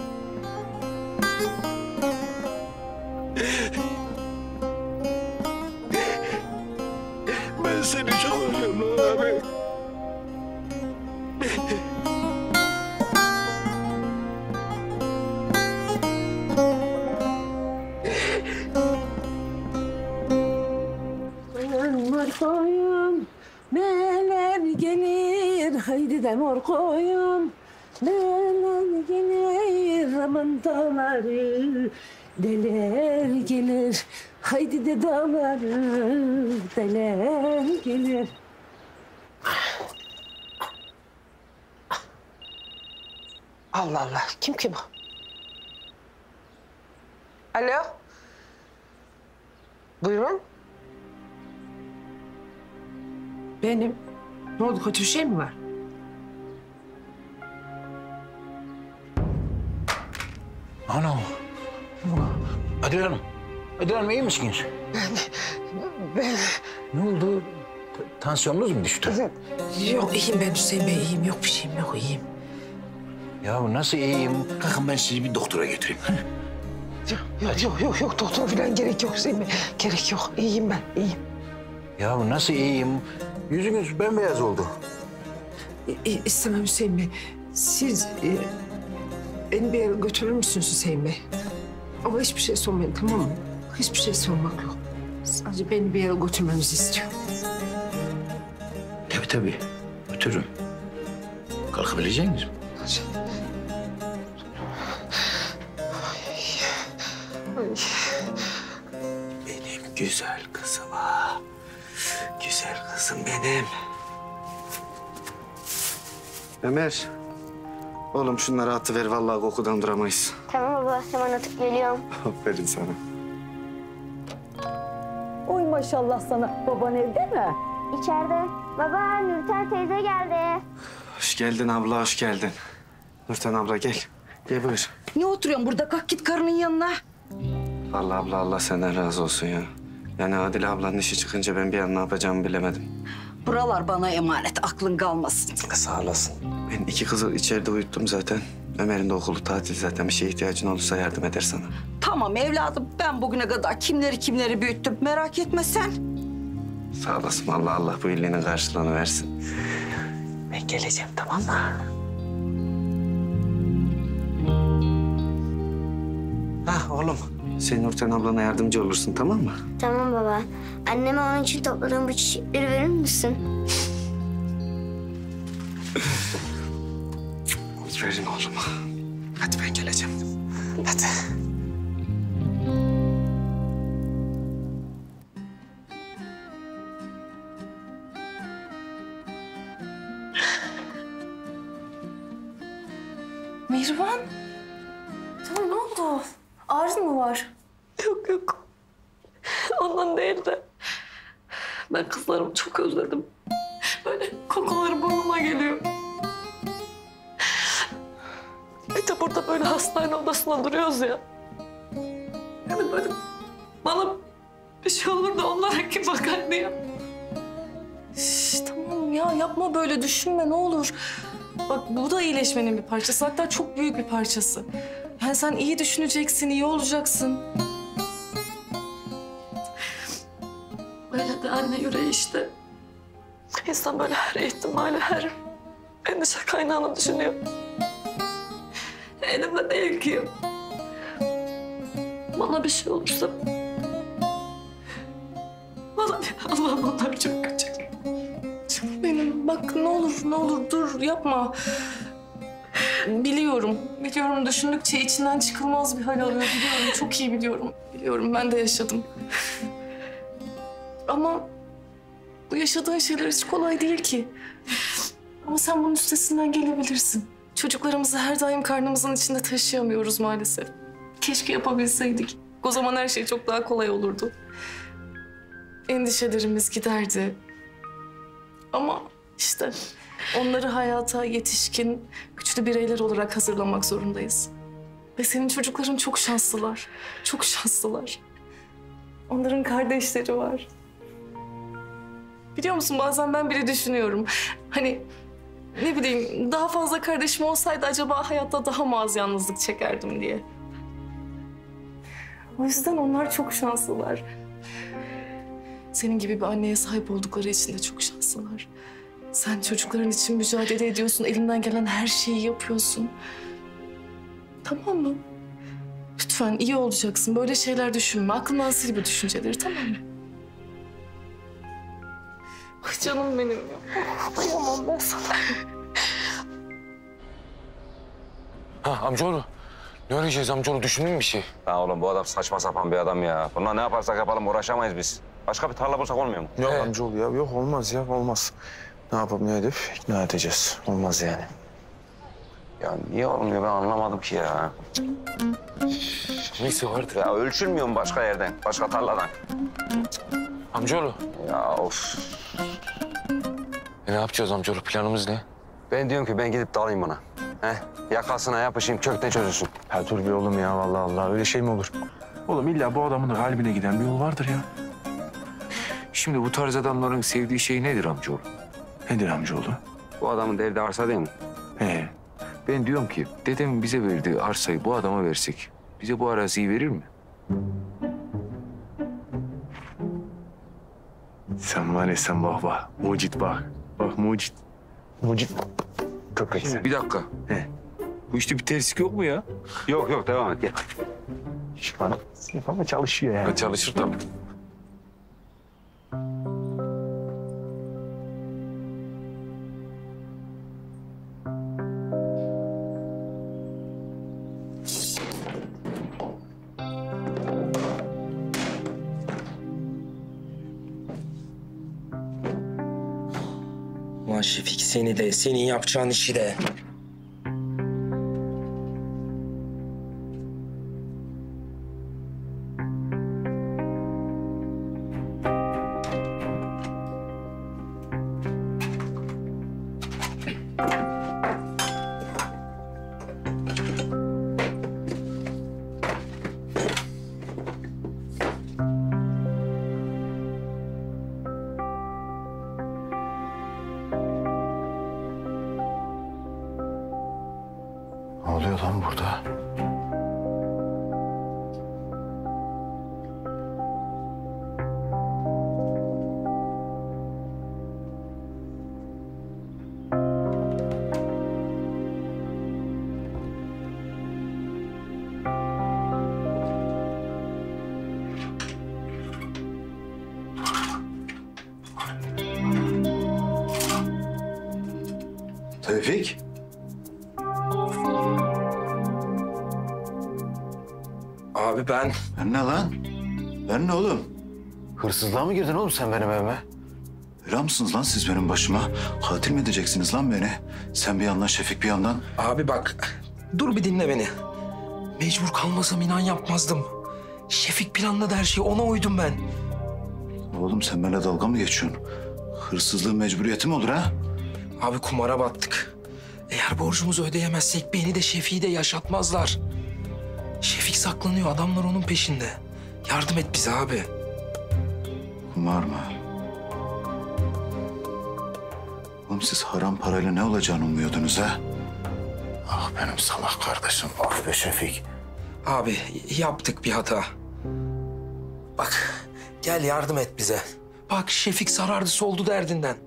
Ben seni çok özlüyorum abi. Mor koyun, neler gelir, haydi de mor koyun. Neler gelir, aman dağları, deler gelir. Haydi de dağları, deler gelir. Allah Allah, kim ki bu? Alo? Buyurun. Benim. Ne oldu, kötü bir şey mi var? Ana. Adile Hanım. Adile Hanım iyi misiniz? Ben... Ne oldu? T tansiyonunuz mu düştü? Yok iyiyim ben Hüseyin Bey, iyiyim. Yok bir şeyim yok, iyiyim. Ya nasıl iyiyim? Kalkın ben sizi bir doktora götüreyim. Yok yok yok yok doktor falan gerek yok Hüseyin Bey. Gerek yok, iyiyim ben, iyiyim. Ya nasıl iyiyim? Yüzünüz bembeyaz oldu. İ istemem Hüseyin Bey. Siz e, beni bir yere götürür müsünüz Hüseyin Bey? Ama hiçbir şey sormayın, tamam mı? Hiçbir şey sormak yok. Sadece beni bir yere götürmenizi istiyorum. Tabii tabii. Götürürüm. Kalkabilecek misin? Benim güzel kızım ha. Güzel kızım benim. Ömer. Oğlum şunları atıver, vallahi kokudan duramayız. Tamam baba, hemen atıp geliyorum. Aferin sana. Oy maşallah sana. Baban evde mi? İçeride. Baba, Nurten teyze geldi. Hoş geldin abla, hoş geldin. Nurten abla gel. Gel buyur. Niye oturuyorsun burada? Kalk git karının yanına. Vallahi abla, Allah senden razı olsun ya. Yani Adile ablanın işi çıkınca ben bir an ne yapacağımı bilemedim. Buralar bana emanet, aklın kalmasın. Sağ olasın. Ben iki kızı içeride uyuttum zaten. Ömer'in de okulu tatil zaten. Bir şeye ihtiyacın olursa yardım eder sana. Tamam evladım, ben bugüne kadar kimleri kimleri büyüttüm. Merak etme sen. Sağ olasın. Allah Allah bu iyiliğinin karşılığını versin. Ben geleceğim, tamam mı? Hah oğlum. Sen Nurten ablana yardımcı olursun, tamam mı? Tamam baba. Anneme onun için topladığım bu çiçekleri verir misin? Verin oğlum. Hadi ben geleceğim. Hadi. Mihriban. Tamam ne oldu? Ağrın mı var? Yok yok. Ondan değil de ben kızlarımı çok özledim. Böyle kokuları burnuma geliyor. Bir de burada böyle hastane odasında duruyoruz ya. Yani böyle bana bir şey olur da onlara kim bakar diye. Şş, tamam ya yapma böyle düşünme ne olur. Bak bu da iyileşmenin bir parçası. Hatta çok büyük bir parçası. Yani sen iyi düşüneceksin, iyi olacaksın. Böyle de anne yüreği işte. İnsan böyle her ihtimali, her endişe kaynağını düşünüyor. Elimde değil ki. Bana bir şey olursa... Bana bir Allah'ım onlar çok küçük. Canım benim bak ne olur ne olur dur yapma. Biliyorum, biliyorum düşündükçe içinden çıkılmaz bir hal alıyor biliyorum. Çok iyi biliyorum, biliyorum ben de yaşadım. Ama bu yaşadığın şeyler hiç kolay değil ki. Ama sen bunun üstesinden gelebilirsin. Çocuklarımızı her daim karnımızın içinde taşıyamıyoruz maalesef. Keşke yapabilseydik. O zaman her şey çok daha kolay olurdu. Endişelerimiz giderdi. Ama işte onları hayata yetişkin, güçlü bireyler olarak hazırlamak zorundayız. Ve senin çocukların çok şanslılar. Çok şanslılar. Onların kardeşleri var. Biliyor musun bazen ben bile düşünüyorum. Hani ne bileyim daha fazla kardeşim olsaydı acaba hayatta daha mı az yalnızlık çekerdim diye. O yüzden onlar çok şanslılar. Senin gibi bir anneye sahip oldukları için de çok şanslılar. Sen çocukların için mücadele ediyorsun, elinden gelen her şeyi yapıyorsun. Tamam mı? Lütfen iyi olacaksın. Böyle şeyler düşünme. Aklından sil bu düşünceleri, tamam mı? Ay canım benim ya. Kıyamam ben sana. Ha amcaoğlu. Ne arayacağız amcaoğlu? Düşündün mü bir şey? Ya oğlum bu adam saçma sapan bir adam ya. Bununla ne yaparsak yapalım uğraşamayız biz. Başka bir tarla bulsak olmuyor mu? Yok amcaoğlu ya yok olmaz ya olmaz. Ne yapıp ne edip ikna edeceğiz. Olmaz yani. Ya niye olmuyor ben anlamadım ki ya. Neyse vardır. Ya ölçülmüyor mu başka yerden, başka tarladan? Amcaoğlu. Ya of. E, ne yapacağız amcaoğlu? Planımız ne? Ben diyorum ki ben gidip dalayım buna. Heh, yakasına yapışayım, kökten çözülsün. Ya dur bir oğlum ya vallahi Allah öyle şey mi olur? Oğlum illa bu adamın da kalbine giden bir yol vardır ya. Şimdi bu tarz adamların sevdiği şey nedir amcaoğlu? Nedir amcaoğlu? Bu adamın derdi arsa değil mi? He. Ben diyorum ki dedemin bize verdiği arsayı bu adama versek bize bu araziyi verir mi? Sen var ya sen bak bak. Mucit bak. Bak mucit. Mucit. Köpek sen. Bir dakika. He. Bu işte bir terslik yok mu ya? Yok yok devam et gel. Şu bana ama çalışıyor yani. Ha, çalışır tabii. Ulan Şefik seni de, senin yapacağın işi de. burada? Tevfik. Abi ben... Ben ne lan? Ben ne oğlum? Hırsızlığa mı girdin oğlum sen benim evime? Bela mısınız lan siz benim başıma? Katil mi edeceksiniz lan beni? Sen bir yandan, Şefik bir yandan. Abi bak, dur bir dinle beni. Mecbur kalmasam inan yapmazdım. Şefik planladı her şeyi, ona uydum ben. Oğlum sen benimle dalga mı geçiyorsun? Hırsızlığın mecburiyeti mi olur ha? Abi kumara battık. Eğer borcumuzu ödeyemezsek beni de Şefik'i de yaşatmazlar. Şefik saklanıyor, adamlar onun peşinde. Yardım et bize abi. Kumar mı? Oğlum siz haram parayla ne olacağını umuyordunuz ha? Ah benim salak kardeşim, ah be Şefik. Abi yaptık bir hata. Bak gel yardım et bize. Bak Şefik sarardı soldu derdinden.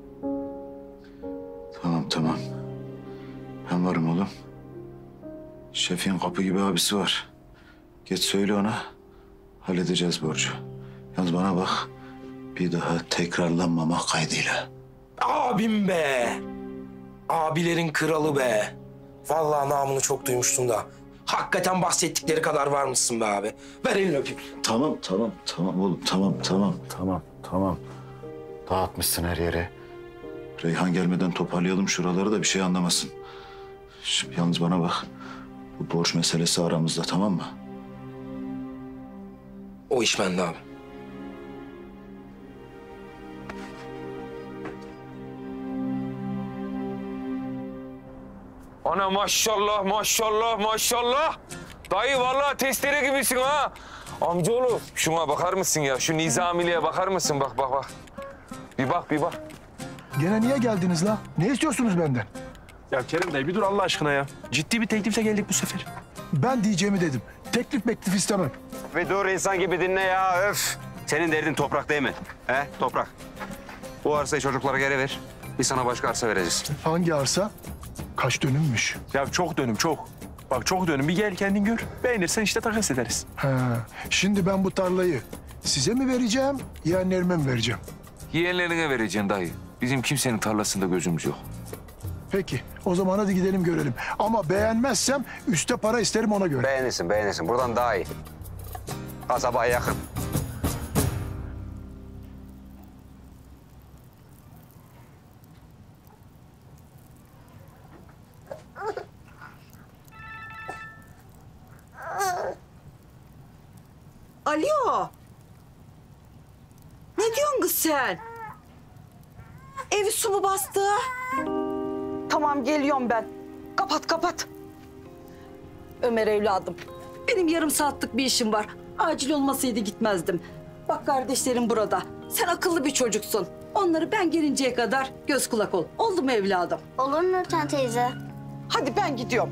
Tamam tamam. Ben varım oğlum. Şefik'in kapı gibi abisi var. Geç söyle ona. Halledeceğiz borcu. Yalnız bana bak. Bir daha tekrarlanmamak kaydıyla. Abim be. Abilerin kralı be. Vallahi namını çok duymuştum da. Hakikaten bahsettikleri kadar varmışsın be abi. Ver elini öpeyim. Tamam tamam tamam oğlum tamam tamam tamam tamam. Dağıtmışsın her yere. Reyhan gelmeden toparlayalım şuraları da bir şey anlamasın. Şimdi yalnız bana bak. Bu borç meselesi aramızda, tamam mı? O iş bende abi. Ana maşallah maşallah maşallah. Dayı vallahi testere gibisin ha. Amcaoğlu şuna bakar mısın ya? Şu nizamiliğe bakar mısın? Bak bak bak. Bir bak bir bak. Gene niye geldiniz la? Ne istiyorsunuz benden? Ya Kerim dayı bir dur Allah aşkına ya. Ciddi bir teklifle geldik bu sefer. Ben diyeceğimi dedim. Teklif meklif istemem. Ve dur insan gibi dinle ya öf. Senin derdin toprak değil mi? He toprak. Bu arsayı çocuklara geri ver. Biz sana başka arsa vereceğiz. Hangi arsa? Kaç dönümmüş? Ya çok dönüm çok. Bak çok dönüm bir gel kendin gör. Beğenirsen işte takas ederiz. Ha, şimdi ben bu tarlayı size mi vereceğim, yeğenlerime mi vereceğim? Yeğenlerine vereceksin dayı. Bizim kimsenin tarlasında gözümüz yok. Peki, o zaman hadi gidelim görelim. Ama beğenmezsem üste para isterim ona göre. Beğenirsin beğenirsin. Buradan daha iyi. Kasabaya yakın. Alo. Ne diyorsun kız sen? Evi su mu bastı? Tamam geliyorum ben. Kapat kapat. Ömer evladım. Benim yarım saatlik bir işim var. Acil olmasaydı gitmezdim. Bak kardeşlerim burada. Sen akıllı bir çocuksun. Onları ben gelinceye kadar göz kulak ol. Oldu mu evladım? Olur Nurten teyze. Hadi ben gidiyorum.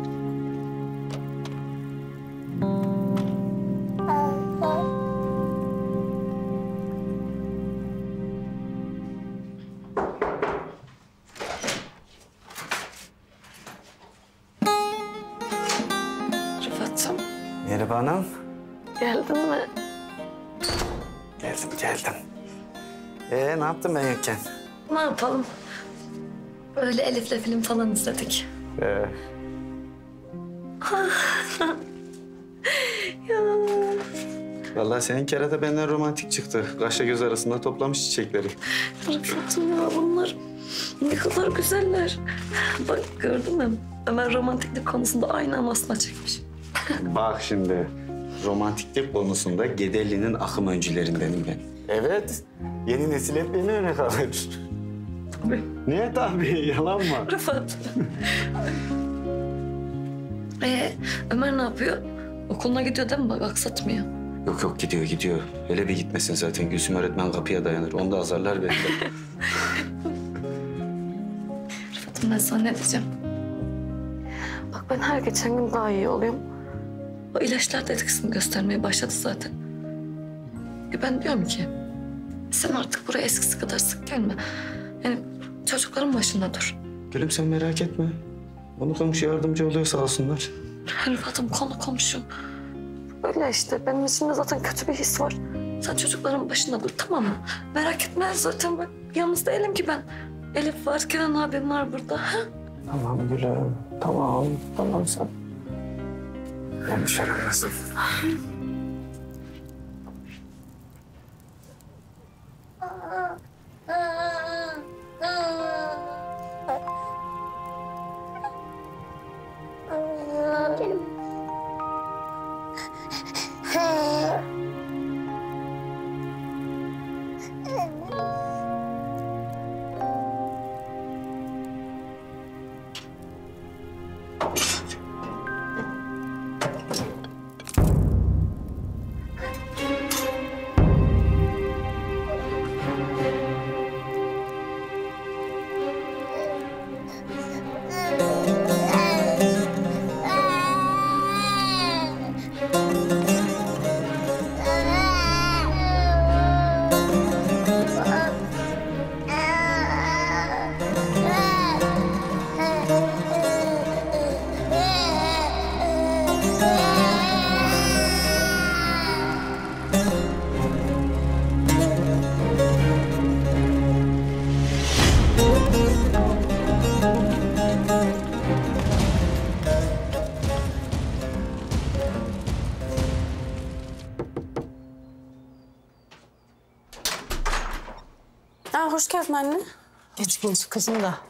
Rıfat'ım. Merhaba Hanım. Geldin mi? Geldim, geldim. Ee, ne yaptın ben yokken? Ne yapalım? Böyle Elif'le film falan izledik. Ee, Ya. vallahi senin kere de benden romantik çıktı. Kaşla göz arasında toplamış çiçekleri. Rıfat'ım ya bunlar ne kadar güzeller. Bak gördün mü? Ömer romantiklik konusunda aynı anasına çekmiş. Bak şimdi, romantiklik konusunda Gederli'nin akım öncülerindenim ben. Evet, yeni nesil hep beni örnek alır. Tabii. Niye tabii, yalan mı? Rıfat. Ee, Ömer ne yapıyor? Okuluna gidiyor değil mi? Bak aksatmıyor. Yok yok, gidiyor gidiyor. Hele bir gitmesin zaten. Gülsüm öğretmen kapıya dayanır. Onu da azarlar belki. Rıfat'ım ben sana ne diyeceğim? Bak ben her geçen gün daha iyi oluyorum. O ilaçlar da etkisini göstermeye başladı zaten. Ya ben diyorum ki sen artık buraya eskisi kadar sık gelme. Yani çocukların başında dur. Gülüm sen merak etme. Onu komşu yardımcı oluyor sağ olsunlar. Rıfat'ım konu komşum. Öyle işte benim içimde zaten kötü bir his var. Sen çocukların başında dur tamam mı? Merak etme zaten ben yalnız değilim ki ben. Elif var, Kenan abim var burada. Ha? Tamam gülüm. Tamam. Tamam sen. Endişelenmesin. Aa, hoş geldin anne. Geç geç kızım da.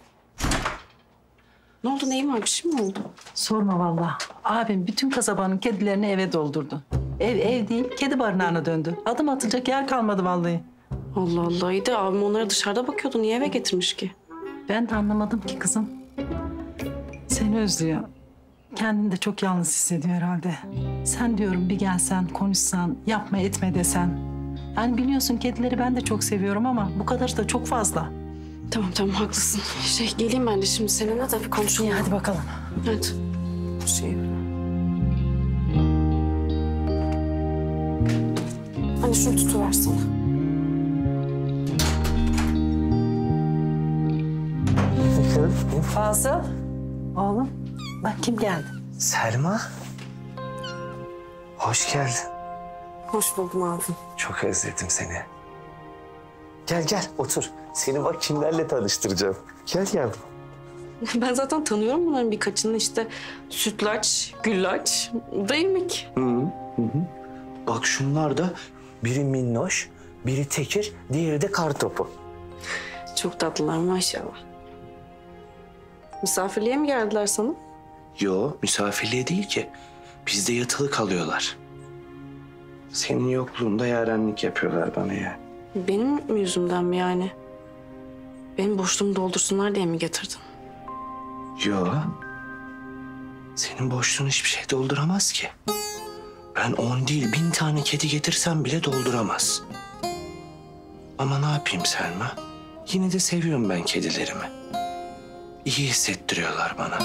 Ne oldu, neyin var? Bir şey mi oldu? Sorma vallahi. Abim bütün kasabanın kedilerini eve doldurdu. Ev ev değil, kedi barınağına döndü. Adım atacak yer kalmadı vallahi. Allah Allah. İyi de abim onlara dışarıda bakıyordu. Niye eve getirmiş ki? Ben de anlamadım ki kızım. Seni özlüyor. Kendini de çok yalnız hissediyor herhalde. Sen diyorum bir gelsen, konuşsan, yapma etme desen. Yani biliyorsun kedileri ben de çok seviyorum ama bu kadarı da çok fazla. Tamam tamam haklısın. Şey geleyim ben de şimdi seninle de bir konuşalım. İyi hadi bakalım. Hadi. Şey. Hani şunu tutuversene. Fazıl. Oğlum bak kim geldi? Selma. Hoş geldin. Hoş buldum abi. Çok özledim seni. Gel gel otur. Seni bak kimlerle tanıştıracağım. Gel gel. Ben zaten tanıyorum bunların birkaçını işte. Sütlaç, güllaç değil mi ki? Hı hı. hı. Bak şunlar da biri minnoş, biri tekir, diğeri de kartopu. Çok tatlılar maşallah. Misafirliğe mi geldiler sana? Yo, misafirliğe değil ki. Bizde yatılı kalıyorlar. Senin yokluğunda yarenlik yapıyorlar bana ya. Benim yüzümden mi yani? Benim boşluğumu doldursunlar diye mi getirdin? Yo. Senin boşluğun hiçbir şey dolduramaz ki. Ben on değil bin tane kedi getirsem bile dolduramaz. Ama ne yapayım Selma? Yine de seviyorum ben kedilerimi. İyi hissettiriyorlar bana.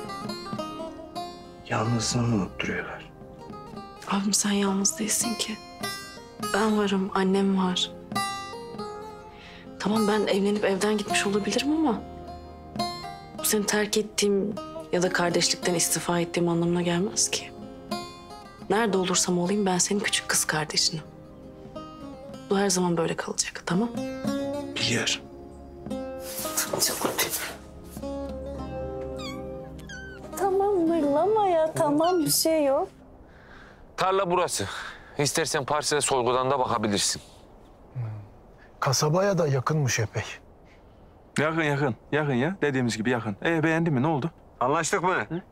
Yalnızlığımı unutturuyorlar. Abim sen yalnız değilsin ki. Ben varım, annem var. Tamam ben evlenip evden gitmiş olabilirim ama... ...bu seni terk ettiğim ya da kardeşlikten istifa ettiğim anlamına gelmez ki. Nerede olursam olayım ben senin küçük kız kardeşinim. Bu her zaman böyle kalacak, tamam? Biliyorum. Çok Tamam mırlama ya tamam bir şey yok. Tarla burası. İstersen parsel sorgudan da bakabilirsin. Kasabaya da yakınmış epey. Yakın yakın. Yakın ya. Dediğimiz gibi yakın. Ee beğendin mi? Ne oldu? Anlaştık mı? Hı?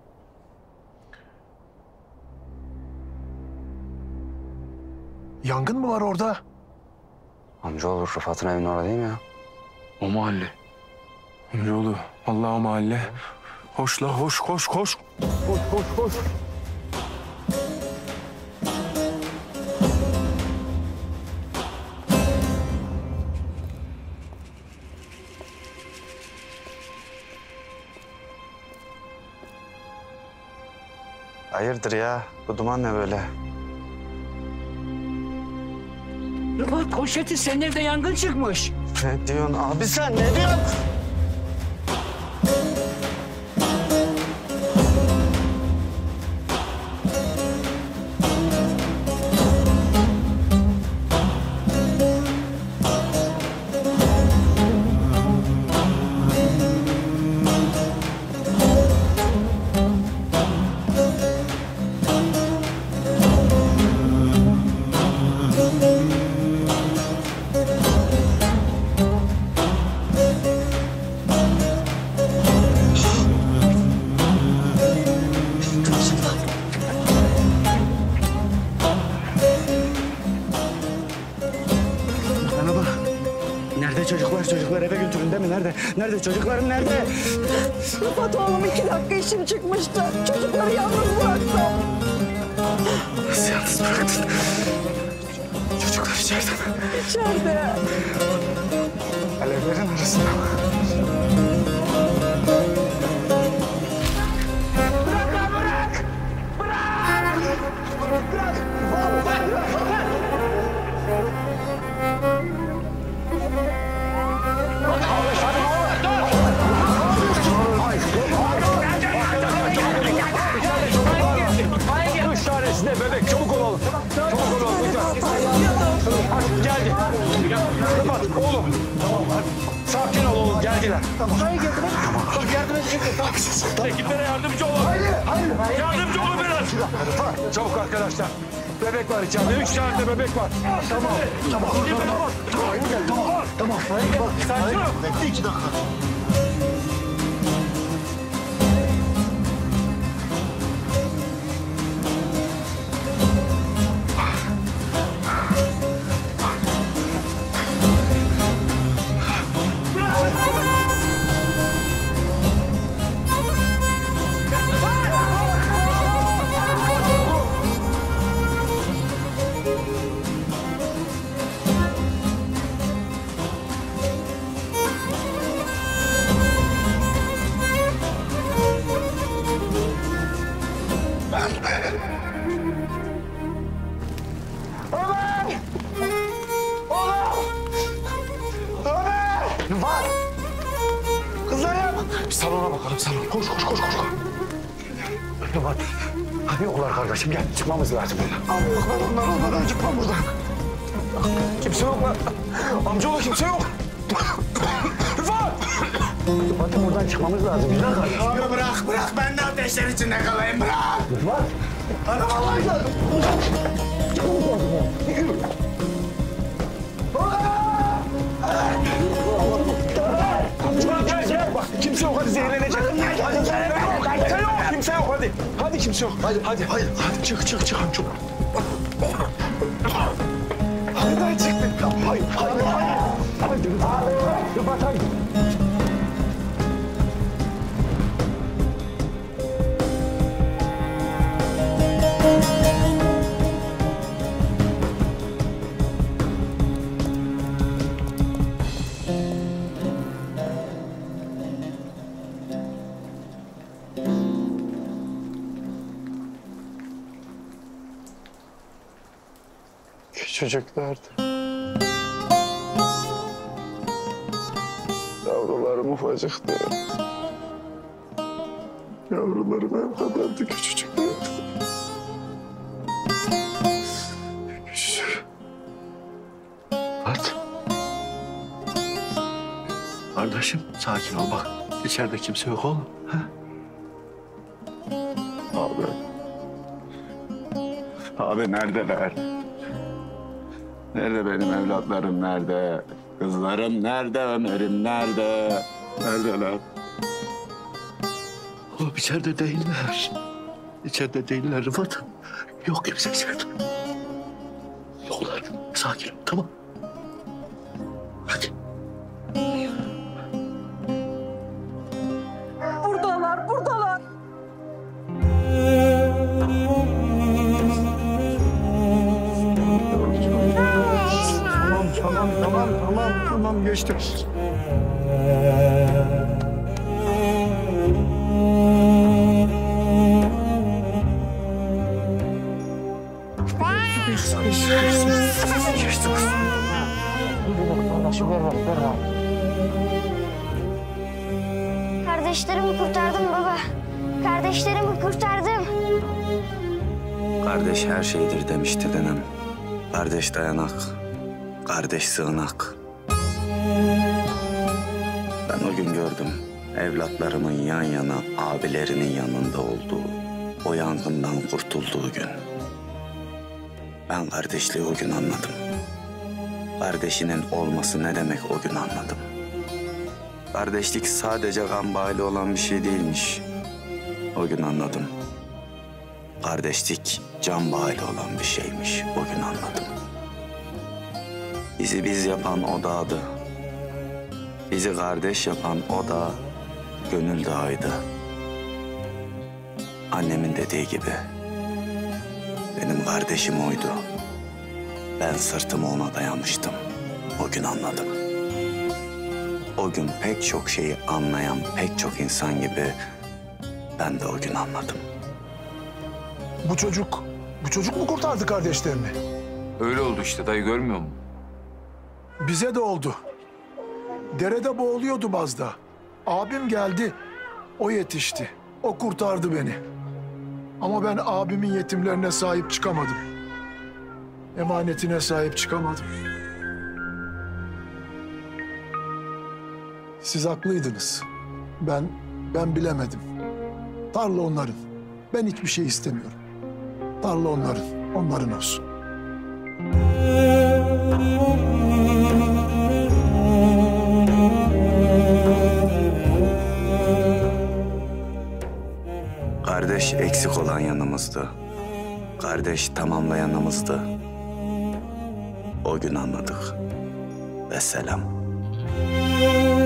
Yangın mı var orada? Amcaoğlu Rıfat'ın evinin orada değil mi ya? O mahalle. Amcaoğlu. Vallahi o mahalle. Hoş la hoş koş koş. Koş koş koş. Hayırdır ya? Bu duman ne böyle? Rıfat poşeti senin evde yangın çıkmış. Ne diyorsun abi sen? Ne diyorsun? Bana bak. Nerede çocuklar? Çocuklar eve götürün değil mi? Nerede? Nerede? Çocuklarım nerede? Rıfat oğlum iki dakika işim çıkmıştı. Çocukları yalnız bıraktım. Nasıl yalnız bıraktın? Çocuklar içeride mi? İçeride. Alevlerin arasında mı? Bırak lan bırak! Bırak! Bırak! Bırak! Bırak! Üç tanesi de bebek. Çabuk olalım. Çabuk olalım. Hadi geldi. Rıfat oğlum. Tamam hadi. Sakin ol oğlum. Geldiler. Tamam. Hayır geldi. Tamam. Yardım edecek. Tamam. Ekiplere yardımcı olun. Hayır. Hayır. Yardımcı olun biraz. Rıfat çabuk arkadaşlar. Bebek var içeride. Üç tane de bebek var. Tamam. Tamam. Tamam. Tamam. Tamam. Tamam. Sakin ol. Bekle iki dakika. Rıfat! Kızlarım! Bir salona bakalım, salon. Koş, koş, koş, koş. Rıfat, hadi yoklar kardeşim, gel. Çıkmamız lazım buradan. Abi yok, ben onlar olmadan çıkmam buradan. Kimse yok lan. Amcaoğlu kimse yok. Rıfat! Rıfat'ım buradan çıkmamız lazım, güzel kardeşim. Abi bırak, bırak. Ben de ateşler içinde kalayım, bırak. Rıfat! Hadi vallahi lazım. Çabuk olsun ya. Yürü. Gel, gel. Bak kimse yok, hadi zehirlenecek. Hadi gel. Kimse yok, kimse yok, hadi. Hadi kimse yok. Hadi, hadi, hadi. Hadi çık, çık, çık amca. Hadi ben çıktım. Hayır, hayır, hayır. Hadi Rıfat. Rıfat, hadi. Küçücüklerdi. Yavrularım ufacıktı. Yavrularım ev kadardı, küçücüklerdi. Küçücük. At. Kardeşim sakin ol bak. İçeride kimse yok oğlum. Ha? Abi. Abi neredeler? Nerede benim evlatlarım, nerede? Kızlarım nerede, Ömer'im nerede? Neredeler? Oğlum içeride değiller. İçeride değiller Rıfat. Yok kimse içeride. Yoklar. Sakin ol tamam. Hadi. Buradalar, buradalar. Tamam, tamam, tamam, tamam, tamam geçtim. kızım. Geçti kızım. Kardeşlerimi kurtardım baba. Kardeşlerimi kurtardım. Kardeş her şeydir demişti denem. Kardeş dayanak, kardeş sığınak. Ben o gün gördüm evlatlarımın yan yana abilerinin yanında olduğu, o yangından kurtulduğu gün. Ben kardeşliği o gün anladım. Kardeşinin olması ne demek o gün anladım. Kardeşlik sadece kan bağıyla olan bir şey değilmiş. O gün anladım. Kardeşlik can bağıyla olan bir şeymiş. O gün anladım. Bizi biz yapan o dağdı. Bizi kardeş yapan o dağ Gönül Dağı'ydı. Annemin dediği gibi benim kardeşim oydu. Ben sırtımı ona dayamıştım. O gün anladım. O gün pek çok şeyi anlayan pek çok insan gibi ben de o gün anladım. Bu çocuk, bu çocuk mu kurtardı kardeşlerini? Öyle oldu işte dayı, görmüyor musun? Bize de oldu. Derede boğuluyordu Bazda. Abim geldi, o yetişti. O kurtardı beni. Ama ben abimin yetimlerine sahip çıkamadım. Emanetine sahip çıkamadım. Siz haklıydınız. Ben, ben bilemedim. Tarla onların. Ben hiçbir şey istemiyorum. Tarla onların, onların olsun. Kardeş eksik olan yanımızdı. Kardeş tamamlayanımızdı. O gün anladık. Vesselam.